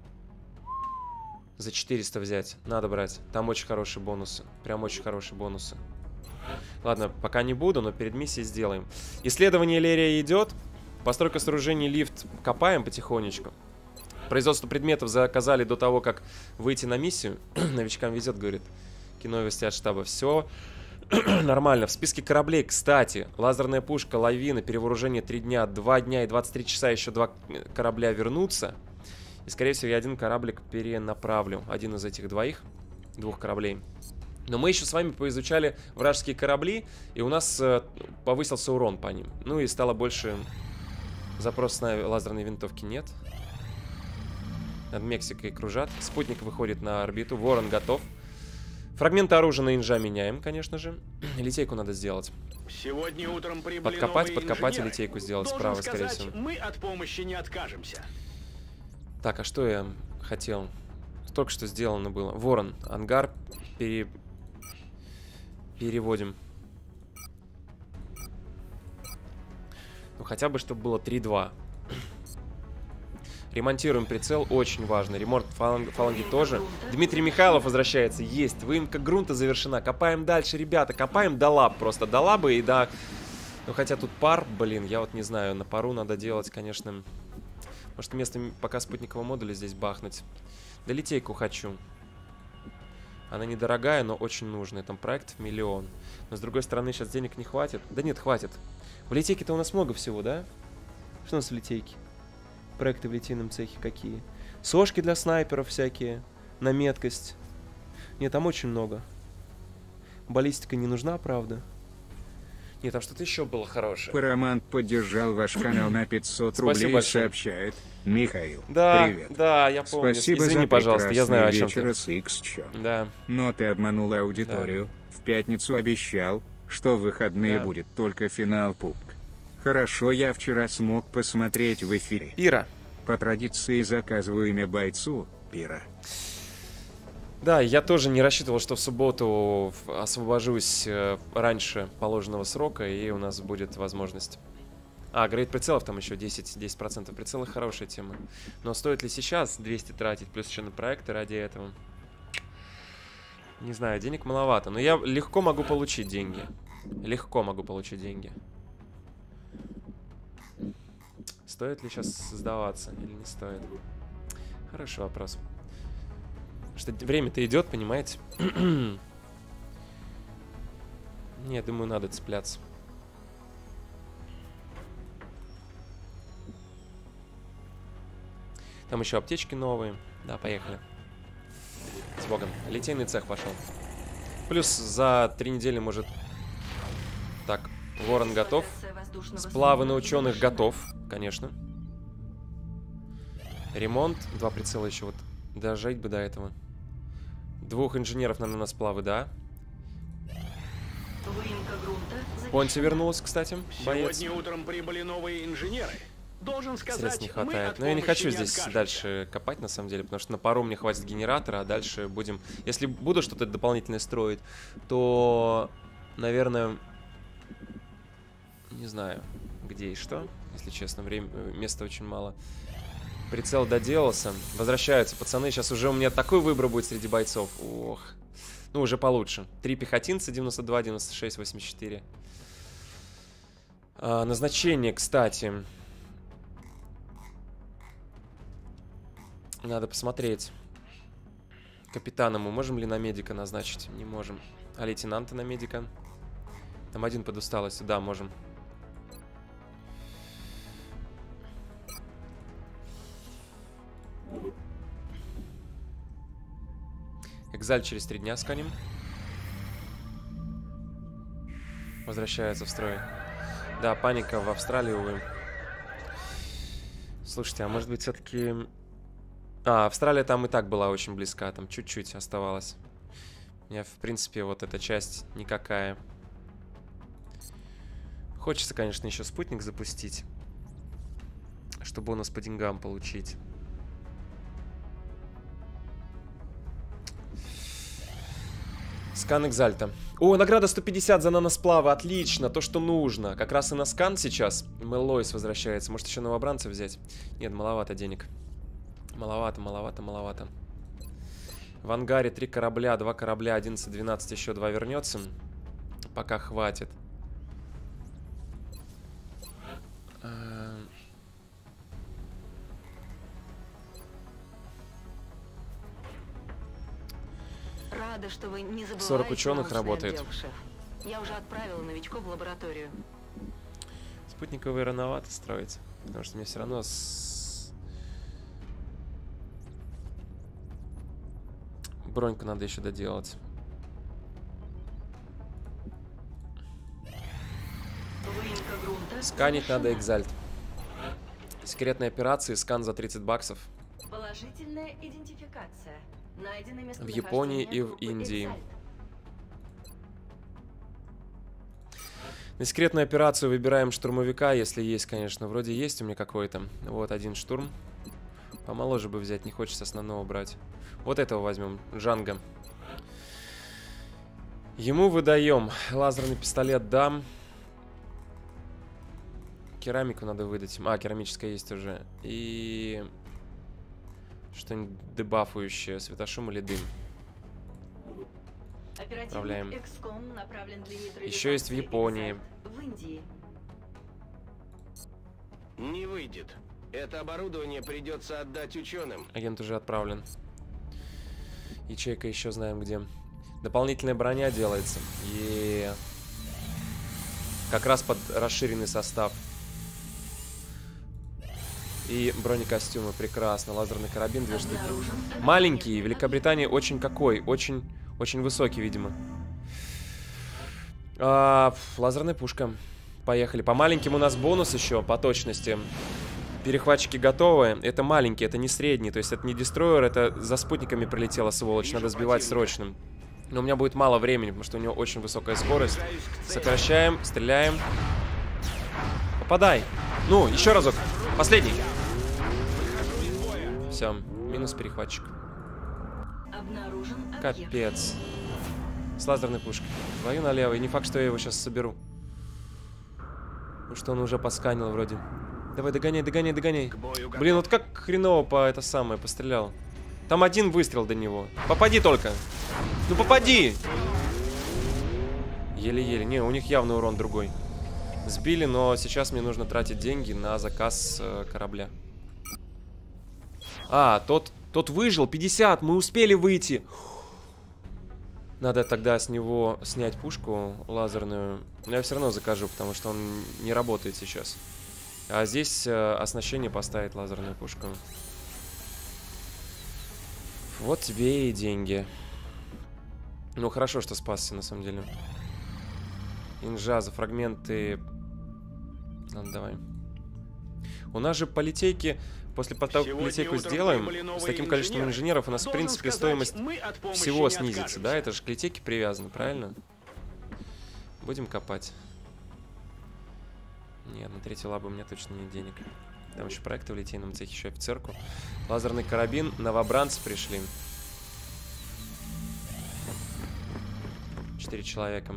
за четыреста взять. Надо брать. Там очень хорошие бонусы. Прям очень хорошие бонусы. Ладно, пока не буду, но перед миссией сделаем. Исследование Лерия идет. Постройка сооружений, лифт копаем потихонечку. Производство предметов заказали до того, как выйти на миссию. Новичкам везет, говорит. Киновести от штаба. Все нормально. В списке кораблей, кстати, лазерная пушка, лавина, перевооружение три дня, два дня и двадцать три часа еще два корабля вернутся. И, скорее всего, я один кораблик перенаправлю. Один из этих двоих, двух кораблей. Но мы еще с вами поизучали вражеские корабли, и у нас э, повысился урон по ним. Ну и стало больше запрос на лазерные винтовки нет. Над Мексикой кружат. Спутник выходит на орбиту. Ворон готов. Фрагменты оружия на инжа меняем, конечно же. Литейку надо сделать. Сегодня утром прибыли Подкопать, подкопать и инженеры. литейку сделать Должен справа, сказать, скорее всего. мы от помощи не откажемся. Так, а что я хотел? Только что сделано было. Ворон, ангар пере... переводим. Ну, хотя бы, чтобы было три-два. Ремонтируем прицел, очень важно. Ремонт фаланг... фаланги тоже. Дмитрий Михайлов возвращается. Есть. Выемка грунта завершена. Копаем дальше, ребята. Копаем до лаб просто. До лабы и до... Ну, хотя тут пар, блин, я вот не знаю. На пару надо делать, конечно... Может, вместо пока спутникового модуля здесь бахнуть. Да литейку хочу. Она недорогая, но очень нужная. Там проект в миллион. Но, с другой стороны, сейчас денег не хватит. Да нет, хватит. В литейке-то у нас много всего, да? Что у нас в литейке? Проекты в литейном цехе какие? Сошки для снайперов всякие. На меткость. Нет, там очень много. Баллистика не нужна, правда? Нет, там что-то еще было хорошее. Парамант поддержал ваш канал на пятьсот Спасибо рублей и большое. сообщает. Михаил, Да, привет. да, я помню. Спасибо Извини, за пожалуйста, я знаю, о чем ты. вечера с Икс-чо. Да. Но ты обманула аудиторию. В пятницу обещал, что в выходные Да. будет только финал пубг. Хорошо, я вчера смог посмотреть в эфире. Пира. По традиции заказываю имя бойцу, Пира. Да, я тоже не рассчитывал, что в субботу освобожусь э, раньше положенного срока, и у нас будет возможность. А, грейд прицелов там еще десять процентов. Прицелы хорошая тема. Но стоит ли сейчас двести тратить, плюс еще на проекты ради этого? Не знаю, денег маловато. Но я легко могу получить деньги. Легко могу получить деньги. Стоит ли сейчас сдаваться или не стоит? Хороший вопрос. Что время-то идет, понимаете? Не, думаю, надо цепляться. Там еще аптечки новые. Да, поехали. С Богом. Литейный цех пошел. Плюс за три недели может... Так, Ворон готов. Сплавы на ученых готов, конечно. Ремонт. Два прицела еще вот. Дожить бы до этого. Двух инженеров нам на сплавы, да. Понти вернулась, кстати. Боец. Сегодня утром прибыли новые инженеры. Должен сказать, Средств не мы хватает. от Но я не помощи хочу здесь откажемся. дальше копать, на самом деле, потому что на пару мне хватит генератора, а дальше будем... Если буду что-то дополнительное строить, то, наверное, не знаю, где и что, если честно, время, места очень мало. Прицел доделался. Возвращаются пацаны. Сейчас уже у меня такой выбор будет среди бойцов. Ох. Ну, уже получше. Три пехотинца, девяносто два, девяносто шесть, восемьдесят четыре. А, назначение, кстати. Надо посмотреть. Капитана мы можем ли на медика назначить? Не можем. А лейтенанта на медика? Там один под усталостью. Да, можем. Экзаль через три дня сканем. Возвращается в строй. Да, паника в Австралии, увы. Слушайте, а может быть все-таки... А, Австралия там и так была очень близка. Там чуть-чуть оставалось. У меня, в принципе, вот эта часть никакая. Хочется, конечно, еще спутник запустить, чтобы бонус по деньгам получить. Скан Экзальта. О, награда сто пятьдесят за наносплавы. Отлично, то, что нужно. Как раз и на скан сейчас. Мэллоис возвращается. Может, еще новобранца взять? Нет, маловато денег. Маловато, маловато, маловато. В ангаре три корабля, два корабля, одиннадцать, двенадцать, еще два вернется. Пока хватит. Рада, что вы не забываете сорок ученых научный работает. отдел, шеф. Я уже отправила новичков в лабораторию. Спутниковые рановато строить. Потому что мне все равно с... броньку надо еще доделать. Сканить надо Экзальт. Секретные операции, скан за тридцать баксов. Положительная идентификация. Найдено В Японии и в Индии. На секретную операцию выбираем штурмовика, если есть, конечно. Вроде есть у меня какой-то. Вот один штурм. Помоложе бы взять, не хочется основного брать. Вот этого возьмем, Джанго. Ему выдаем. Лазерный пистолет дам. Керамику надо выдать. А, керамическая есть уже. И... что-нибудь дебафующее. Светошум или дым. Отправляем. Еще есть в Японии. В Индии. Не выйдет. Это оборудование придется отдать ученым. Агент уже отправлен. Ячейка еще знаем где. Дополнительная броня делается. И как раз под расширенный состав. И бронекостюмы, прекрасно. Лазерный карабин, две штуки. Маленький, Великобритания очень какой? Очень, очень высокий, видимо. А, лазерная пушка. Поехали. По маленьким у нас бонус еще, по точности. Перехватчики готовы. Это маленький, это не средний. То есть это не дестройер, это за спутниками прилетела сволочь. Надо сбивать срочно. Но у меня будет мало времени, потому что у него очень высокая скорость. Сокращаем, стреляем. Попадай. Ну, еще разок. Последний. Все, минус перехватчик. Капец. С лазерной пушкой. Твою налево. И не факт, что я его сейчас соберу. Потому что он уже посканил вроде. Давай, догоняй, догоняй, догоняй. Блин, вот как хреново по это самое пострелял. Там один выстрел до него. Попади только. Ну попади. Еле-еле. Не, у них явно урон другой. Сбили, но сейчас мне нужно тратить деньги на заказ э, корабля. А, тот, тот выжил. пятьдесят. Мы успели выйти. Надо тогда с него снять пушку лазерную. Но я все равно закажу, потому что он не работает сейчас. А здесь э, оснащение поставить лазерную пушку. Вот тебе и деньги. Ну, хорошо, что спасся, на самом деле. Инжа за фрагменты. Ладно, давай. У нас же по литейке, после того, как литейку сделаем, с таким количеством инженеров, у нас, в принципе, стоимость всего снизится, да? Это же к литейке привязано, правильно? Будем копать. Нет, на третий лаб у меня точно нет денег. Там еще проекты в литейном цехе, еще офицерку. Лазерный карабин, новобранцы пришли. Четыре человека.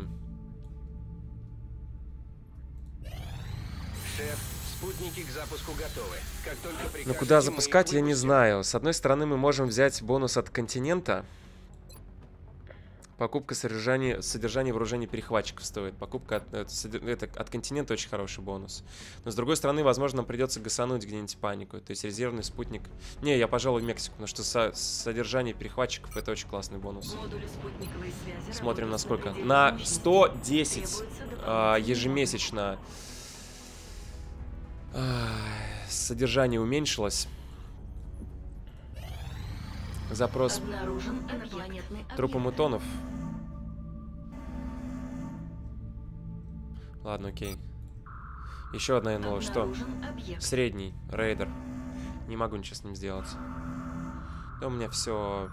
Шеф, спутники к запуску готовы. Как только прикажете, Но куда мы запускать, их я не выпустим. знаю. С одной стороны, мы можем взять бонус от континента. Покупка содержания, содержания вооружений перехватчиков стоит. Покупка от, это, это, от континента очень хороший бонус. Но с другой стороны, возможно, нам придется гасануть где-нибудь панику. То есть резервный спутник. Не, я, пожалуй, в Мексику, потому что со, содержание перехватчиков это очень классный бонус. Смотрим на сколько. На сто десять э, ежемесячно э, содержание уменьшилось. Запрос. Трупы мутонов. Ладно, окей. Еще одна НЛО. Что? Средний. Рейдер. Не могу ничего с ним сделать. Да у меня все.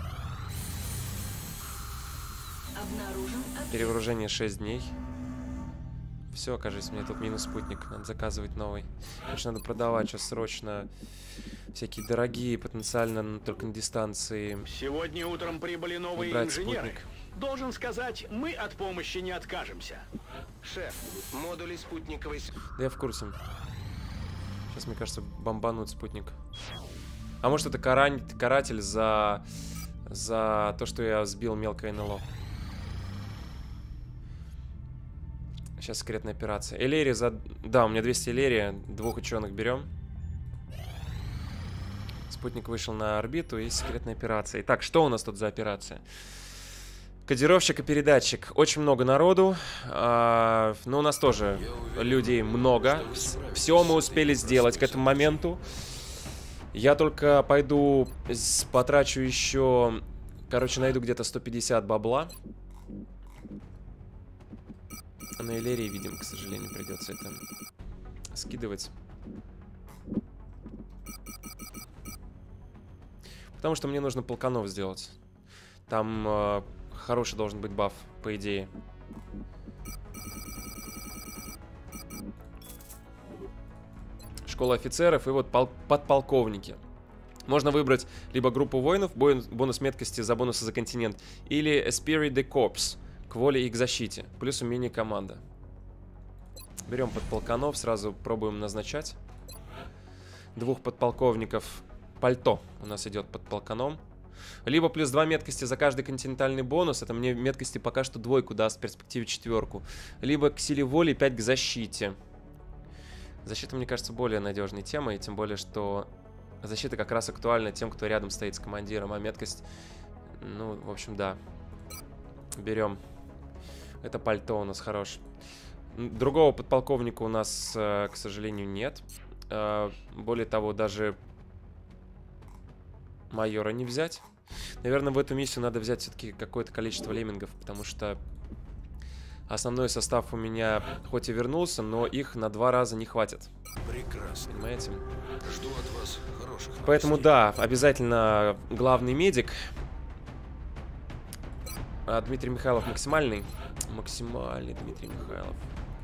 Перевооружение шесть дней. Все, кажется, мне тут минус спутник. Надо заказывать новый. Значит, надо продавать сейчас срочно всякие дорогие, потенциально только на дистанции. Сегодня утром прибыли новые инженеры. Спутник. Должен сказать, мы от помощи не откажемся. Шеф, модули спутниковой... Да я в курсе. Сейчас, мне кажется, бомбанут спутник. А может, это карань... каратель за... за то, что я сбил мелкое НЛО. Сейчас секретная операция. Элерия за... Да, у меня двести элерия. Двух ученых берем. Спутник вышел на орбиту и секретная операция. Итак, что у нас тут за операция? Кодировщик и передатчик. Очень много народу. А, но у нас тоже людей много. Все мы успели сделать к этому моменту. Я только пойду потрачу еще... Короче, найду где-то сто пятьдесят бабла. На Элерии, видимо, к сожалению, придется это скидывать. Потому что мне нужно полканов сделать. Там э, хороший должен быть баф, по идее. Школа офицеров и вот пол подполковники. Можно выбрать либо группу воинов, бонус меткости за бонусы за континент, или Esprit de Corps, к воле и к защите, плюс умение команда. Берем подполканов, сразу пробуем назначать. Двух подполковников. Пальто у нас идет под полканом. Либо плюс два меткости за каждый континентальный бонус. Это мне меткости пока что двойку даст, в перспективе четверку. Либо к силе воли пять к защите. Защита, мне кажется, более надежной темой. Тем более, что защита как раз актуальна тем, кто рядом стоит с командиром. А меткость, ну, в общем, да. Берем. Это пальто у нас хорош. Другого подполковника у нас, к сожалению, нет. Более того, даже... майора не взять. Наверное, в эту миссию надо взять все-таки какое-то количество леммингов, потому что основной состав у меня хоть и вернулся, но их на два раза не хватит. Прекрасно. Понимаете? Жду от вас хороших новостей. Поэтому да, обязательно главный медик. А Дмитрий Михайлов максимальный. Максимальный Дмитрий Михайлов.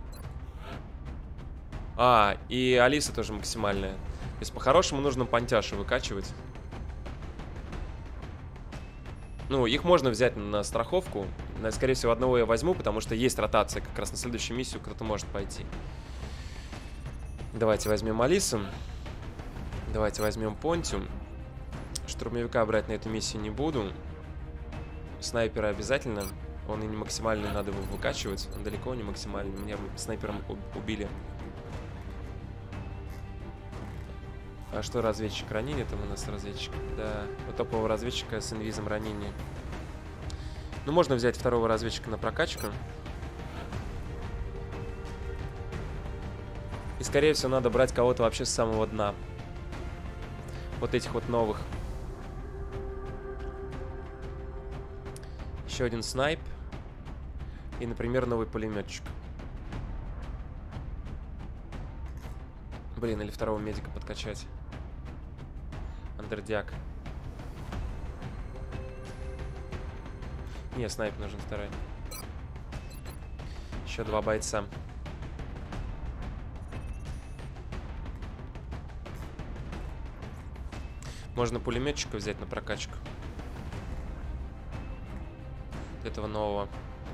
А, и Алиса тоже максимальная. То есть по-хорошему нужно Понтяшу выкачивать. Ну, их можно взять на страховку. Скорее всего, одного я возьму, потому что есть ротация. Как раз на следующую миссию кто-то может пойти. Давайте возьмем Алису. Давайте возьмем Понтиум. Штурмовика брать на эту миссию не буду. Снайпера обязательно. Он и не максимальный, надо его выкачивать. Он далеко не максимальный. Меня снайпером убили. А что разведчик ранение? Там у нас разведчик. Да, у топового разведчика с инвизом ранение. Ну, можно взять второго разведчика на прокачку. И, скорее всего, надо брать кого-то вообще с самого дна. Вот этих вот новых. Еще один снайп. И, например, новый пулеметчик. Блин, или второго медика подкачать. Андердяк. Не, снайп нужен второй. Еще два бойца. Можно пулеметчика взять на прокачку. Этого нового.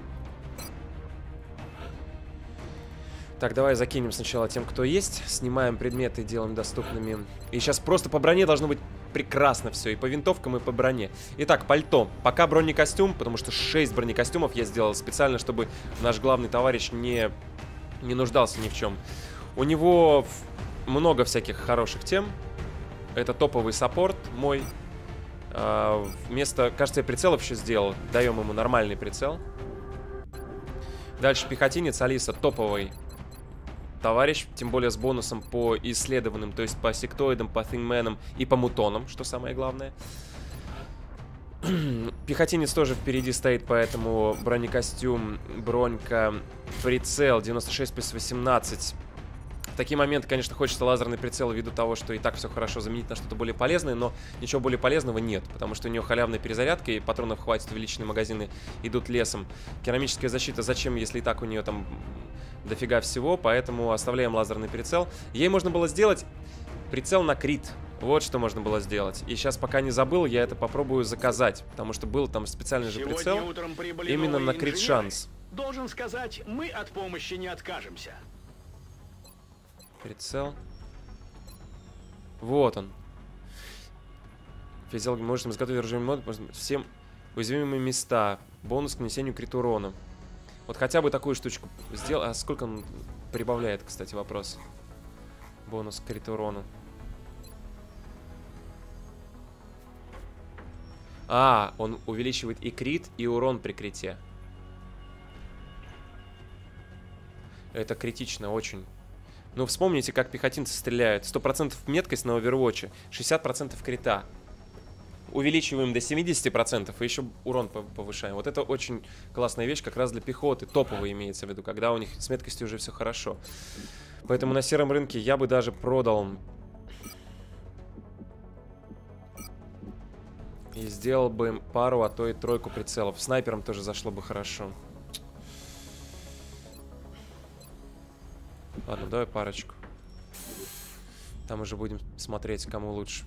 Так, давай закинем сначала тем, кто есть. Снимаем предметы, делаем доступными. И сейчас просто по броне должно быть прекрасно все. И по винтовкам, и по броне. Итак, пальто. Пока бронекостюм, потому что шесть бронекостюмов я сделал специально, чтобы наш главный товарищ не, не нуждался ни в чем. У него много всяких хороших тем. Это топовый саппорт мой. А, вместо, кажется, я прицелов еще сделал. Даем ему нормальный прицел. Дальше пехотинец Алиса, топовый товарищ, тем более с бонусом по исследованным, то есть по сектоидам, по thinkman'ам и по мутонам, что самое главное. Пехотинец тоже впереди стоит, поэтому бронекостюм, бронька, прицел девяносто шесть плюс восемнадцать. В такие моменты, конечно, хочется лазерный прицел ввиду того, что и так все хорошо, заменить на что-то более полезное, но ничего более полезного нет, потому что у него халявная перезарядка, и патронов хватит, увеличенные магазины идут лесом. Керамическая защита зачем, если и так у нее там дофига всего, поэтому оставляем лазерный прицел. Ей можно было сделать прицел на крит. Вот что можно было сделать. И сейчас, пока не забыл, я это попробую заказать. Потому что был там специальный же прицел именно на крит шанс. Должен сказать, мы от помощи не откажемся. Прицел. Вот он. Физиология. Можем изготовить оружие мод. Всем уязвимые места. Бонус к нанесению крит урона. Вот хотя бы такую штучку сделал. А сколько он прибавляет, кстати, вопрос. Бонус к крит урону. А, он увеличивает и крит, и урон при крите. Это критично очень. Ну, вспомните, как пехотинцы стреляют. сто процентов меткость на овервотче, шестьдесят процентов крита. Увеличиваем до семидесяти процентов и еще урон повышаем. Вот это очень классная вещь как раз для пехоты. Топовая имеется в виду, когда у них с меткостью уже все хорошо. Поэтому на сером рынке я бы даже продал... И сделал бы пару, а то и тройку прицелов. Снайпером тоже зашло бы хорошо. Ладно, давай парочку. Там уже будем смотреть, кому лучше.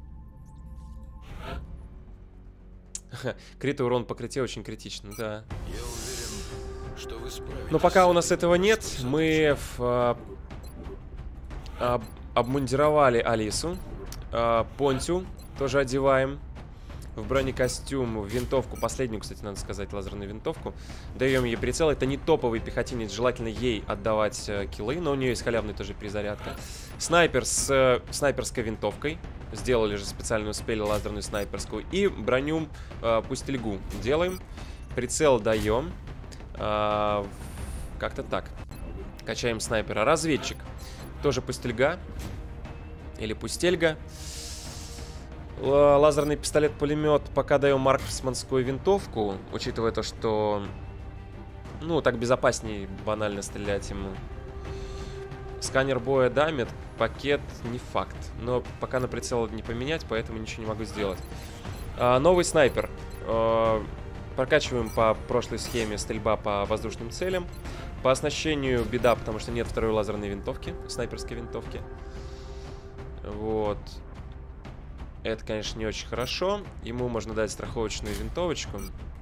Крит и урон по крите очень критично, да. Я уверен, что вы справитесь. Но пока у нас этого нет, мы в, а, об, обмундировали Алису. А, Понтю тоже одеваем. В бронекостюм, в винтовку, последнюю, кстати, надо сказать, лазерную винтовку. Даем ей прицел. Это не топовый пехотинец, желательно ей отдавать э, киллы, но у нее есть халявная тоже перезарядка. Снайпер с э, снайперской винтовкой. Сделали же специально, успели лазерную снайперскую. И броню э, пустельгу делаем. Прицел даем. Э, Как-то так. Качаем снайпера. Разведчик. Тоже пустельга. Или пустельга. Лазерный пистолет-пулемет. Пока даем марксманскую винтовку, учитывая то, что ну, так безопаснее банально стрелять ему. Сканер боя дамит, пакет не факт. Но пока на прицел не поменять, поэтому ничего не могу сделать. а, Новый снайпер. а, Прокачиваем по прошлой схеме стрельба по воздушным целям. По оснащению беда, потому что нет второй лазерной винтовки, снайперской винтовки. Вот. Это, конечно, не очень хорошо. Ему можно дать страховочную винтовочку.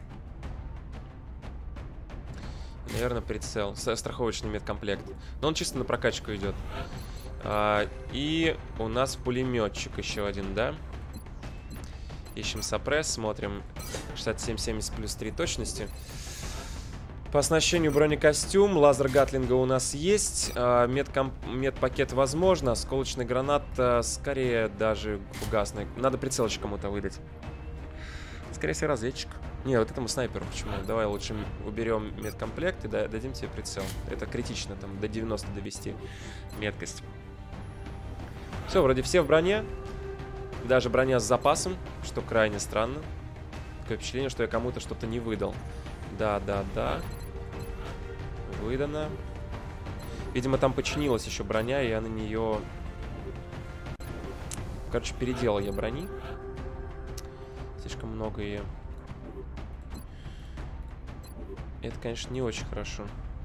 Наверное, прицел. Страховочный медкомплект. Но он чисто на прокачку идет. А, и у нас пулеметчик еще один, да? Ищем сопресс, смотрим. шестьдесят семь семьдесят плюс три точности. По оснащению бронекостюм. Лазер гатлинга у нас есть. А, медкомп... Медпакет возможно. Осколочный гранат а, скорее даже фугасный. Надо прицелочек кому-то выдать. Скорее всего, разведчик. Не, вот этому снайперу. Почему? Давай лучше уберем медкомплект и дадим тебе прицел. Это критично, там, до девяноста довести меткость. Все, вроде все в броне. Даже броня с запасом, что крайне странно. Такое впечатление, что я кому-то что-то не выдал. Да, да, да. Выдано. Видимо, там починилась еще броня, и я на нее... Короче, переделал я брони. Слишком много ее. Это, конечно, не очень хорошо.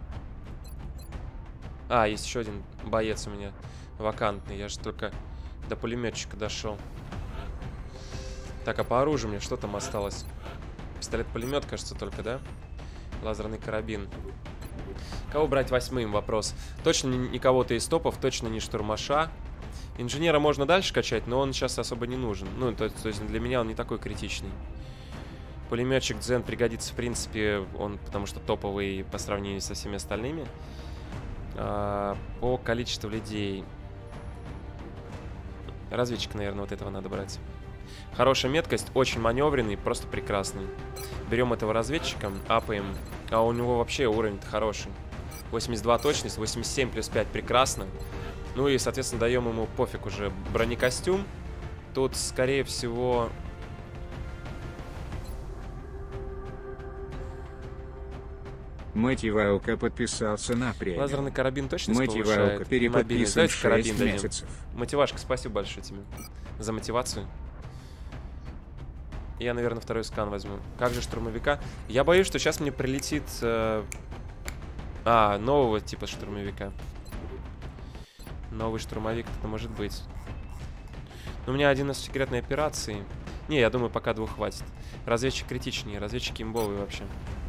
А, есть еще один боец у меня вакантный. Я же только до пулеметчика дошел. Так, а по оружию мне что там осталось? Пистолет-пулемет, кажется, только, да? Лазерный карабин. Кого брать восьмым? Вопрос. Точно никого-то из топов, точно не штурмаша. Инженера можно дальше качать, но он сейчас особо не нужен. Ну, то, то есть для меня он не такой критичный. Пулеметчик Дзен пригодится, в принципе, он потому что топовый по сравнению со всеми остальными. А, по количеству людей. Разведчик, наверное, вот этого надо брать. Хорошая меткость, очень маневренный, просто прекрасный. Берем этого разведчика, апаем. А у него вообще уровень-то хороший. восемьдесят два точность, восемьдесят семь плюс пять прекрасно. Ну и, соответственно, даем ему пофиг уже бронекостюм. Тут, скорее всего... Мотивалка подписался на премию. Лазерный карабин точно Мотивалка переподписан шесть месяцев. Мотивашка, спасибо большое тебе за мотивацию. Я, наверное, второй скан возьму. Как же штурмовика? Я боюсь, что сейчас мне прилетит... Э... А, нового типа штурмовика. Новый штурмовик это может быть. Но у меня один из секретной операции. Не, я думаю, пока двух хватит. Разведчик критичнее, разведчик имбовый вообще.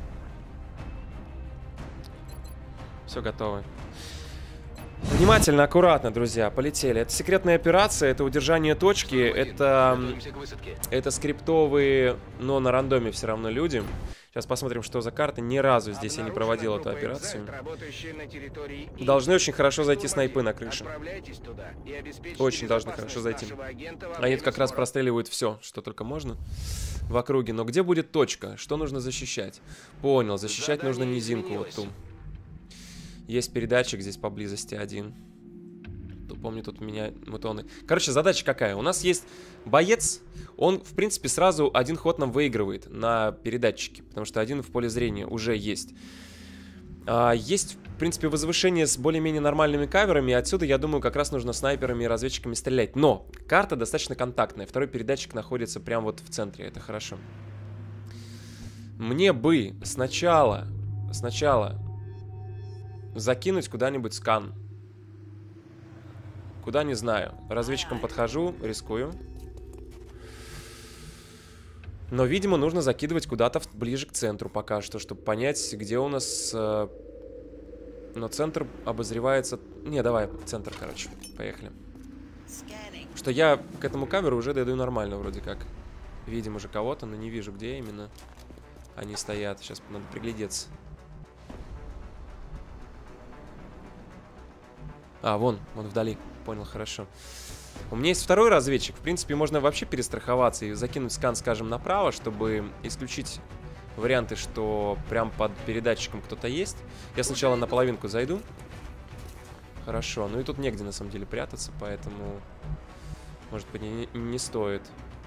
Все готово. Внимательно, аккуратно, друзья, полетели. Это секретная операция, это удержание точки, это, это скриптовые, но на рандоме все равно люди. Сейчас посмотрим, что за карта. Ни разу здесь я не проводил эту операцию. Должны очень хорошо зайти снайпы на крыше. Очень должны хорошо зайти. Они как раз простреливают все, что только можно в округе. Но где будет точка? Что нужно защищать? Понял, защищать нужно низинку вот ту. Есть передатчик здесь поблизости один. Помню, тут у меня мутоны. Короче, задача какая? У нас есть боец. Он, в принципе, сразу один ход нам выигрывает на передатчике. Потому что один в поле зрения уже есть. а, Есть, в принципе, возвышение с более-менее нормальными каверами. И отсюда, я думаю, как раз нужно снайперами и разведчиками стрелять. Но карта достаточно контактная. Второй передатчик находится прямо вот в центре. Это хорошо. Мне бы сначала Сначала закинуть куда-нибудь скан. Куда, не знаю. Разведчиком подхожу, рискую. Но, видимо, нужно закидывать куда-то ближе к центру пока что, чтобы понять, где у нас... Э... Но центр обозревается... Не, давай, центр, короче. Поехали. Что я к этому камеру уже дойду нормально вроде как. Видим уже кого-то, но не вижу, где именно они стоят. Сейчас надо приглядеться. А, вон, вон вдали. Понял, хорошо. У меня есть второй разведчик. В принципе, можно вообще перестраховаться и закинуть скан, скажем, направо, чтобы исключить варианты, что прям под передатчиком кто-то есть. Я сначала на половинку зайду. Хорошо. Ну и тут негде, на самом деле, прятаться, поэтому, может быть, не, не стоит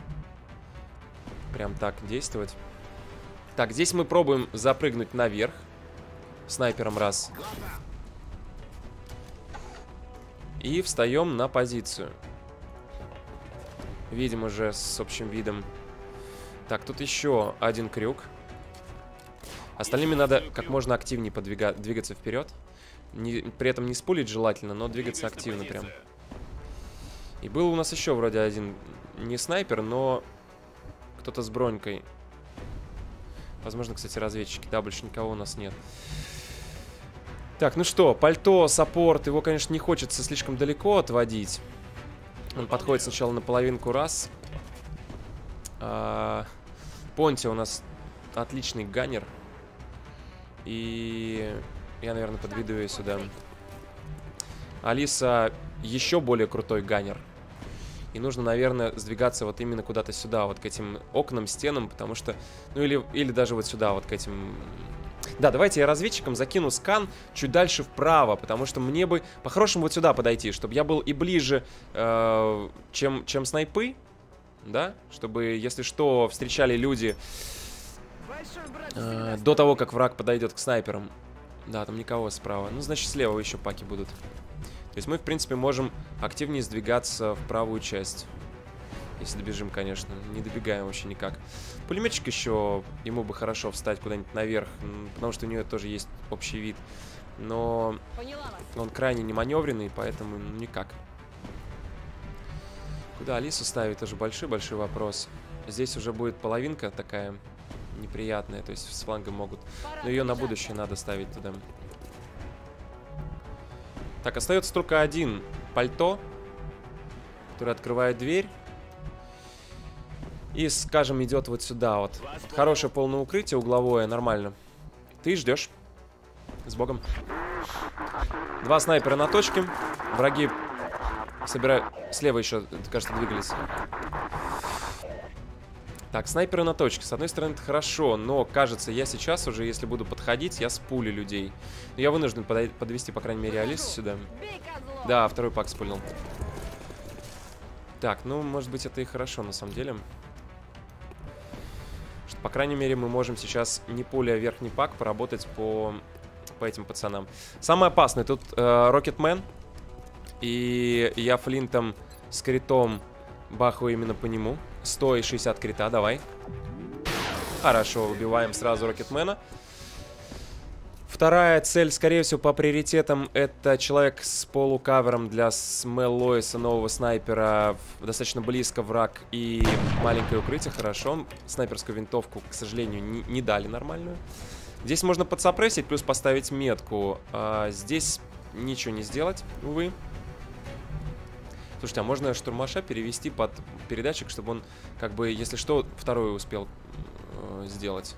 прям так действовать. Так, здесь мы пробуем запрыгнуть наверх. Снайпером раз. И встаем на позицию. Видим уже с общим видом. Так, тут еще один крюк. Остальными надо как можно активнее подвига- двигаться вперед. Не, при этом не спулить желательно, но двигаться активно прям. И был у нас еще вроде один не снайпер, но кто-то с бронькой. Возможно, кстати, разведчики. Да, больше никого у нас нет. Так, ну что, пальто, саппорт, его, конечно, не хочется слишком далеко отводить. Он подходит сначала на половинку раз. А, Понти у нас отличный ганнер. И я, наверное, подведу ее сюда. Алиса еще более крутой ганнер. И нужно, наверное, сдвигаться вот именно куда-то сюда, вот к этим окнам, стенам, потому что... Ну или, или даже вот сюда, вот к этим... Да, давайте я разведчиком закину скан чуть дальше вправо, потому что мне бы по-хорошему вот сюда подойти, чтобы я был и ближе, э, чем, чем снайпы, да, чтобы, если что, встречали люди э, до того, как враг подойдет к снайперам. Да, там никого справа. Ну, значит, слева еще паки будут. То есть мы, в принципе, можем активнее сдвигаться в правую часть. Если добежим, конечно. Не добегаем вообще никак. Пулеметчик еще, ему бы хорошо встать куда-нибудь наверх, потому что у нее тоже есть общий вид. Но он крайне неманевренный, поэтому никак. Куда Алису ставить, тоже большой-большой вопрос. Здесь уже будет половинка такая неприятная, то есть с фланга могут. Но ее на будущее надо ставить туда. Так, остается только один пальто, который открывает дверь. И, скажем, идет вот сюда вот. Хорошее полное укрытие, угловое, нормально. Ты ждешь. С богом. Два снайпера на точке. Враги собирают... Слева еще, кажется, двигались. Так, снайперы на точке. С одной стороны, это хорошо, но, кажется, я сейчас уже, если буду подходить, я спулю людей. Но я вынужден подвести, по крайней мере, Алису сюда. Да, второй пак спулил. Так, ну, может быть, это и хорошо, на самом деле. По крайней мере, мы можем сейчас не пуля, а верхний пак поработать по, по этим пацанам. Самое опасное тут Рокетмен. Э, и я флинтом с критом бахаю именно по нему. сто и шестьдесят крита, давай. Хорошо, убиваем сразу Рокетмена. Вторая цель, скорее всего, по приоритетам, это человек с полукавером для Смел Лоиса, нового снайпера. Достаточно близко враг и маленькое укрытие, хорошо. Снайперскую винтовку, к сожалению, не, не дали нормальную. Здесь можно подсопрессить, плюс поставить метку. А здесь ничего не сделать, увы. Слушайте, а можно штурмаша перевести под передатчик, чтобы он, как бы, если что, второй успел э, сделать.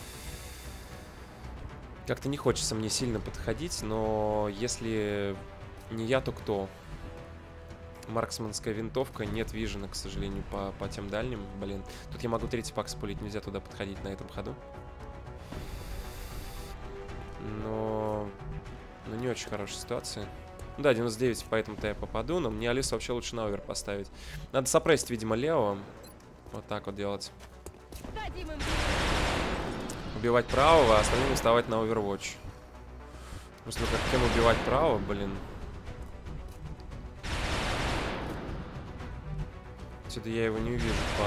Как-то не хочется мне сильно подходить, но если не я, то кто? Марксманская винтовка, нет вижена, к сожалению, по, по тем дальним. Блин, тут я могу третий пак спулить, нельзя туда подходить на этом ходу. Но... но не очень хорошая ситуация. Ну да, девяносто девять, поэтому-то я попаду, но мне Алису вообще лучше на овер поставить. Надо сопрессить, видимо, Лео. Вот так вот делать. Убивать правого, а остальным вставать на Overwatch. Просто ну как кем убивать право, блин. Отсюда я его не увижу по...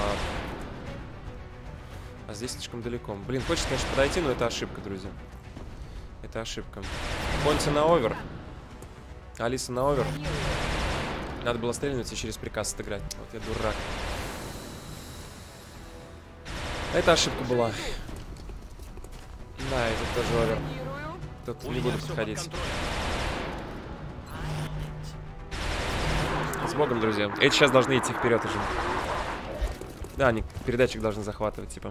А здесь слишком далеко. Блин, хочется, конечно, подойти, но это ошибка, друзья. Это ошибка. Конти на овер. Алиса на овер. Надо было стрельнуть и через приказ отыграть. Вот я дурак. Это ошибка была. Да, это тоже овер. Тут не буду подходить. С богом, друзья. Эти сейчас должны идти вперед уже. Да, они передатчик должны захватывать, типа.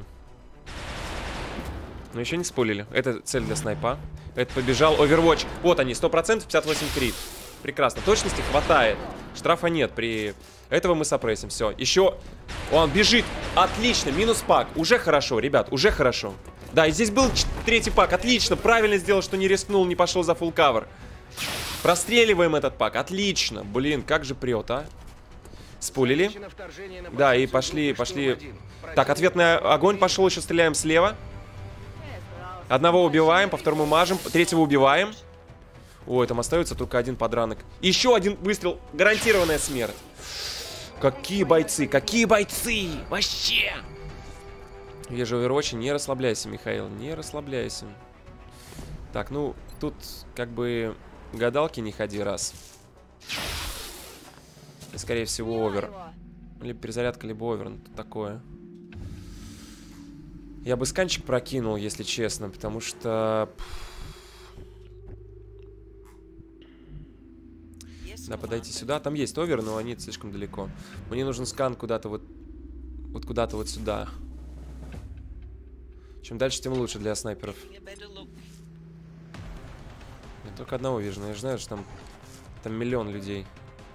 Но еще не спулили. Это цель для снайпа. Это побежал Overwatch. Вот они, сто процентов, пятьдесят восемь крит. Прекрасно. Точности хватает. Штрафа нет. При этого мы сопрессим. Все. Еще он бежит. Отлично. Минус пак. Уже хорошо, ребят. Уже хорошо. Да, и здесь был третий пак. Отлично. Правильно сделал, что не рискнул, не пошел за фулл кавер. Простреливаем этот пак. Отлично. Блин, как же прет, а? Спулили. Да, и пошли, пошли. Так, ответный огонь пошел. Еще стреляем слева. Одного убиваем, по второму мажем. Третьего убиваем. Ой, там остается только один подранок. Еще один выстрел. Гарантированная смерть. Какие бойцы, какие бойцы. Вообще. Вижу Overwatch, не расслабляйся, Михаил. Не расслабляйся. Так, ну, тут как бы гадалки не ходи раз. И, скорее всего, овер. Либо перезарядка, либо овер. Ну, тут такое. Я бы сканчик прокинул, если честно, потому что... Да, подойти сюда. Там есть овер, но они слишком далеко. Мне нужен скан куда-то вот... Вот куда-то вот сюда. Чем дальше, тем лучше для снайперов. Я только одного вижу, но я же знаю, что там... Там миллион людей.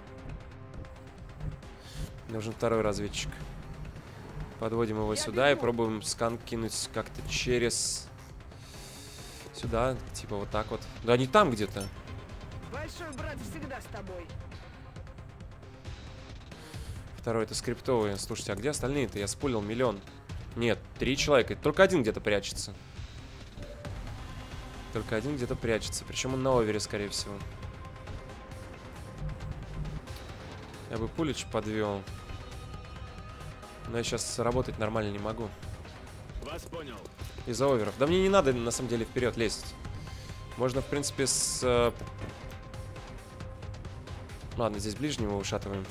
Мне нужен второй разведчик. Подводим его сюда и пробуем скан кинуть как-то через... Сюда, типа вот так вот. Да не там где-то. Большой брат всегда с тобой. Второй это скриптовый. Слушайте, а где остальные-то? Я спулил миллион. Нет, три человека. Только один где-то прячется. Только один где-то прячется. Причем он на овере, скорее всего. Я бы пулич подвел. Но я сейчас работать нормально не могу. Вас понял. Из-за оверов. Да мне не надо, на самом деле, вперед лезть. Можно, в принципе, с... Ладно, здесь ближнего ушатываем.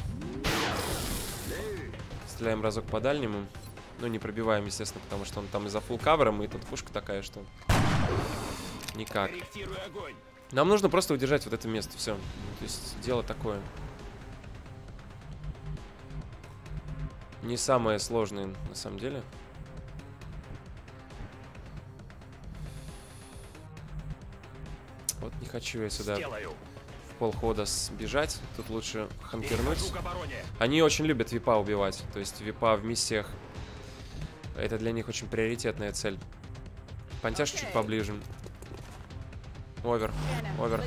Стреляем разок по дальнему. Ну, не пробиваем, естественно, потому что он там и за фулл кавером, и тут пушка такая, что... Никак. Нам нужно просто удержать вот это место, все. То есть, дело такое. Не самое сложное, на самом деле. Вот не хочу я сюда Сделаю. в полхода сбежать. Тут лучше ханкернуть. Они очень любят випа убивать. То есть випа в миссиях. Это для них очень приоритетная цель. Пантяш чуть поближе. Овер. Овер.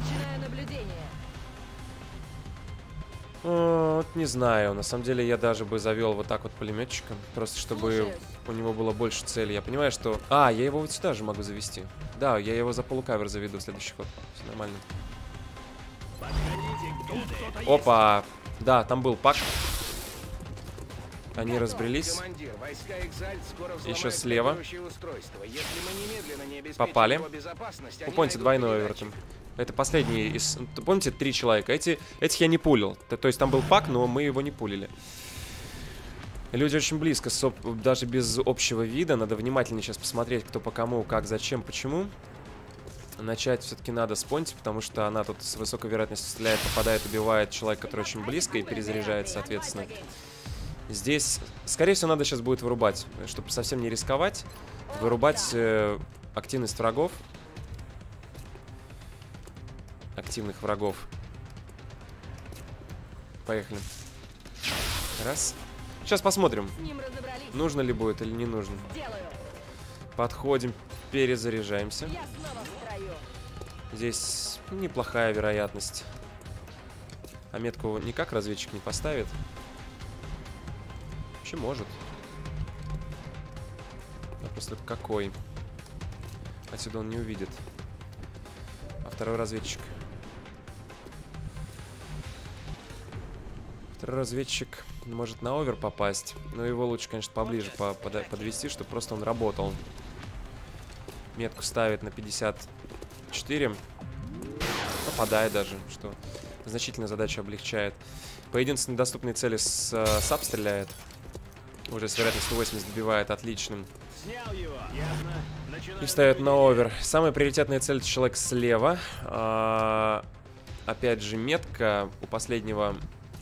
Вот не знаю. На самом деле я даже бы завел вот так вот пулеметчиком. Просто чтобы у него было больше целей. Я понимаю, что... А, я его вот сюда же могу завести. Да, я его за полукавер заведу в следующий ход. Все нормально. Опа! Да, там был пак. Они разбрелись. Еще слева. Попали. Вы помните, двойной овертон. Это последний из... Помните, три человека? Эти... Этих я не пулил. То есть там был пак, но мы его не пулили. Люди очень близко, даже без общего вида. Надо внимательно сейчас посмотреть, кто по кому, как, зачем, почему. Начать все-таки надо с Понти, потому что она тут с высокой вероятностью стреляет, попадает, убивает человека, который очень близко, и перезаряжает, соответственно. Здесь, скорее всего, надо сейчас будет вырубать, чтобы совсем не рисковать. Вырубать э, активность врагов. Активных врагов. Поехали. Раз. Сейчас посмотрим, нужно ли будет или не нужно. Подходим, перезаряжаемся. Здесь неплохая вероятность. А метку никак разведчик не поставит. Вообще может. А просто какой? Отсюда он не увидит. А второй разведчик. Второй разведчик может на овер попасть. Но его лучше, конечно, поближе по под подвести, чтобы просто он работал. Метку ставит на пятьдесят четыре. Попадает даже, что значительно задачу облегчает. По единственной доступной цели с, э, САП стреляет. Уже с вероятностью восемьдесят добивает, отличным. И ставит на овер. Самая приоритетная цель — это человек слева. А, опять же, метка у последнего...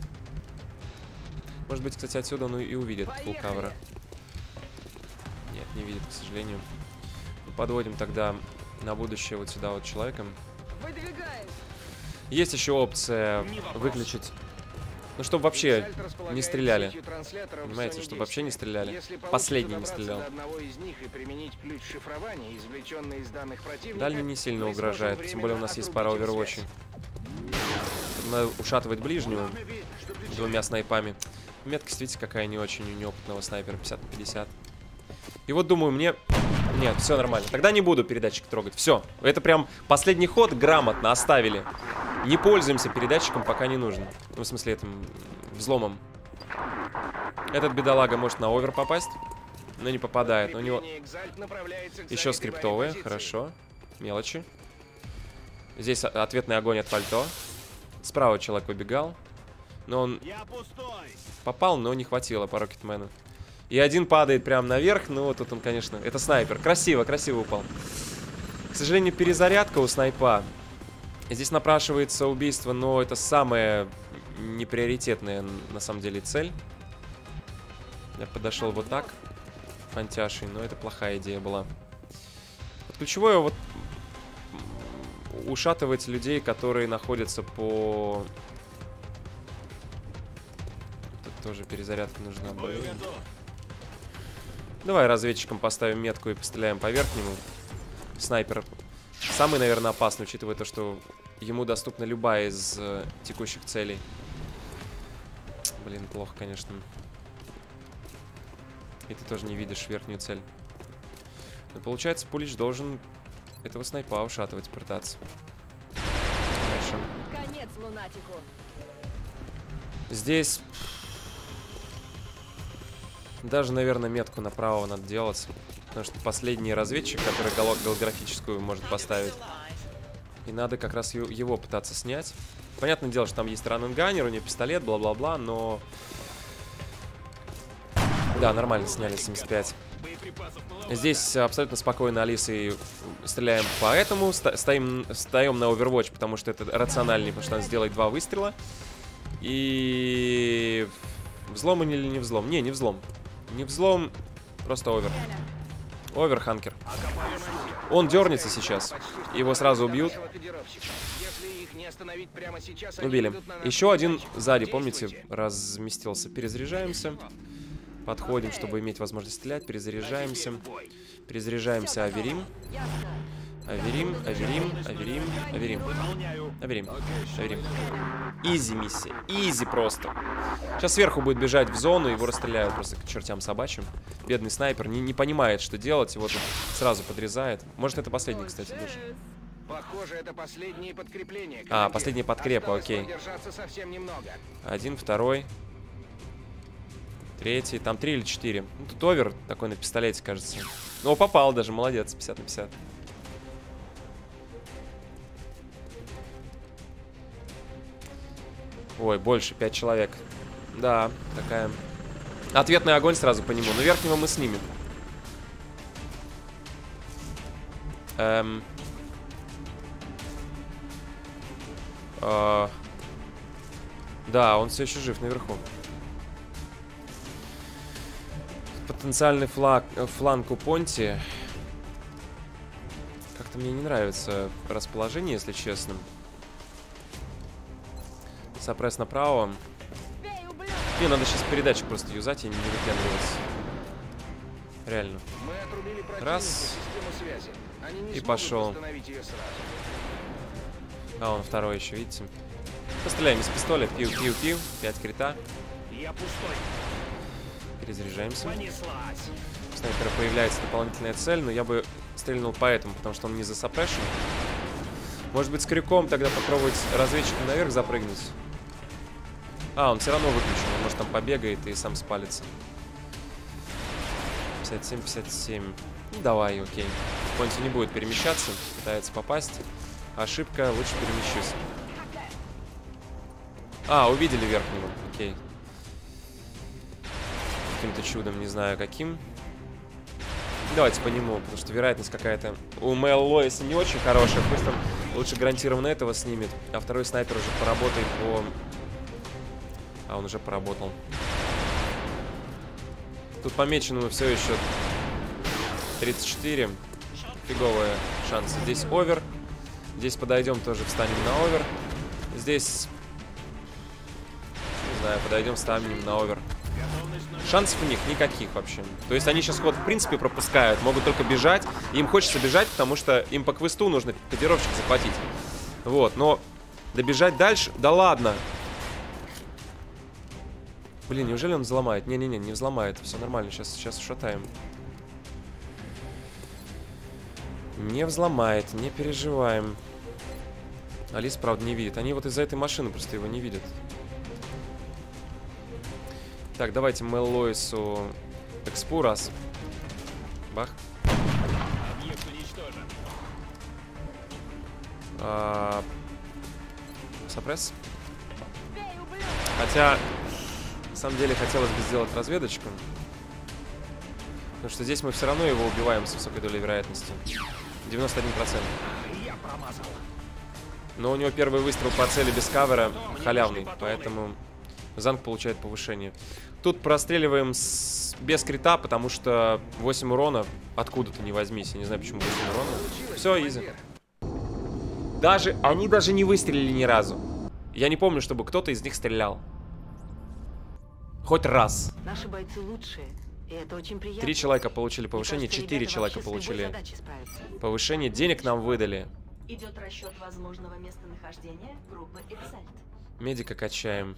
Может быть, кстати, отсюда он и увидит фулл-кавера. Нет, не видит, к сожалению. Подводим тогда на будущее вот сюда вот человеком. Есть еще опция выключить... Ну, чтобы вообще не стреляли. Понимаете, чтобы вообще не стреляли. Последний не стрелял. Дальний не сильно угрожает. Тем более у нас есть пара овервотчей. Надо ушатывать ближнюю двумя снайпами. Меткость, видите, какая не очень у неопытного снайпера. пятьдесят на пятьдесят. И вот думаю, мне... Нет, все нормально. Тогда не буду передатчик трогать. Все. Это прям последний ход грамотно оставили. Не пользуемся передатчиком, пока не нужно. Ну, в смысле, этим взломом. Этот бедолага может на овер попасть, но не попадает. Но у него еще скриптовые. Хорошо. Мелочи. Здесь ответный огонь от пальто. Справа человек убегал. Но он попал, но не хватило по Рокетмену. И один падает прямо наверх. Ну, тут он, конечно... Это снайпер. Красиво, красиво упал. К сожалению, перезарядка у снайпа. Здесь напрашивается убийство, но это самая неприоритетная, на самом деле, цель. Я подошел вот так, фантяшей, но это плохая идея была. Вот ключевое вот ушатывать людей, которые находятся по... Тут тоже перезарядка нужна. Давай разведчикам поставим метку и постреляем по верхнему. Снайпер самый, наверное, опасный, учитывая то, что ему доступна любая из э, текущих целей. Блин, плохо, конечно. И ты тоже не видишь верхнюю цель. Но получается, Пулич должен этого снайпа ушатывать, пытаться. Хорошо. Конец лунатику. Здесь... Даже, наверное, метку направо надо делать. Потому что последний разведчик, который голографическую может поставить. И надо как раз его пытаться снять. Понятное дело, что там есть раненганер, у него пистолет, бла-бла-бла, но... Да, нормально сняли семьдесят пять. Здесь абсолютно спокойно Алисой стреляем по этому. Стоим, стоим на Overwatch, потому что это рациональнее, потому что он сделает два выстрела. И... Взлом или не взлом? Не, не взлом. Не взлом, просто овер. Овер, ханкер. Он дернется сейчас. Его сразу убьют. Убили. Еще один сзади, помните, разместился. Перезаряжаемся. Подходим, чтобы иметь возможность стрелять. Перезаряжаемся. Перезаряжаемся, аверим. Аверим, Аверим, Аверим, Аверим. Аверим, Аверим. Изи миссия. Изи просто. Сейчас сверху будет бежать в зону, его расстреляют просто к чертям собачьим. Бедный снайпер не, не понимает, что делать, его тут сразу подрезает. Может, это последний, кстати, даже. Похоже, это последние подкрепления. А, последние подкрепы, окей. Один, второй. Третий. Там три или четыре. Ну, тут овер такой на пистолете, кажется. Ну, попал даже, молодец. пятьдесят на пятьдесят. Ой, больше, пять человек. Да, такая... Ответный огонь сразу по нему. Но верхнего мы снимем. Эм... А... Да, он все еще жив наверху. Потенциальный флаг, фланг у Понти. Как-то мне не нравится расположение, если честно. Сопресс направо. Не, надо сейчас передатчик просто юзать и не выпендриваться. Реально. Раз. И пошел. А, он второй еще, видите? Постреляем из пистоля. Пиу-пиу-пиу. Пять крита. Перезаряжаемся. У снайпера появляется дополнительная цель, но я бы стрельнул по этому, потому что он не засопрешен. Может быть, с крюком тогда попробовать разведчиком наверх запрыгнуть. А, он все равно выключен. Он, может, там побегает и сам спалится. пятьдесят семь, пятьдесят семь. Ну, давай, окей. Понти не будет перемещаться, пытается попасть. Ошибка, лучше перемещусь. А, увидели верхнего, окей. Каким-то чудом, не знаю каким. Давайте по нему, потому что вероятность какая-то у Мэл Лоиса не очень хорошая. Пусть он лучше гарантированно этого снимет. А второй снайпер уже поработает по... А, он уже поработал. Тут помеченному все еще тридцать четыре. Фиговые шансы. Здесь овер. Здесь подойдем, тоже встанем на овер. Здесь... Не знаю, подойдем, встанем на овер. Шансов у них никаких вообще. То есть они сейчас ход в принципе пропускают. Могут только бежать. Им хочется бежать, потому что им по квесту нужно кодировщик захватить. Вот, но добежать дальше... Да ладно! Блин, неужели он взломает? Не-не-не, не взломает. Все нормально, сейчас, сейчас шатаем. Не взломает, не переживаем. Алис, правда, не видит. Они вот из-за этой машины просто его не видят. Так, давайте Мэл Лоису экспу раз. Бах. А... Сопресс. Хотя, на самом деле, хотелось бы сделать разведочку. Потому что здесь мы все равно его убиваем с высокой долей вероятности. девяносто один процент. Но у него первый выстрел по цели без кавера халявный, поэтому Занг получает повышение. Тут простреливаем с... без крита, потому что восемь урона откуда-то не возьмись. Я не знаю, почему восемь урона. Все, изи. Даже, они даже не выстрелили ни разу. Я не помню, чтобы кто-то из них стрелял. Хоть раз. Наши бойцы лучшие, и это очень приятно. Три человека получили повышение, четыре человека получили повышение. Денег нам выдали. Идет расчет возможного местонахождения группы Эксальт. Медика качаем.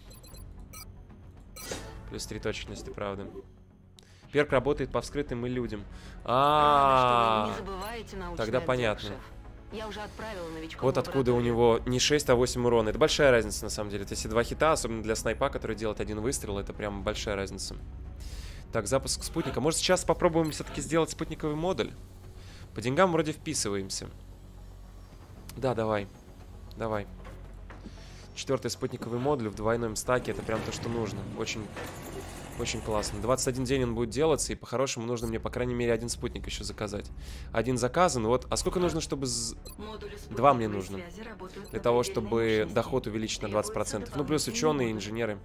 Плюс три точности, правда. Перк работает по вскрытым и людям. А, -а, -а. Тогда понятно. Я уже отправила новичков. Вот откуда у него не шесть, а восемь урона. Это большая разница, на самом деле. То есть два хита, особенно для снайпа, который делает один выстрел, это прям большая разница. Так, запуск спутника. Может, сейчас попробуем все-таки сделать спутниковый модуль? По деньгам вроде вписываемся. Да, давай. Давай. Четвертый спутниковый модуль в двойном стаке. Это прям то, что нужно. Очень, очень классно. двадцать один день он будет делаться, и по-хорошему нужно мне, по крайней мере, один спутник еще заказать. Один заказан. Вот. А сколько нужно, чтобы... З... Два мне нужно. Для того, чтобы доход увеличить на двадцать процентов. Ну, плюс ученые, инженеры.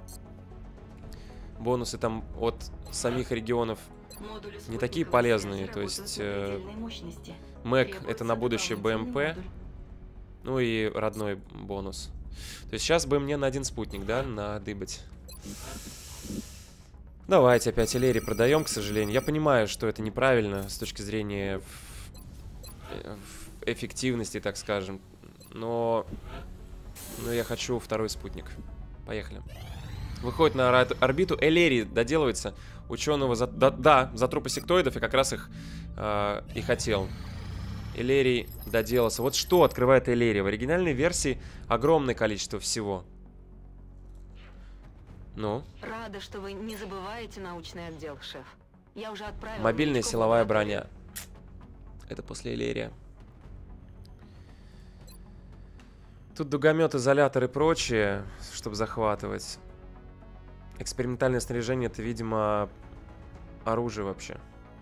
Бонусы там от самих регионов не такие полезные. То есть... Э... Мэк — это на будущее БМП. Ну и родной бонус. То есть сейчас бы мне на один спутник, да, надыбать. Давайте опять Элери продаем, к сожалению. Я понимаю, что это неправильно с точки зрения эффективности, так скажем. Но, но я хочу второй спутник. Поехали. Выходит на орбиту. Элерий доделывается. Ученого за... Да, да, за трупы сектоидов, и как раз их э, и хотел. Элерий доделался. Вот что открывает Элерий. В оригинальной версии огромное количество всего. Ну? Рада, что вы не забываете научный отдел, шеф. Я уже отправила... Мобильная силовая броня. Это после Элерия. Тут дугомет, изолятор и прочее, чтобы захватывать. Экспериментальное снаряжение — это, видимо, оружие вообще.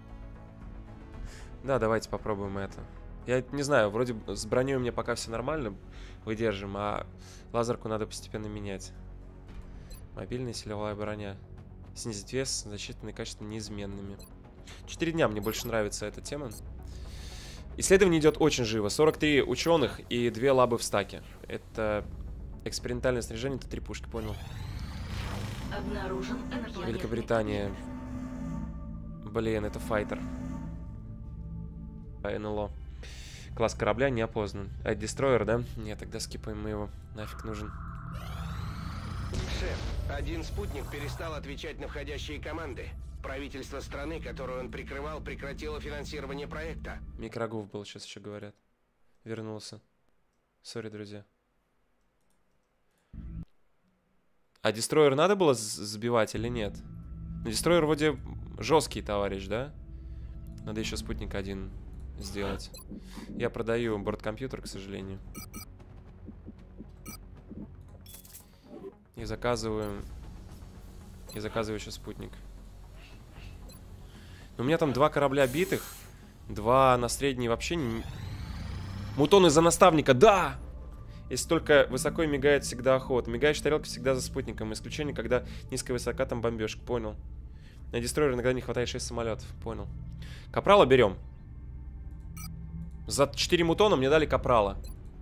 Да, давайте попробуем это. Я не знаю, вроде с броней у меня пока все нормально, выдержим, а лазерку надо постепенно менять. Мобильная силовая броня. Снизить вес, защитные качества неизменными. Четыре дня, мне больше нравится эта тема. Исследование идет очень живо. сорок три ученых и две лабы в стаке. Это экспериментальное снаряжение, это три пушки, понял. Обнаружен Великобритания. Блин, это файтер. НЛО. Класс корабля не опознан. А это дестройер, да? Нет, тогда скипаем мы его. Нафиг нужен. Шеф, один спутник перестал отвечать на входящие команды. Правительство страны, которую он прикрывал, прекратило финансирование проекта. Микрогуф был, сейчас еще говорят. Вернулся. Сори, друзья. А дестройер надо было сбивать или нет? Ну, дестройер вроде жесткий товарищ, да? Надо еще спутник один сделать. Я продаю борткомпьютер, к сожалению. И заказываю... И заказываю еще спутник. У меня там два корабля битых. Два на средней вообще не... Мутон из-за наставника, да! Если только высоко мигает, всегда охота. Мигающая тарелка всегда за спутником. Исключение, когда низкая высока, там бомбежка. Понял. На дестройер иногда не хватает шесть самолетов. Понял. Капрала берем. За четыре мутона мне дали капрала.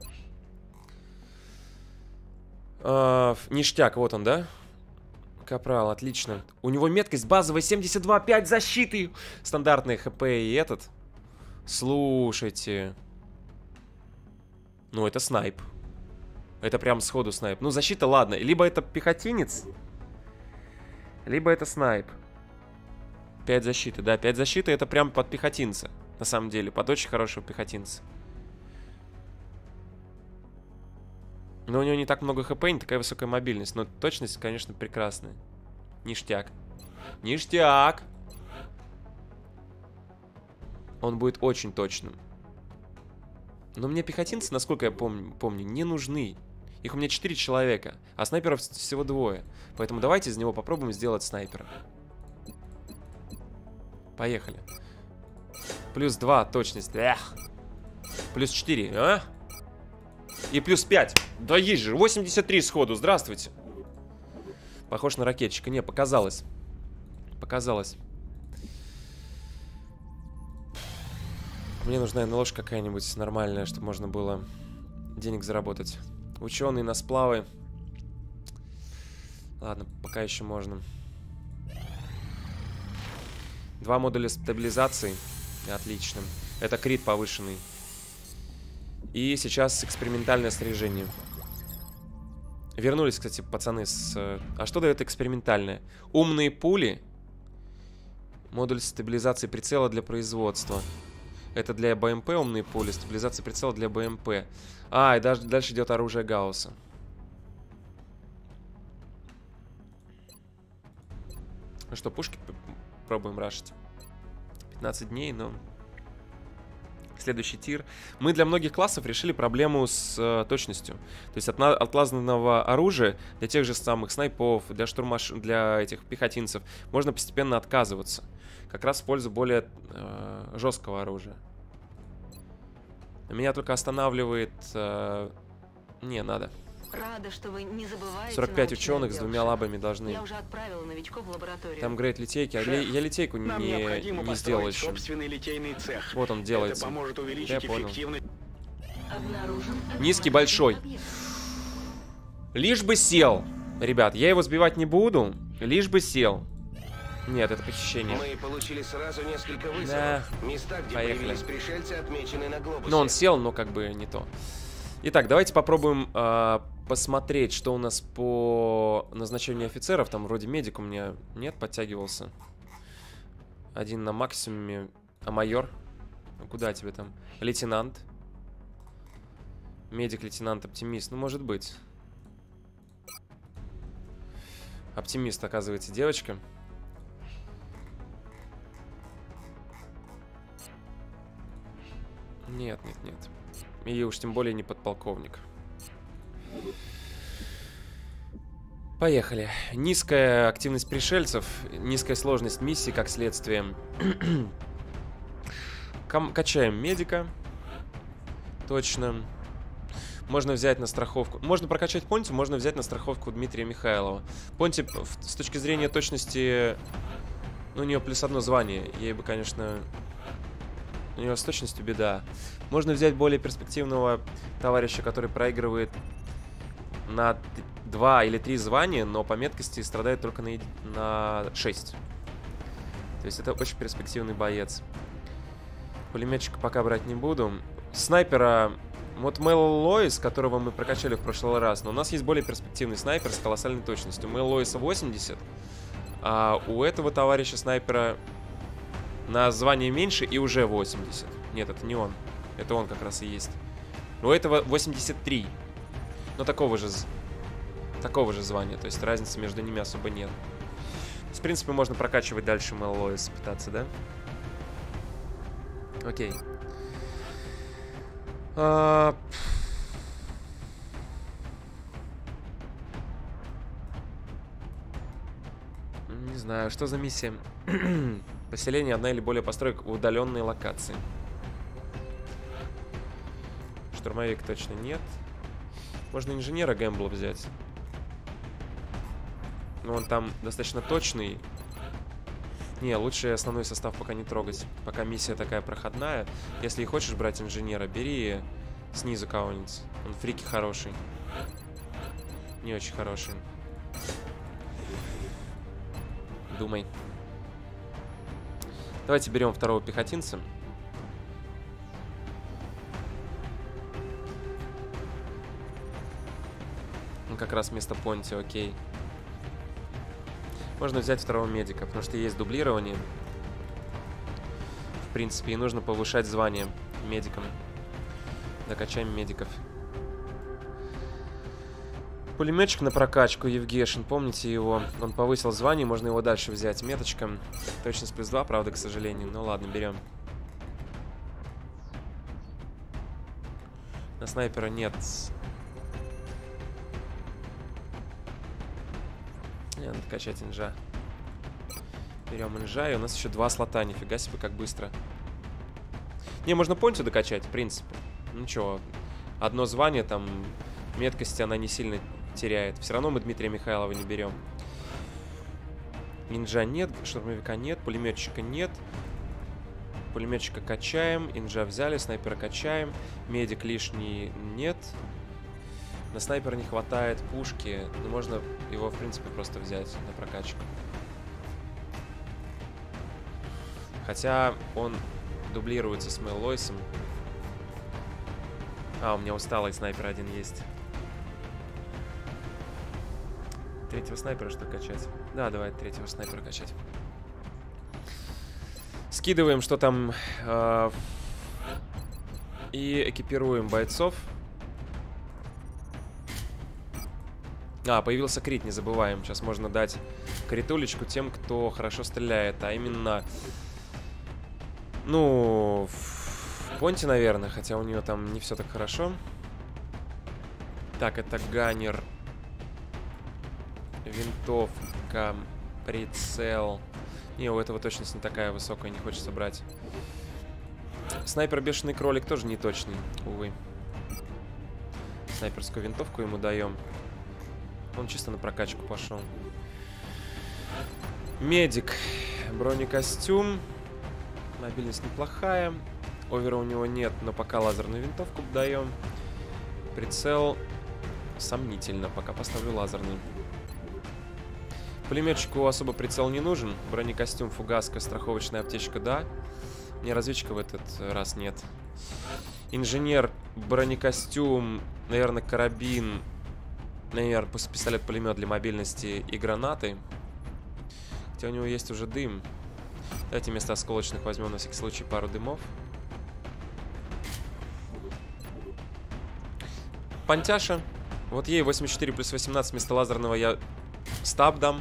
А, ништяк, вот он, да? Капрал, отлично. У него меткость базовая семьдесят два, пять защиты. Стандартные хп и этот. Слушайте. Ну, это снайп. Это прям сходу снайп. Ну, защита, ладно. Либо это пехотинец, либо это снайп. пять защиты, да. пять защиты это прям под пехотинца. На самом деле, под очень хорошего пехотинца. Но у него не так много хп, не такая высокая мобильность. Но точность, конечно, прекрасная. Ништяк. Ништяк! Он будет очень точным. Но мне пехотинцы, насколько я помню, помню, не нужны. Их у меня четыре человека, а снайперов всего двое. Поэтому давайте из него попробуем сделать снайпера. Поехали. Плюс два точность. Эх. Плюс четыре, а? И плюс пять. Да есть же, восемьдесят три сходу. Здравствуйте. Похож на ракетчика. Не, показалось. Показалось. Мне нужна НЛО какая-нибудь нормальная, чтобы можно было денег заработать. Ученые на сплавы. Ладно, пока еще можно. Два модуля стабилизации. Отлично. Это крит повышенный. И сейчас экспериментальное снаряжение. Вернулись, кстати, пацаны с... А что дает экспериментальное? Умные пули. Модуль стабилизации прицела для производства. Это для БМП умные пули. Стабилизация прицела для БМП. А, и даже дальше идет оружие Гаусса. Ну что, пушки пробуем рашить. пятнадцать дней, но... Следующий тир. Мы для многих классов решили проблему с э, точностью. То есть от, от лазерного оружия для тех же самых снайпов, для штурмаш... для этих пехотинцев можно постепенно отказываться. Как раз в пользу более э, жесткого оружия. Меня только останавливает... Э... Не, надо. Рада, что вы не забываете сорок пять ученых с двумя лабами должны. Я уже отправила новичков в лабораторию. Там грейд литейки. А ли... я литейку Нам не, не сделал еще. Собственный литейный цех. Вот он делается. Это поможет увеличить я понял. эффективность. Низкий, большой. Лишь бы сел. Ребят, я его сбивать не буду. Лишь бы сел. Нет, это похищение. Мы получили сразу несколько вызовов. Да. Места, где Поехали. появились пришельцы, отмечены на глобусе. Ну, он сел, но как бы не то. Итак, давайте попробуем э, посмотреть, что у нас по назначению офицеров. Там вроде медик у меня нет, подтягивался. Один на максимуме. А майор? Ну, куда тебе там? Лейтенант. Медик, лейтенант, оптимист. Ну, может быть. Оптимист, оказывается, девочка. Нет, нет, нет. И уж тем более не подполковник. Поехали. Низкая активность пришельцев, низкая сложность миссии, как следствие. Качаем медика. Точно. Можно взять на страховку. Можно прокачать Понти, можно взять на страховку Дмитрия Михайлова. Понти, с точки зрения точности, ну, у нее плюс одно звание. Ей бы, конечно... У нее с точностью беда. Можно взять более перспективного товарища, который проигрывает на два или три звания, но по меткости страдает только на, на шесть. То есть это очень перспективный боец. Пулеметчика пока брать не буду. Снайпера... Вот Мэл Лоис, которого мы прокачали в прошлый раз, но у нас есть более перспективный снайпер с колоссальной точностью. Мэл Лоиса восемьдесят, а у этого товарища снайпера на звание меньше и уже восемьдесят. Нет, это не он. Это он как раз и есть. У этого восемьдесят три. Но такого же, такого же звания. То есть разницы между ними особо нет. В принципе, можно прокачивать дальше Мэл Лоис, пытаться, да? Окей. А... Не знаю, что за миссия? Поселение одна или более построек в удаленной локации. Штурмовик точно нет. Можно инженера Гэмбла взять. Но он там достаточно точный. Не, лучше основной состав пока не трогать. Пока миссия такая проходная. Если и хочешь брать инженера, бери снизу кого-нибудь. Он фрики хороший. Не очень хороший. Думай. Давайте берем второго пехотинца. Он как раз вместо Понти, окей. Можно взять второго медика, потому что есть дублирование. В принципе, и нужно повышать звание медикам. Докачаем медиков. Пулеметчик на прокачку, Евгешин, помните его? Он повысил звание, можно его дальше взять. Меточка. Точность плюс два, правда, к сожалению. Ну ладно, берем. На снайпера нет. Не, надо качать инжа. Берем инжа, и у нас еще два слота. Нифига себе, как быстро. Не, можно Понти докачать, в принципе. Ничего. Одно звание, там, меткости она не сильно теряет. Все равно мы Дмитрия Михайлова не берем. Инжа нет, штурмовика нет, пулеметчика нет. Пулеметчика качаем, инжа взяли, снайпера качаем. Медик лишний нет. На снайпера не хватает пушки. Но можно его, в принципе, просто взять на прокачку. Хотя он дублируется с Мэл Лойсом. А, у меня усталый снайпер один есть. Третьего снайпера что качать? Да, давай третьего снайпера качать. Скидываем, что там. Э, и экипируем бойцов. А, появился крит, не забываем. Сейчас можно дать критулечку тем, кто хорошо стреляет. А именно... Ну... Понти, наверное, хотя у нее там не все так хорошо. Так, это ганнер. Винтовка. Прицел. Не, у этого точность не такая высокая, не хочется брать. Снайпер бешеный кролик тоже не точный, увы. Снайперскую винтовку ему даем. Он чисто на прокачку пошел. Медик. Бронекостюм. Мобильность неплохая. Овера у него нет, но пока лазерную винтовку даем. Прицел сомнительно. Пока поставлю лазерный. Пулеметчику особо прицел не нужен. Бронекостюм, фугаска, страховочная аптечка, да. Мне разведчика в этот раз нет. Инженер, бронекостюм, наверное, карабин, наверное, пистолет-пулемет для мобильности и гранаты. Хотя у него есть уже дым. Давайте вместо осколочных возьмем на всякий случай пару дымов. Пантяша. Вот ей восемьдесят четыре плюс восемнадцать вместо лазерного я стаб дам.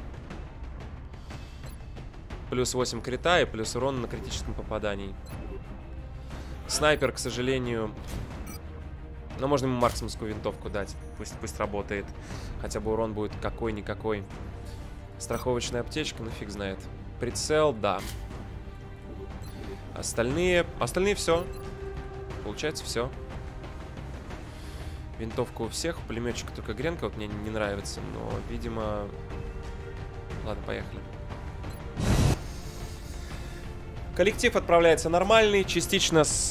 Плюс восемь крита и плюс урон на критическом попадании. Снайпер, к сожалению... Но можно ему марксманскую винтовку дать. Пусть, пусть работает. Хотя бы урон будет какой-никакой. Страховочная аптечка, ну фиг знает. Прицел, да. Остальные... Остальные все. Получается все. Винтовка у всех. Пулеметчик только Гренко. Вот мне не нравится. Но, видимо... Ладно, поехали. Коллектив отправляется нормальный. Частично с...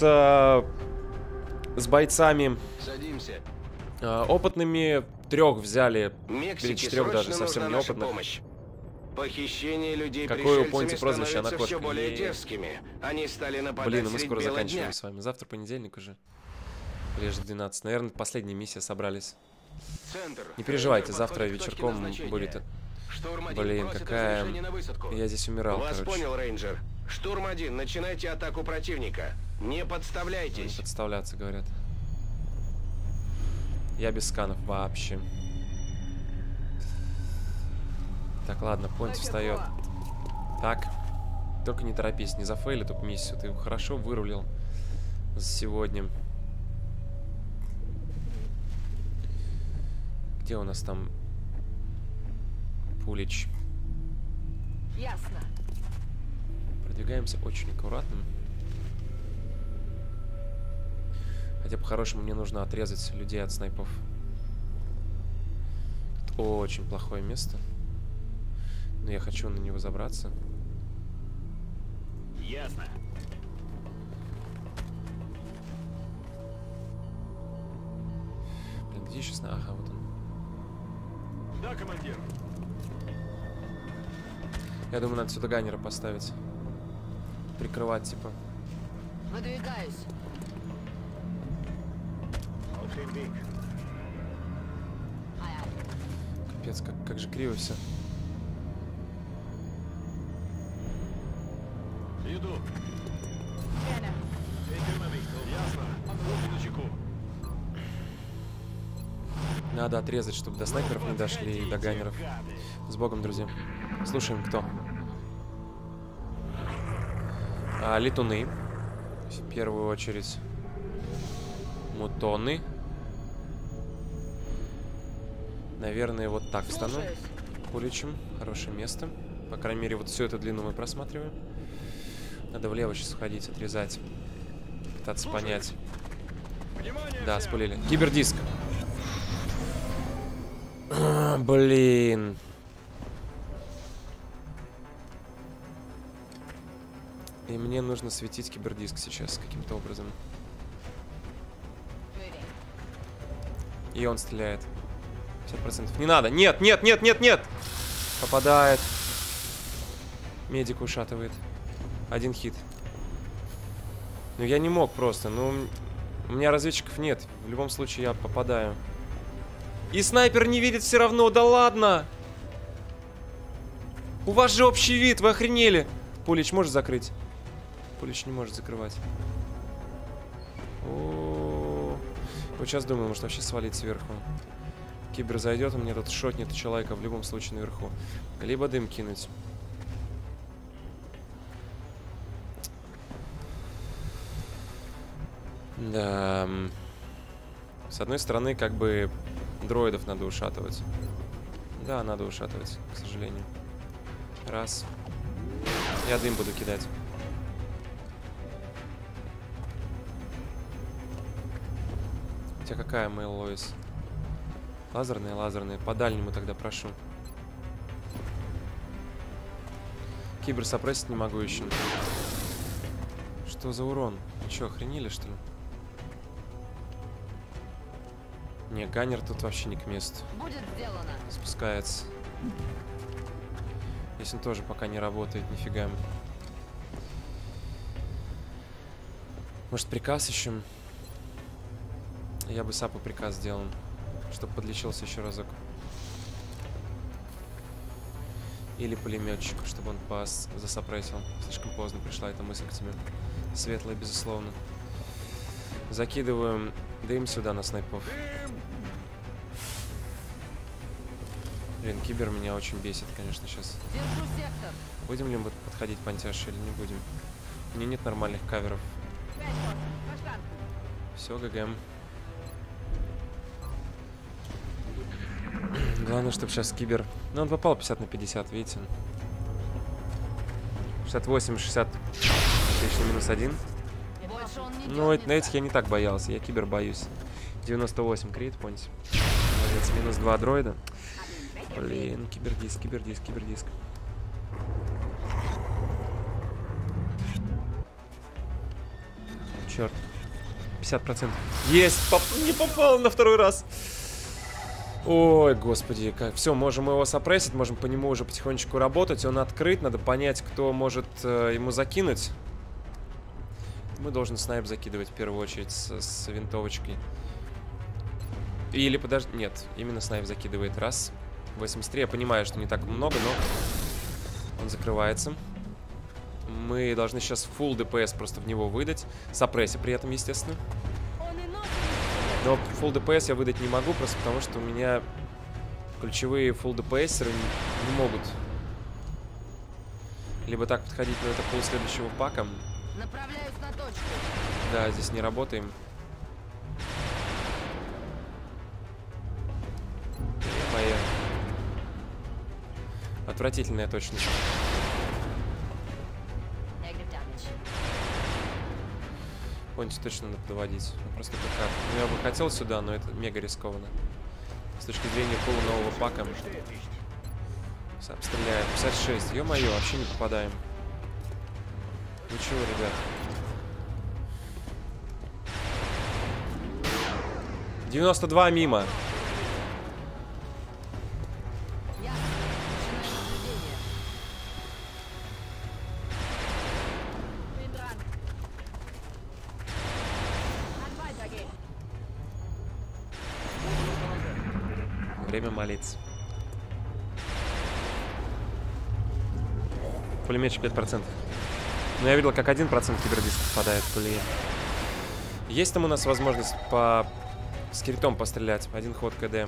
С бойцами. Садимся. Э, опытными. Трех взяли. Мексике или четырех даже, совсем неопытных. Помощь. Похищение людей Какое у Понти прозвище, она все более дерзкими. Они стали нападать. Блин, ну мы средь скоро бела заканчиваем дня. с вами. Завтра понедельник уже. Ближе двенадцать. Наверное, последняя миссия собрались. Центр. Не переживайте, Рейнджер завтра подходит к точке вечерком назначения. будет. Штурм один Блин, просит какая... разрешения на высадку. Я здесь умирал, Вас короче. понял, рейнджер. Штурм один, начинайте атаку противника. Не Не подставляйтесь. подставляться, говорят. Я без сканов вообще. Так, ладно, Понти встает. Так. Только не торопись, не зафейли тут миссию. Ты хорошо вырулил за сегодня. Где у нас там Пулич? Ясно. Продвигаемся очень аккуратно. Хотя по-хорошему мне нужно отрезать людей от снайпов. Тут очень плохое место. Но я хочу на него забраться. Ясно. Блин, где сейчас? Ага, вот он. Да, командир. Я думаю, надо сюда ганнера поставить. Прикрывать, типа. Выдвигаюсь. Капец, как, как же криво все. Иду. Ясно. Руки на чеку. Надо отрезать, чтобы до снайперов не дошли и до ганнеров. С Богом, друзья. Слушаем, кто? А, летуны. В первую очередь. Мутоны. Наверное, вот так встану. Пуличем. Хорошее место. По крайней мере, вот всю эту длину мы просматриваем. Надо влево сейчас ходить, отрезать. Пытаться понять. Да, спулили. Кибердиск. А, блин. И мне нужно светить кибердиск сейчас каким-то образом. И он стреляет. пятьдесят процентов. Не надо. Нет, нет, нет, нет, нет. Попадает. Медик ушатывает. Один хит. Ну я не мог просто. Ну, у меня разведчиков нет. В любом случае я попадаю. И снайпер не видит все равно. Да ладно. У вас же общий вид. Вы охренели. Пулич можешь закрыть? Пулич не может закрывать. О-о-о. Вот сейчас думаю, может вообще свалить сверху. Кибер зайдет, у меня тут шотнет человека в любом случае наверху. Либо дым кинуть. Да. С одной стороны, как бы дроидов надо ушатывать. Да, надо ушатывать, к сожалению. Раз. Я дым буду кидать. У тебя какая мейл, Лоис? Лазерная, лазерная. По дальнему тогда прошу. Кибер сопрессить не могу еще. Что за урон? Вы что, охренели, что ли? Не, ганнер тут вообще не к месту. Будет сделано. Спускается. Здесь он тоже пока не работает, нифига. Может, приказ еще? Я бы сапу приказ сделал, чтобы подлечился еще разок. Или пулеметчику, чтобы он пас засапрессил. Слишком поздно пришла эта мысль к тебе. Светлая, безусловно. Закидываем дым сюда на снайпов. Блин, кибер меня очень бесит, конечно, сейчас. Будем ли мы подходить пантяши или не будем? У меня нет нормальных каверов. Все, ГГ. Главное, чтобы сейчас кибер... Ну, он попал пятьдесят на пятьдесят, видите? шестьдесят восемь, шестьдесят. Отлично, минус один. Ну, на этих я не так боялся, я кибер боюсь. девяносто восемь крит, понял. Молодец, минус два дроида. Блин, кибердиск, кибердиск, кибердиск. Черт. пятьдесят процентов. Есть! Поп... Не попал на второй раз. Ой, господи, как. Все, можем его сопрессить, можем по нему уже потихонечку работать. Он открыт, надо понять, кто может э, ему закинуть. Мы должны снайп закидывать в первую очередь с, с винтовочкой. Или подожди, нет, именно снайп закидывает. Раз. восемьдесят три, я понимаю, что не так много, но он закрывается. Мы должны сейчас full ДПС просто в него выдать. Сопресси при этом, естественно. Но full ДПС я выдать не могу, просто потому что у меня ключевые full ДПСеры не, не могут либо так подходить, но это пол следующего пака. Направляюсь на точку. Да, здесь не работаем. Моя отвратительная точность. Понти точно надо доводить. Ну, просто как. Ну, я бы хотел сюда, но это мега рискованно. С точки зрения пола нового пака. Обстреляем. пятьдесят шесть. Ё-моё, вообще не попадаем. Ничего, ребят. девяносто два мимо. Время молиться. Пулеметчик пять процентов. Но я видел, как один процент кибердиска попадает в пуле. Есть там у нас возможность по скриптом пострелять. Один ход КД.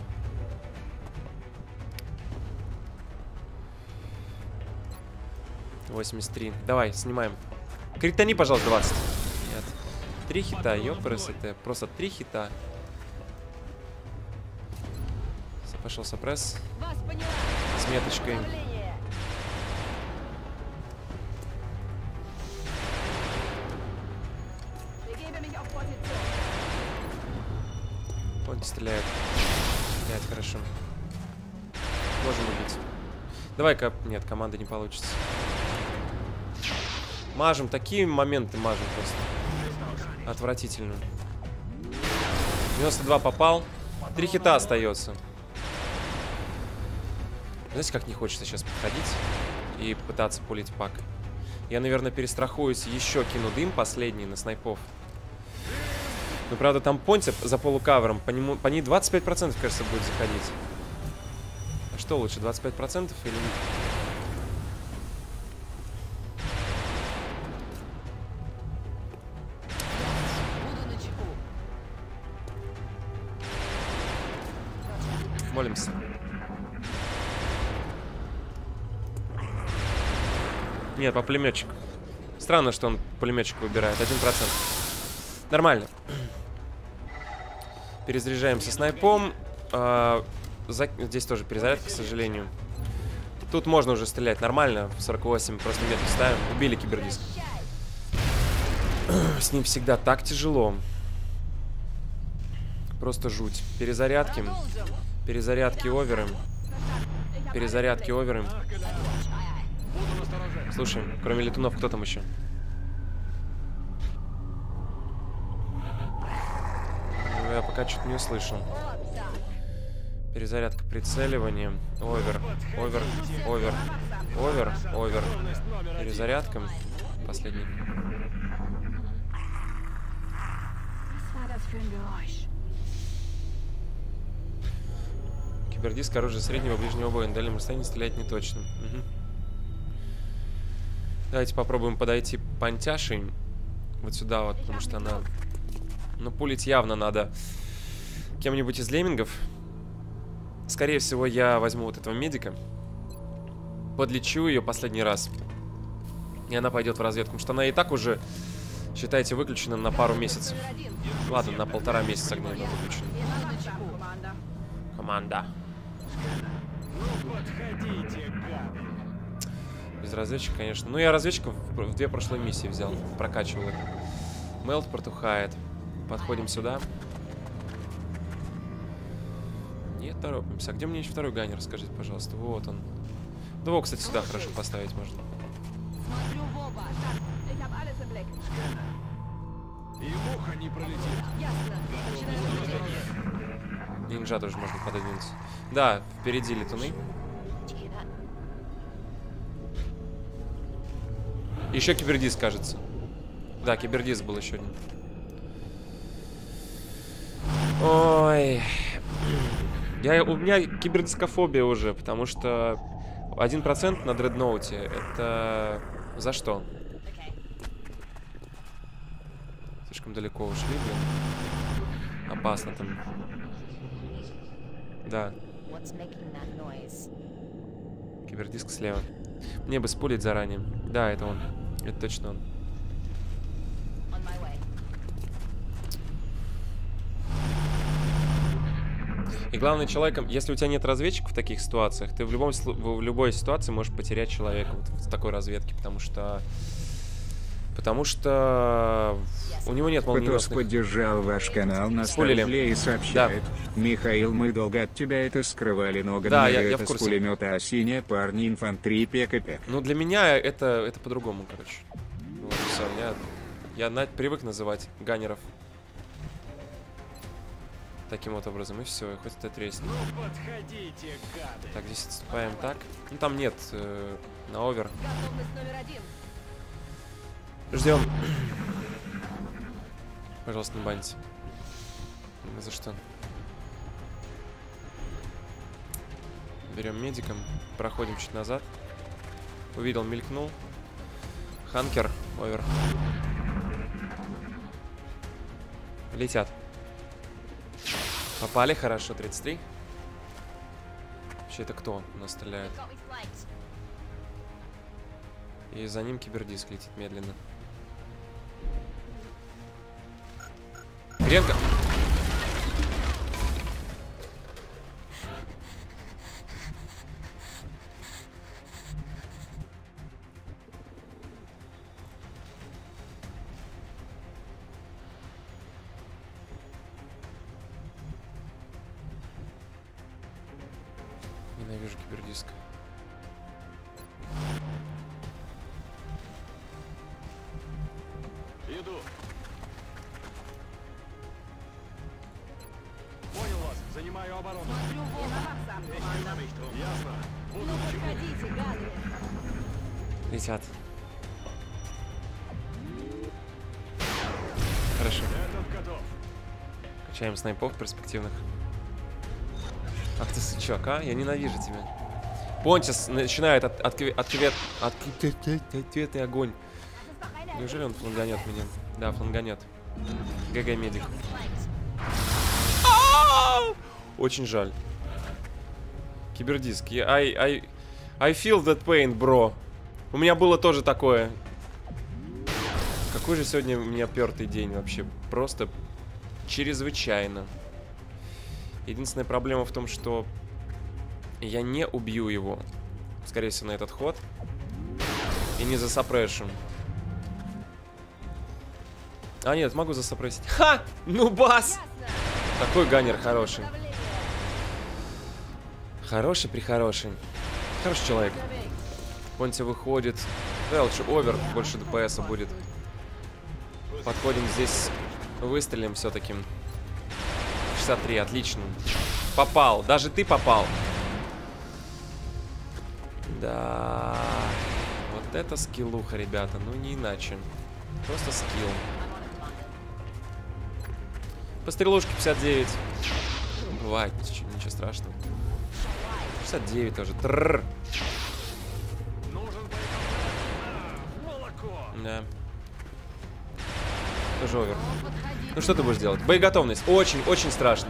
восемьдесят три. Давай, снимаем. Критани, пожалуйста, двадцать. Нет. Три хита, ёпрст. Просто три хита. Пошел сопресс. С меточкой. Понти стреляет. Стреляет хорошо. Можем убить. Давай-ка... Нет, команда не получится. Мажем. Такие моменты мажем просто. Отвратительно. девяносто два попал. Три хита остается. Знаете, как не хочется сейчас подходить и пытаться пулить пак? Я, наверное, перестрахуюсь, еще кину дым последний на снайпов. Но, правда, там Понти за полукавером, по, нему, по ней двадцать пять процентов, кажется, будет заходить. А что лучше, двадцать пять процентов или нет? Молимся. Нет, по пулеметчику. Странно, что он пулеметчик выбирает. Один процент. Нормально. Перезаряжаемся снайпом. А, за... Здесь тоже перезарядка, к сожалению. Тут можно уже стрелять нормально. В сорок восемь просто метр ставим. Убили кибердиск. С ним всегда так тяжело. Просто жуть. Перезарядки. Перезарядки оверы. Перезарядки оверы. Слушай, кроме летунов, кто там еще? Я пока что-то не услышал. Перезарядка, прицеливание. Овер, овер, овер, овер, овер. Перезарядка. Последний. Кибердиск, оружие среднего ближнего боя. На дальнем расстоянии стрелять не точно. Угу. Давайте попробуем подойти понтяшей. Вот сюда вот, потому что она... Ну, пулить явно надо кем-нибудь из леммингов. Скорее всего, я возьму вот этого медика. Подлечу ее последний раз. И она пойдет в разведку. Потому что она и так уже, считайте, выключена на пару месяцев. Ладно, на полтора месяца огня она выключена. Команда. Без разведчика, конечно. Ну, я разведчиков в две прошлые миссии взял. Прокачивал их. Мелт протухает. Подходим сюда. Не торопимся. А где мне еще второй ганнер, скажите, пожалуйста? Вот он. Да его, кстати, сюда хорошо поставить можно. Нинджа тоже можно пододвинуться. Да, впереди летуны. Еще кибердиск, кажется. Да, кибердиск был еще один. Ой. Я, у меня кибердискофобия уже, потому что один процент на дредноуте. Это за что? Слишком далеко ушли, блин. Опасно там. Да. Кибердиск слева. Мне бы спулить заранее. Да, это он. Это точно он. И главное, человеком, если у тебя нет разведчиков в таких ситуациях, ты в, любом, в любой ситуации можешь потерять человека вот в такой разведке, потому что... Потому что у него нет молниеносных... Пытос поддержал ваш канал на сто рублей и сообщает: да. Михаил, мы долго от тебя это скрывали, но да, я, я это с пулемета, а синяя парни инфантрии ПКП. Ну, для меня это, это по-другому, короче. Вот, все, я, я на, привык называть ганнеров таким вот образом, и все, хоть это треснет. Ну, подходите, гады. Так, здесь отступаем так. Ну, там нет, э, на овер. Ждем. Пожалуйста, не баньте. За что? Берем медиком. Проходим чуть назад. Увидел, мелькнул. Ханкер. Овер. Летят. Попали, хорошо, тридцать три. Вообще, это кто у нас стреляет? И за ним кибердиск летит медленно. Гренка. Ненавижу кибердиск. Иду. Понял вас. Занимаю оборону. Ясно. Буду чего. Летят. Хорошо. Качаем снайпов перспективных. Ах ты сычок, а? Я ненавижу тебя. Понтис начинает от, от, ответ, от, ответный огонь. Неужели он фланганет меня? Да, фланганет. ГГ медик. Очень жаль. Кибердиск. I, I, I feel that pain, bro. У меня было тоже такое. Какой же сегодня у меня пёртый день вообще. Просто чрезвычайно. Единственная проблема в том, что я не убью его, скорее всего, на этот ход. И не засапрешу. А, нет, могу засапрессить. Ха! Ну, бас! Такой ганнер хороший. Хороший-прихороший. Хороший человек. Понти выходит. Да, лучше овер, больше ДПСа будет. Подходим здесь. Выстрелим все-таки. шестьдесят три, отлично. Попал. Даже ты попал. Да. Вот это скиллуха, ребята. Ну, не иначе. Просто скилл. По стрелушке пятьдесят девять. Бывает, ничего, ничего страшного. шестьдесят девять тоже. Трррр. Да. Тоже овер. Ну что ты будешь делать? Боеготовность. Очень, очень страшно.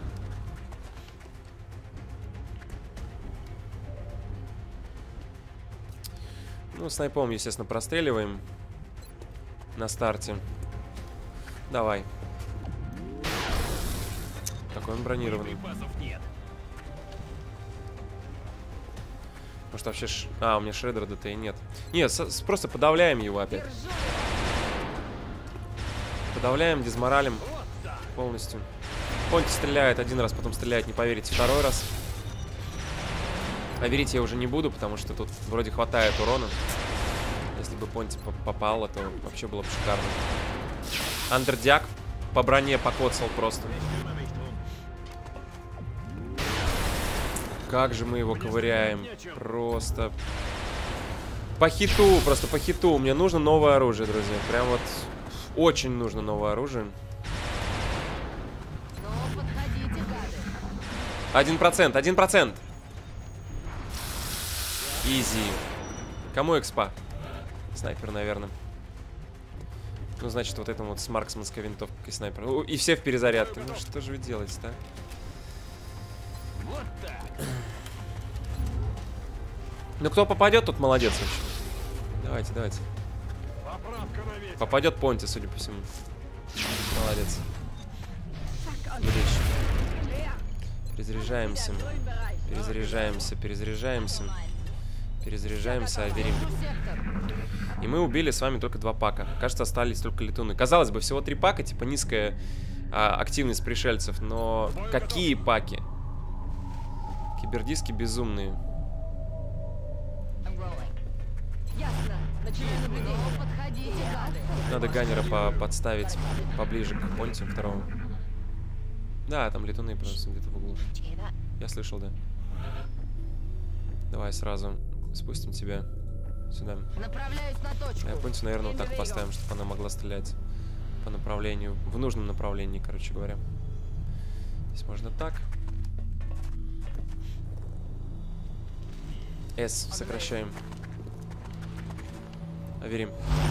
Ну, снайпом, естественно, простреливаем на старте. Давай. Такой он бронированный. Может вообще... Ш... А, у меня шредера ДТ нет. Нет, с просто подавляем его опять. Подавляем, дезморалим полностью. Понти стреляет один раз, потом стреляет, не поверите, второй раз. А верить я уже не буду, потому что тут вроде хватает урона. Если бы Понти попало, то вообще было бы шикарно. Андердяк по броне покоцал просто. Как же мы его ковыряем. Просто по хиту, просто по хиту. Мне нужно новое оружие, друзья. Прям вот очень нужно новое оружие. Один процент, один процент. Изи. Кому экспа? Снайпер, наверное. Ну, значит, вот этому вот с марксманской винтовкой снайпер. И все в перезарядке. Ну, что же вы делаете-то? Ну, кто попадет, тот молодец вообще. Давайте, давайте. Попадет Понти, судя по всему. Молодец. Перезаряжаемся. Перезаряжаемся, перезаряжаемся. Перезаряжаемся, аверим. И мы убили с вами только два пака. Кажется, остались только летуны. Казалось бы, всего три пака, типа низкая а, активность пришельцев. Но какие паки? Кибердиски безумные. Надо ганнера по подставить поближе к Понти второму. Да, там летуны просто где-то в углу. Я слышал, да. Давай сразу спустим тебя сюда. Направляюсь на точку. А Понти, наверное, вот так поставим, чтобы она могла стрелять по направлению, в нужном направлении, короче говоря. Здесь можно так. S сокращаем. Аверим.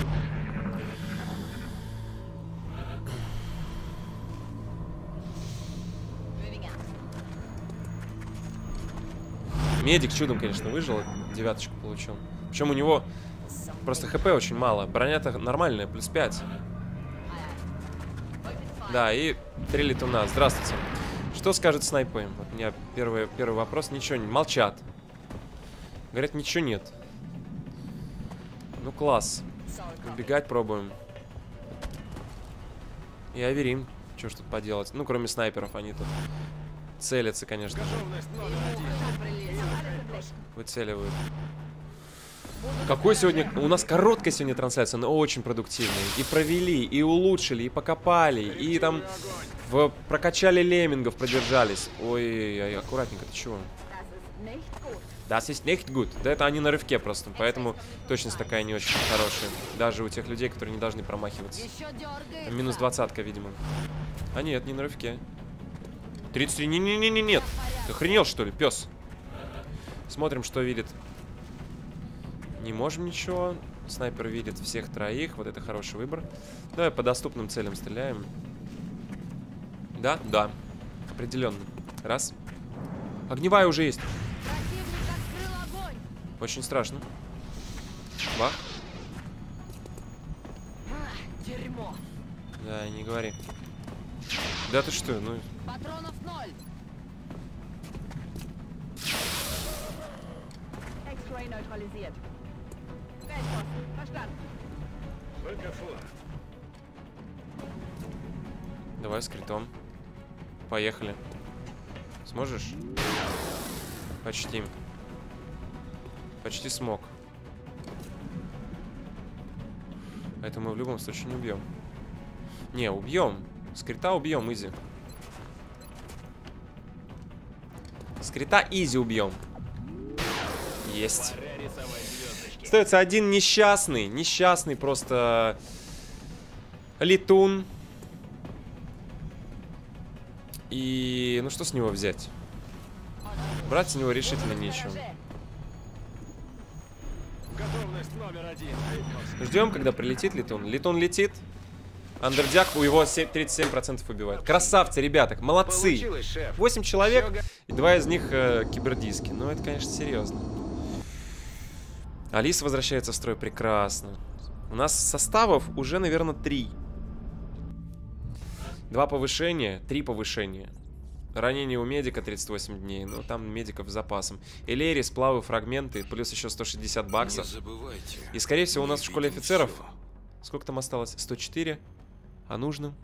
Медик чудом, конечно, выжил, девяточку получил. Причем у него просто хп очень мало. Броня-то нормальная, плюс пять. Да, и три летуна. Здравствуйте. Что скажет снайпы? Вот у меня первый, первый вопрос. Ничего не... Молчат. Говорят, ничего нет. Ну, класс. Убегать пробуем. И аверим. Что ж тут поделать? Ну, кроме снайперов, они тут целятся, конечно же. Выцеливают. Какой сегодня... У нас короткая сегодня трансляция, но очень продуктивная. И провели, и улучшили, и покопали, и там в... прокачали леммингов, продержались. Ой, аккуратненько, ты чего? Das ist nicht gut. Да это они на рывке просто, поэтому точность такая не очень хорошая. Даже у тех людей, которые не должны промахиваться. Минус двадцатка, видимо. А нет, не на рывке. тридцать три, не-не-не-не, нет. Ты охренел, что ли, пес? Смотрим, что видит. Не можем ничего. Снайпер видит всех троих. Вот это хороший выбор. Давай по доступным целям стреляем. Да? Да. Определенно. Раз. Огневая уже есть. Очень страшно. Бах. Дерьмо. Да, не говори. Да ты что, ну... Патронов ноль. Давай с критом. Поехали. Сможешь? Почти. Почти смог. Это мы в любом случае не убьем. Не, убьем. С крита убьем, изи. Скрита изи убьем. Есть. Остается один несчастный. Несчастный просто летун. И ну что с него взять? Брать с него решительно нечего. Ждем, когда прилетит летун. Летун летит. Андердяк у его тридцать семь процентов убивает. Красавцы, ребята, молодцы. восемь человек, и два из них э, кибердиски. Ну, это, конечно, серьезно. Алиса возвращается в строй, прекрасно. У нас составов уже, наверное, три. Два повышения, три повышения. Ранение у медика тридцать восемь дней, но там медиков с запасом. Элери, сплавы, фрагменты, плюс еще сто шестьдесят баксов. И, скорее всего, у нас в школе офицеров... Сколько там осталось? сто четыре. А нужно?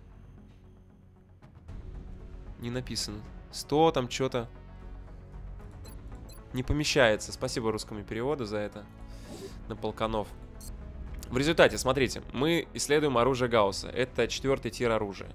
Не написано. сто там что-то. Не помещается. Спасибо русскому переводу за это. На полканов. В результате, смотрите, мы исследуем оружие Гаусса. Это четвертый тир оружия.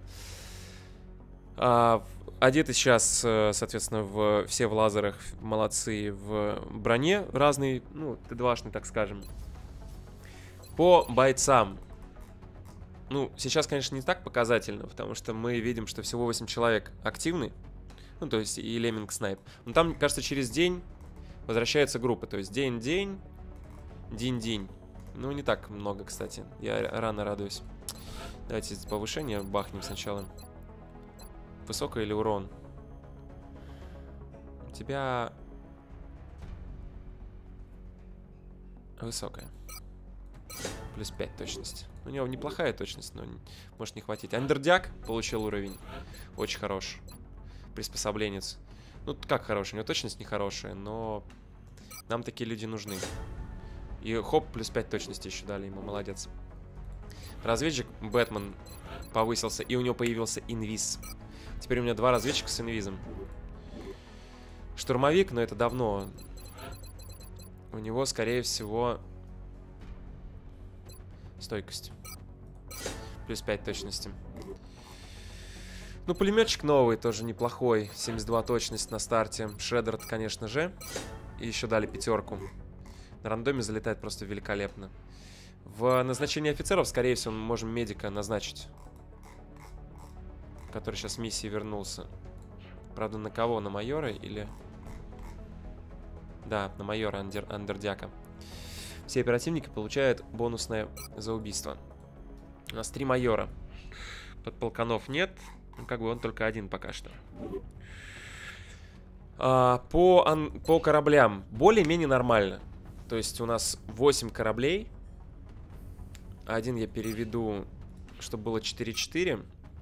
А, одеты сейчас, соответственно, в, все в лазерах, молодцы, в броне разные, ну, тэ двашный, так скажем. По бойцам. Ну, сейчас, конечно, не так показательно, потому что мы видим, что всего восемь человек активны. Ну, то есть и Лемминг Снайп. Но там, кажется, через день возвращается группа. То есть день-день, день-день. Ну, не так много, кстати. Я рано радуюсь. Давайте повышение бахнем сначала. Высокое или урон? У тебя... Высокая. Плюс пять точность. У него неплохая точность, но может не хватить. Андердяк получил уровень. Очень хорош. Приспособленец. Ну, как хороший? У него точность нехорошая, но нам такие люди нужны. И хоп, плюс пять точности еще дали ему. Молодец. Разведчик Бэтмен повысился, и у него появился инвиз. Теперь у меня два разведчика с инвизом. Штурмовик, но это давно. У него, скорее всего... Стойкость. Плюс пять точности. Ну, пулеметчик новый, тоже неплохой. семьдесят два точность на старте. Шреддер, конечно же. И еще дали пятерку. На рандоме залетает просто великолепно. В назначении офицеров, скорее всего, мы можем медика назначить. Который сейчас с миссии вернулся. Правда, на кого? На майора или... Да, на майора Андер... Андердяка. Все оперативники получают бонусное за убийство. У нас три майора. Подполканов нет. Ну, как бы он только один пока что. А, по, ан... по кораблям более-менее нормально. То есть у нас восемь кораблей. Один я переведу, чтобы было четыре-четыре.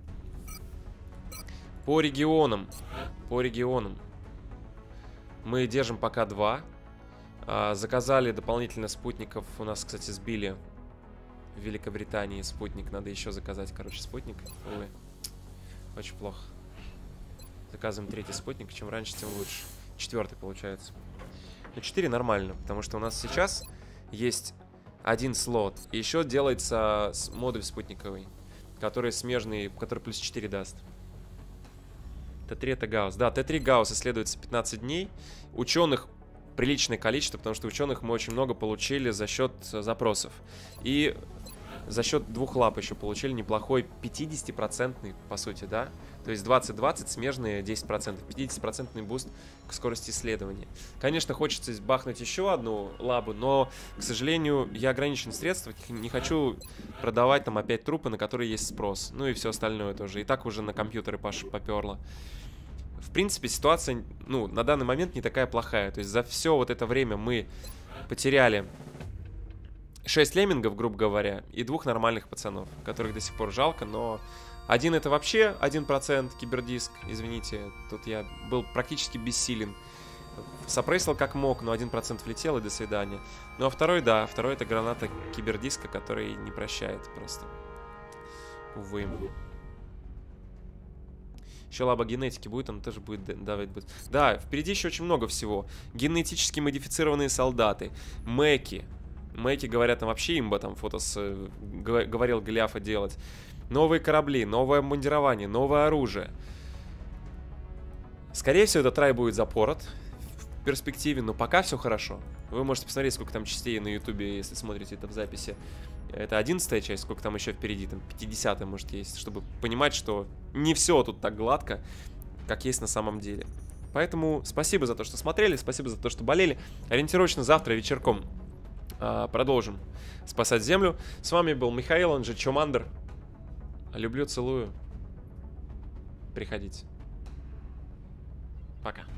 По регионам. По регионам. Мы держим пока два. А, заказали дополнительно спутников. У нас, кстати, сбили в Великобритании спутник. Надо еще заказать, короче, спутник. Увы. Очень плохо. Заказываем третий спутник. Чем раньше, тем лучше. Четвертый получается. Ну, четыре нормально, потому что у нас сейчас есть один слот. И еще делается модуль спутниковый, который смежный, который плюс четыре даст. тэ три это Гаусс. Да, тэ три Гаусс исследуется пятнадцать дней. Ученых приличное количество, потому что ученых мы очень много получили за счет запросов. И за счет двух лап еще получили неплохой пятидесятипроцентный, по сути, да? То есть двадцать двадцать смежные десять процентов. пятидесятипроцентный буст к скорости исследования. Конечно, хочется бахнуть еще одну лабу, но, к сожалению, я ограничен в средствах. Не хочу продавать там опять трупы, на которые есть спрос. Ну и все остальное тоже. И так уже на компьютеры поперло. В принципе, ситуация, ну, на данный момент не такая плохая. То есть за все вот это время мы потеряли шесть леммингов, грубо говоря, и двух нормальных пацанов, которых до сих пор жалко, но один это вообще один процент кибердиск, извините, тут я был практически бессилен. Сопрессил как мог, но один процент влетел, и до свидания. Ну а второй, да, второй это граната кибердиска, который не прощает просто. Увы. Еще лаба генетики будет, он тоже будет давать. Да, впереди еще очень много всего. Генетически модифицированные солдаты, мэки. Мэки, говорят, там вообще имба, там фотос говорил Голиафа делать. Новые корабли, новое обмундирование, новое оружие. Скорее всего, этот рай будет запорот в перспективе, но пока все хорошо. Вы можете посмотреть, сколько там частей на ютубе, если смотрите это в записи. Это одиннадцатая часть, сколько там еще впереди, там пятидесятая, может, есть, чтобы понимать, что не все тут так гладко, как есть на самом деле. Поэтому спасибо за то, что смотрели, спасибо за то, что болели. Ориентировочно завтра вечерком а, продолжим спасать Землю. С вами был Михаил, он же Чомандер. Люблю, целую. Приходите. Пока.